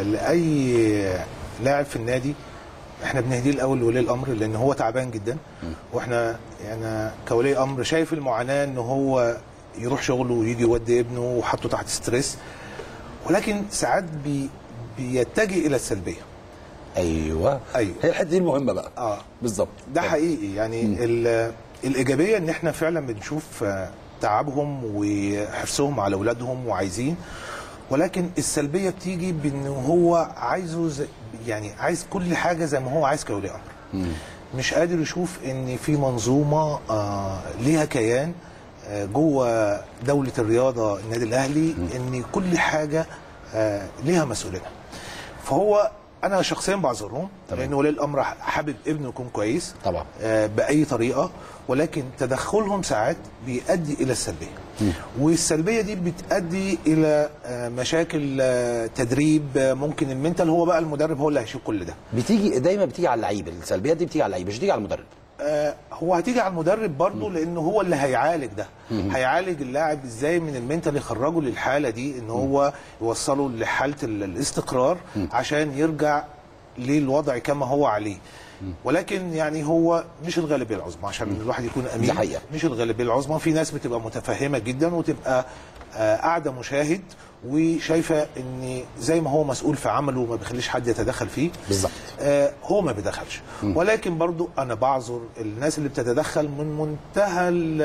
لاي لاعب في النادي احنا بنهديه الاول لولي الامر، لان هو تعبان جدا. واحنا يعني كولي امر شايف المعاناه ان هو يروح شغله ويجي يودي ابنه وحطه تحت ستريس، ولكن ساعات بيتجه الى السلبيه. ايوه هي الحته دي المهمه بقى. بالظبط، ده حقيقي يعني. الايجابيه ان احنا فعلا بنشوف تعبهم وحرصهم على اولادهم وعايزين، ولكن السلبيه بتيجي بان هو عايزه يعني عايز كل حاجه زي ما هو عايز كولي امر. مش قادر يشوف ان في منظومه ليها كيان جوه دوله الرياضه النادي الاهلي، ان كل حاجه ليها مسؤوليه. فهو انا شخصيا بعذرهم، لان ولي الامر حابب ابنه يكون كويس طبعا باي طريقه، ولكن تدخلهم ساعات بيؤدي الى السلبيه. والسلبيه دي بتؤدي الى مشاكل تدريب، ممكن المنتال هو بقى المدرب هو اللي هيشيل كل ده. دايما بتيجي على اللعيب، السلبيات دي بتيجي على اللعيب مش بتيجي على المدرب. هو هتيجي على المدرب برضه، لانه هو اللي هيعالج ده. هيعالج اللاعب ازاي من المنتال، يخرجه للحاله دي، ان هو يوصله لحاله الاستقرار عشان يرجع للوضع كما هو عليه. ولكن يعني هو مش الغالبيه العظمى عشان الواحد يكون امين. دي حقيقة. مش الغالبيه العظمى، في ناس بتبقى متفهمه جدا وتبقى قاعده مشاهد وشايفه ان زي ما هو مسؤول في عمله وما بيخليش حد يتدخل فيه بالظبط، هو ما بيدخلش. ولكن برضو انا بعذر الناس اللي بتتدخل من منتهى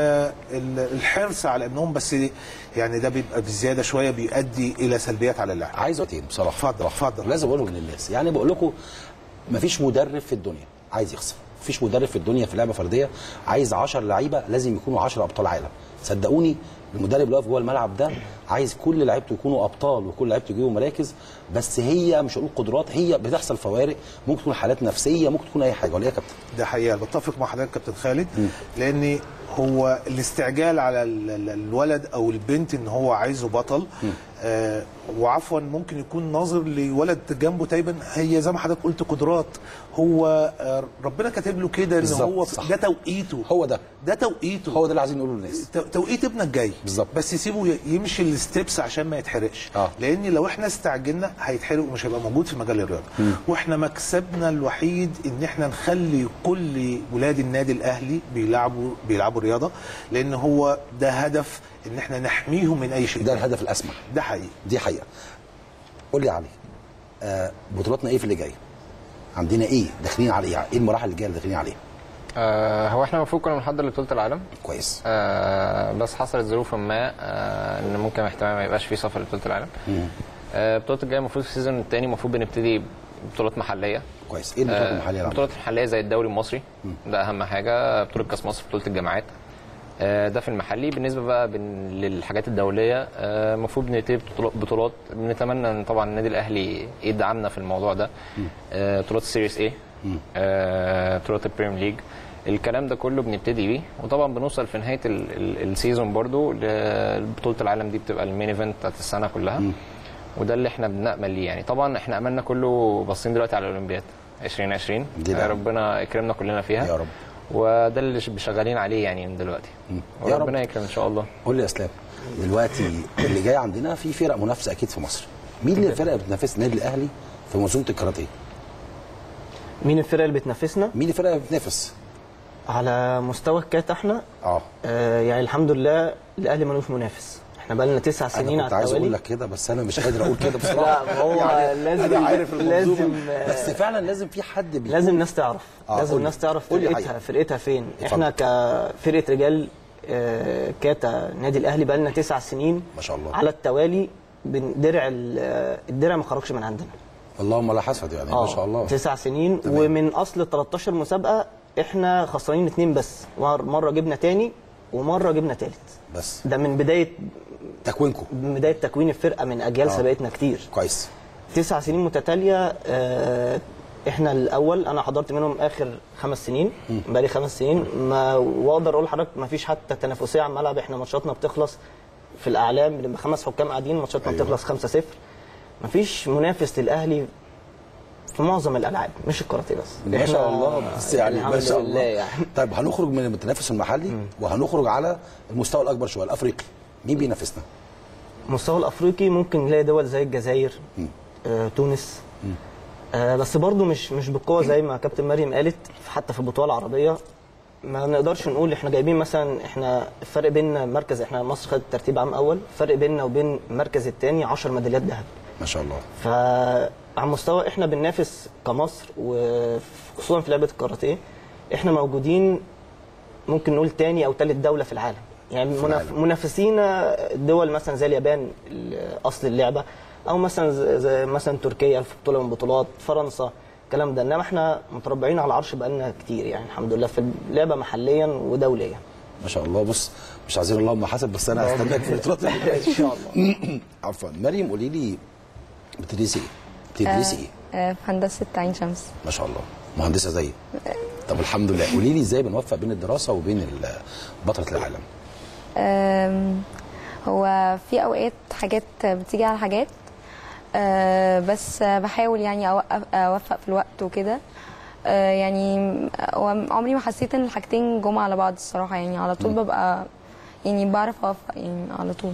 الحرص على انهم بس يعني ده بيبقى بزياده شويه بيؤدي الى سلبيات على اللاعب. عايز وقتين بصراحه. اتفضل. لازم اقولهم للناس، يعني بقول لكم مفيش مدرب في الدنيا عايز يخسر، مفيش مدرب في الدنيا في لعبه فرديه عايز 10 لعيبه لازم يكونوا 10 ابطال عالم. صدقوني المدرب اللي واقف جوه الملعب ده عايز كل لعيبته يكونوا ابطال وكل لعيبته يجيبوا مراكز، بس هي مش هقول قدرات، هي بتحصل فوارق، ممكن تكون حالات نفسيه، ممكن تكون اي حاجه. ولا ايه يا كابتن؟ ده حقيقه، بتفق مع حضرتك كابتن خالد. لان هو الاستعجال على الولد او البنت ان هو عايزه بطل، وعفوا ممكن يكون ناظر لولد جنبه تقريبا هي زي ما حضرتك قلت قدرات، هو ربنا كاتب له كده ان هو صح. ده توقيته، هو ده توقيته، هو ده اللي عايزين نقوله للناس. توقيت ابنك جاي بالظبط، بس سيبه يمشي الستبس عشان ما يتحرقش. لان لو احنا استعجلنا هيتحرق ومش هيبقى موجود في مجال الرياضه. واحنا مكسبنا الوحيد ان احنا نخلي كل ولاد النادي الاهلي بيلعبوا رياضه، لان هو ده هدف ان احنا نحميهم من اي شيء. ده الهدف الاسمى. ده حقيقي. دي حقيقه. قول لي يا علي، بطولاتنا ايه في اللي جاي؟ عندنا ايه داخلين على ايه المراحل اللي جايه اللي داخلين عليها؟ هو احنا المفروض كنا بنحضر لبطوله العالم كويس. بس حصلت ظروف ما ان ممكن احتمال ما يبقاش في سفر لبطوله العالم. البطولات الجايه المفروض في السيزون الثاني المفروض بنبتدي بطولات محليه. كويس. ايه البطولات المحليه؟ البطولات المحليه زي الدوري المصري، ده اهم حاجه، بطوله كاس مصر، بطوله الجامعات، ده في المحلي. بالنسبه بقى للحاجات الدوليه المفروض نبتدي بطولات، بنتمنى ان طبعا النادي الاهلي يدعمنا في الموضوع ده. بطولات السيريس ايه، بطولات البريمير ليج، الكلام ده كله بنبتدي بيه. وطبعا بنوصل في نهايه السيزون برضو لبطوله العالم، دي بتبقى المين ايفنت بتاعت السنه كلها. وده اللي احنا بنأمل ليه يعني. طبعا احنا املنا كله باصين دلوقتي على الاولمبياد 2020، ربنا يكرمنا كلنا فيها يا رب، وده اللي شغالين عليه يعني من دلوقتي، وربنا يكرم ان شاء الله. قول لي يا اسلام، دلوقتي اللي جاي عندنا في فرق منافسه اكيد في مصر، مين اللي الفرق اللي بتنافس النادي الاهلي في منظومه الكاراتيه؟ مين الفرق اللي بتنافسنا؟ مين الفرق اللي بتنافس على مستوى الكات احنا؟ يعني الحمد لله الاهلي ملوش منافس، احنا بقى لنا 9 سنين على التوالي. انا كنت عايز اقول لك كده بس انا مش قادر اقول كده بصراحه. لا هو يعني لازم، انا عارف لازم بس فعلا لازم في حد لازم الناس تعرف، لازم الناس تعرف فرقتها فين. احنا كفرقه رجال كاتا نادي الاهلي بقى لنا 9 سنين ما شاء الله على التوالي. الدرع ما خرجش من عندنا، اللهم لا حسد يعني. ما شاء الله 9 سنين تمام. ومن اصل 13 مسابقه احنا خسرانين 2 بس، مره جبنا تاني ومره جبنا تالت بس. ده من بدايه تكوينكم، من بدايه تكوين الفرقه، من اجيال سبقتنا كتير. كويس. 9 سنين متتاليه. احنا الاول، انا حضرت منهم اخر 5 سنين، بقى لي 5 سنين واقدر اقول لحضرتك ما فيش حتى تنافسيه على الملعب. احنا ماتشاتنا بتخلص في الاعلام لما 5 حكام قاعدين، ماتشاتنا بتخلص 5-0. ما فيش منافس للاهلي في معظم الالعاب، مش الكاراتيه بس. ما شاء الله. بس يعني ما شاء الله يعني. طيب هنخرج من التنافس المحلي وهنخرج على المستوى الاكبر شويه، الافريقي. مين بينافسنا؟ المستوى الافريقي ممكن نلاقي دول زي الجزائر، تونس، بس برضو مش بالقوه زي ما كابتن مريم قالت. حتى في البطوله العربيه ما نقدرش نقول احنا جايبين مثلا، احنا الفرق بيننا مركز، احنا مصر خدت ترتيب عام اول، الفرق بيننا وبين المركز الثاني 10 ميداليات ذهب ما شاء الله. فعلى مستوى احنا بننافس كمصر، وخصوصا في لعبه الكاراتيه احنا موجودين ممكن نقول ثاني او ثالث دوله في العالم. يعني منافسينا دول مثلا زي اليابان اصل اللعبه، او مثلا زي مثلا تركيا في بطوله من بطولات، فرنسا، الكلام ده. انما احنا متربعين على العرش بقالنا كتير يعني الحمد لله في اللعبه محليا ودوليا ما شاء الله. بص مش عايزين اللهم حسب، بس انا هستناك في البطولات ان شاء الله. عفوا مريم، قولي لي بتدرسي ايه؟ بتدرسي ايه؟ في هندسه عين شمس. ما شاء الله، مهندسه زيي. طب الحمد لله. قولي لي ازاي بنوفق بين الدراسه وبين بطله العالم؟ هو في اوقات حاجات بتيجي على حاجات، بس بحاول يعني اوفق في الوقت وكده. يعني عمري ما حسيت ان الحاجتين جم على بعض الصراحه، يعني على طول ببقى يعني بعرف اوفق يعني على طول.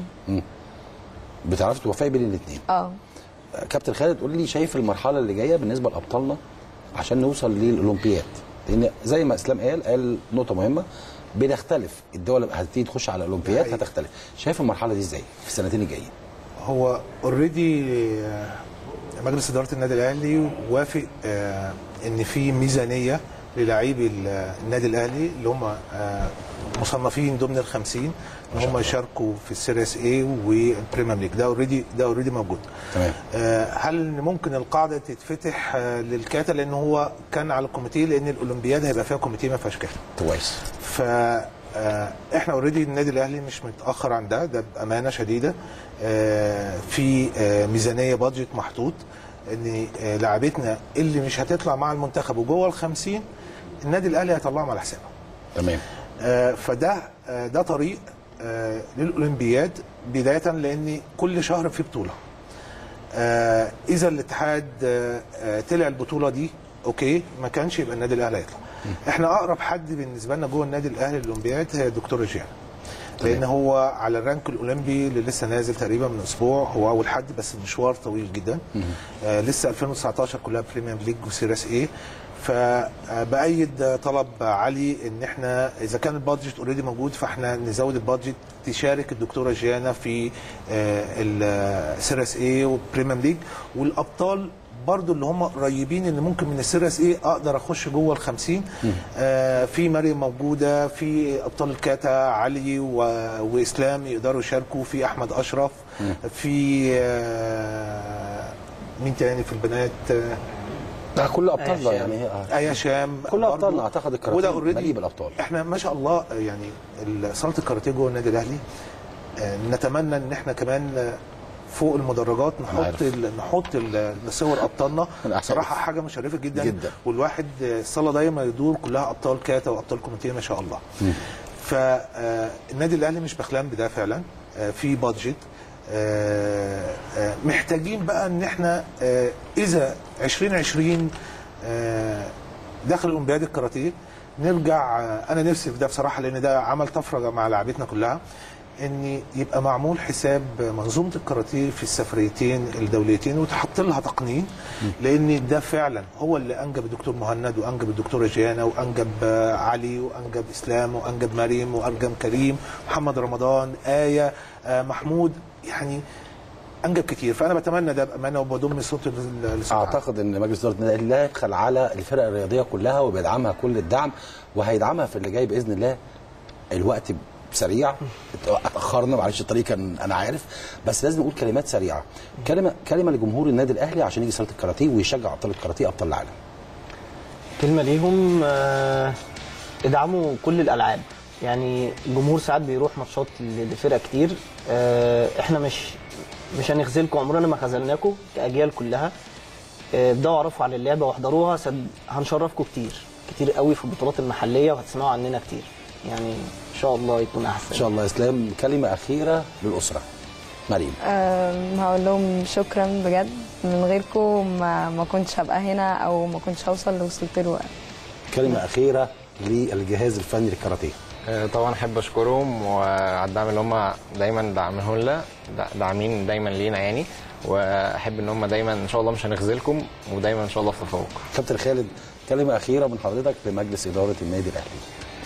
بتعرفي توفقي بين الاثنين؟ اه. كابتن خالد، قول لي شايف المرحله اللي جايه بالنسبه لابطالنا عشان نوصل للاولمبياد؟ لان زي ما اسلام قال نقطه مهمه، بنختلف، الدول هتبتدي تخش على الاولمبياد هتختلف. شايف المرحله دي ازاي في السنتين الجايين؟ هو اوريدي مجلس اداره النادي الاهلي وافق ان في ميزانيه للاعبي النادي الاهلي اللي هم مصنفين ضمن ال50 ان هم يشاركوا في السيريس اي والبريمير ليج. ده اوريدي موجود. تمام. هل ممكن القاعده تتفتح للكاتا؟ لان هو كان على الكوميتيه، لان الاولمبياد هيبقى فيها كوميتيه ما فيهاش كاتا. كويس. احنا اوريدي النادي الاهلي مش متاخر عن ده بامانه شديده. في ميزانيه بادجت محطوط ان لاعبتنا اللي مش هتطلع مع المنتخب وجوه ال50 النادي الاهلي هيطلعهم على حسابه. تمام. ده طريق للاولمبياد بدايه، لان كل شهر في بطوله. اذا الاتحاد طلع البطوله دي اوكي، ما كانش يبقى النادي الاهلي هيطلع. احنا اقرب حد بالنسبه لنا جوه النادي الاهلي للاولمبياد هي الدكتور رجيان، لان هو على الرانك الاولمبي اللي لسه نازل تقريبا من اسبوع، هو اول حد بس المشوار طويل جدا. لسه 2019 كلها بريمير ليج وسيريس ايه. فبأيد طلب علي ان احنا اذا كان البادجت اوريدي موجود فاحنا نزود البادجت تشارك الدكتوره جيانا في السيريس ايه والبريمير ليج، والابطال برضو اللي هم قريبين ان ممكن من السيريس ايه اقدر اخش جوه ال50. في مريم موجوده، في ابطال الكاتا علي واسلام يقدروا يشاركوا، في احمد اشرف، في مين تاني في البنات؟ ده كل ابطالنا يعني ايا شام، كل ابطالنا اعتقد الكاراتيه مليء بالابطال. احنا ما شاء الله يعني صاله الكاراتيه جوه النادي الاهلي نتمنى ان احنا كمان فوق المدرجات نحط صور ابطالنا. صراحه حاجه مشرفه جدا. والواحد الصاله دايما يدور كلها ابطال كاتا وابطال كوميتيه ما شاء الله. فالنادي الاهلي مش بخلان بده فعلا. في بادجت محتاجين بقى ان احنا اذا 2020 داخل اولمبياد الكاراتيه نرجع. انا نفسي في ده بصراحه، لان ده عمل طفره مع لاعبتنا كلها، ان يبقى معمول حساب منظومه الكاراتيه في السفريتين الدوليتين وتحط لها تقنين، لان ده فعلا هو اللي انجب الدكتور مهند وانجب الدكتوره جيانا وانجب علي وانجب اسلام وانجب مريم وانجب كريم محمد رمضان ايه محمود، يعني انجب كتير. فانا بتمنى ده بامانه وبضم صوت اعتقد ان مجلس اداره النادي الاهلي لا يبخل على الفرق الرياضيه كلها وبيدعمها كل الدعم، وهيدعمها في اللي جاي باذن الله. الوقت سريع، اتاخرنا معلش، الطريق كان انا عارف، بس لازم نقول كلمات سريعه. كلمه لجمهور النادي الاهلي عشان يجي صاله الكاراتيه ويشجع ابطال الكاراتيه ابطال العالم. كلمه ليهم ادعموا كل الالعاب. يعني الجمهور ساعات بيروح ماتشات لفرق كتير، احنا مش هنخذلكم، عمرنا ما خذلناكم كاجيال كلها. ابداوا اعرفوا عن اللعبه واحضروها، هنشرفكم كتير قوي في البطولات المحليه وهتسمعوا عننا كتير. يعني ان شاء الله يكون احسن ان شاء الله. اسلام كلمه اخيره للاسره. مريم. هقول لهم شكرا بجد، من غيركم ما كنتش هبقى هنا او ما كنتش هوصل اللي وصلت له. كلمه اخيره للجهاز الفني للكاراتيه. طبعا احب اشكرهم وعلى الدعم اللي هم دايما داعمينه لنا، داعمين دايما لينا يعني، واحب ان هم دايما ان شاء الله مش هنخذلكم ودايما ان شاء الله في تفوق. كابتن خالد، كلمه اخيره من حضرتك لمجلس اداره النادي الاهلي.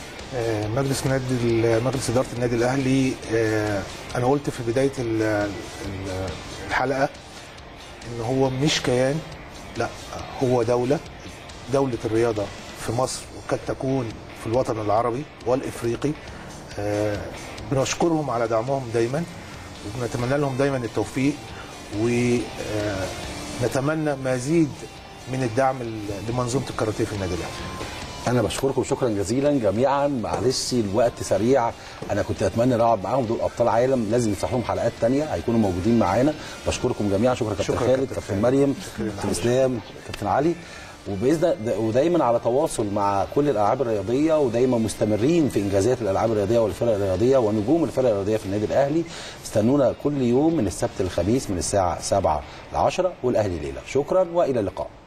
مجلس اداره النادي الاهلي، انا قلت في بدايه الحلقه ان هو مش كيان، لا هو دوله الرياضه في مصر وقد تكون في الوطن العربي والافريقي. بنشكرهم على دعمهم دايما وبنتمنى لهم دايما التوفيق، ونتمنى مزيد من الدعم لمنظومه الكاراتيه في النادي الاهلي. انا بشكركم شكرا جزيلا جميعا. معلش الوقت سريع، انا كنت اتمنى نقعد معاهم، دول ابطال عالم لازم نفتح لهم حلقات ثانيه هيكونوا موجودين معانا. بشكركم جميعا. شكرا كابتن خالد، كابتن مريم، كابتن اسلام، كابتن علي، ودايما على تواصل مع كل الالعاب الرياضيه، ودايما مستمرين في انجازات الالعاب الرياضيه والفرق الرياضيه ونجوم الفرق الرياضيه في النادي الاهلي. استنونا كل يوم من السبت للخميس من الساعه 7 ل 10 والاهلي ليله. شكرا والى اللقاء.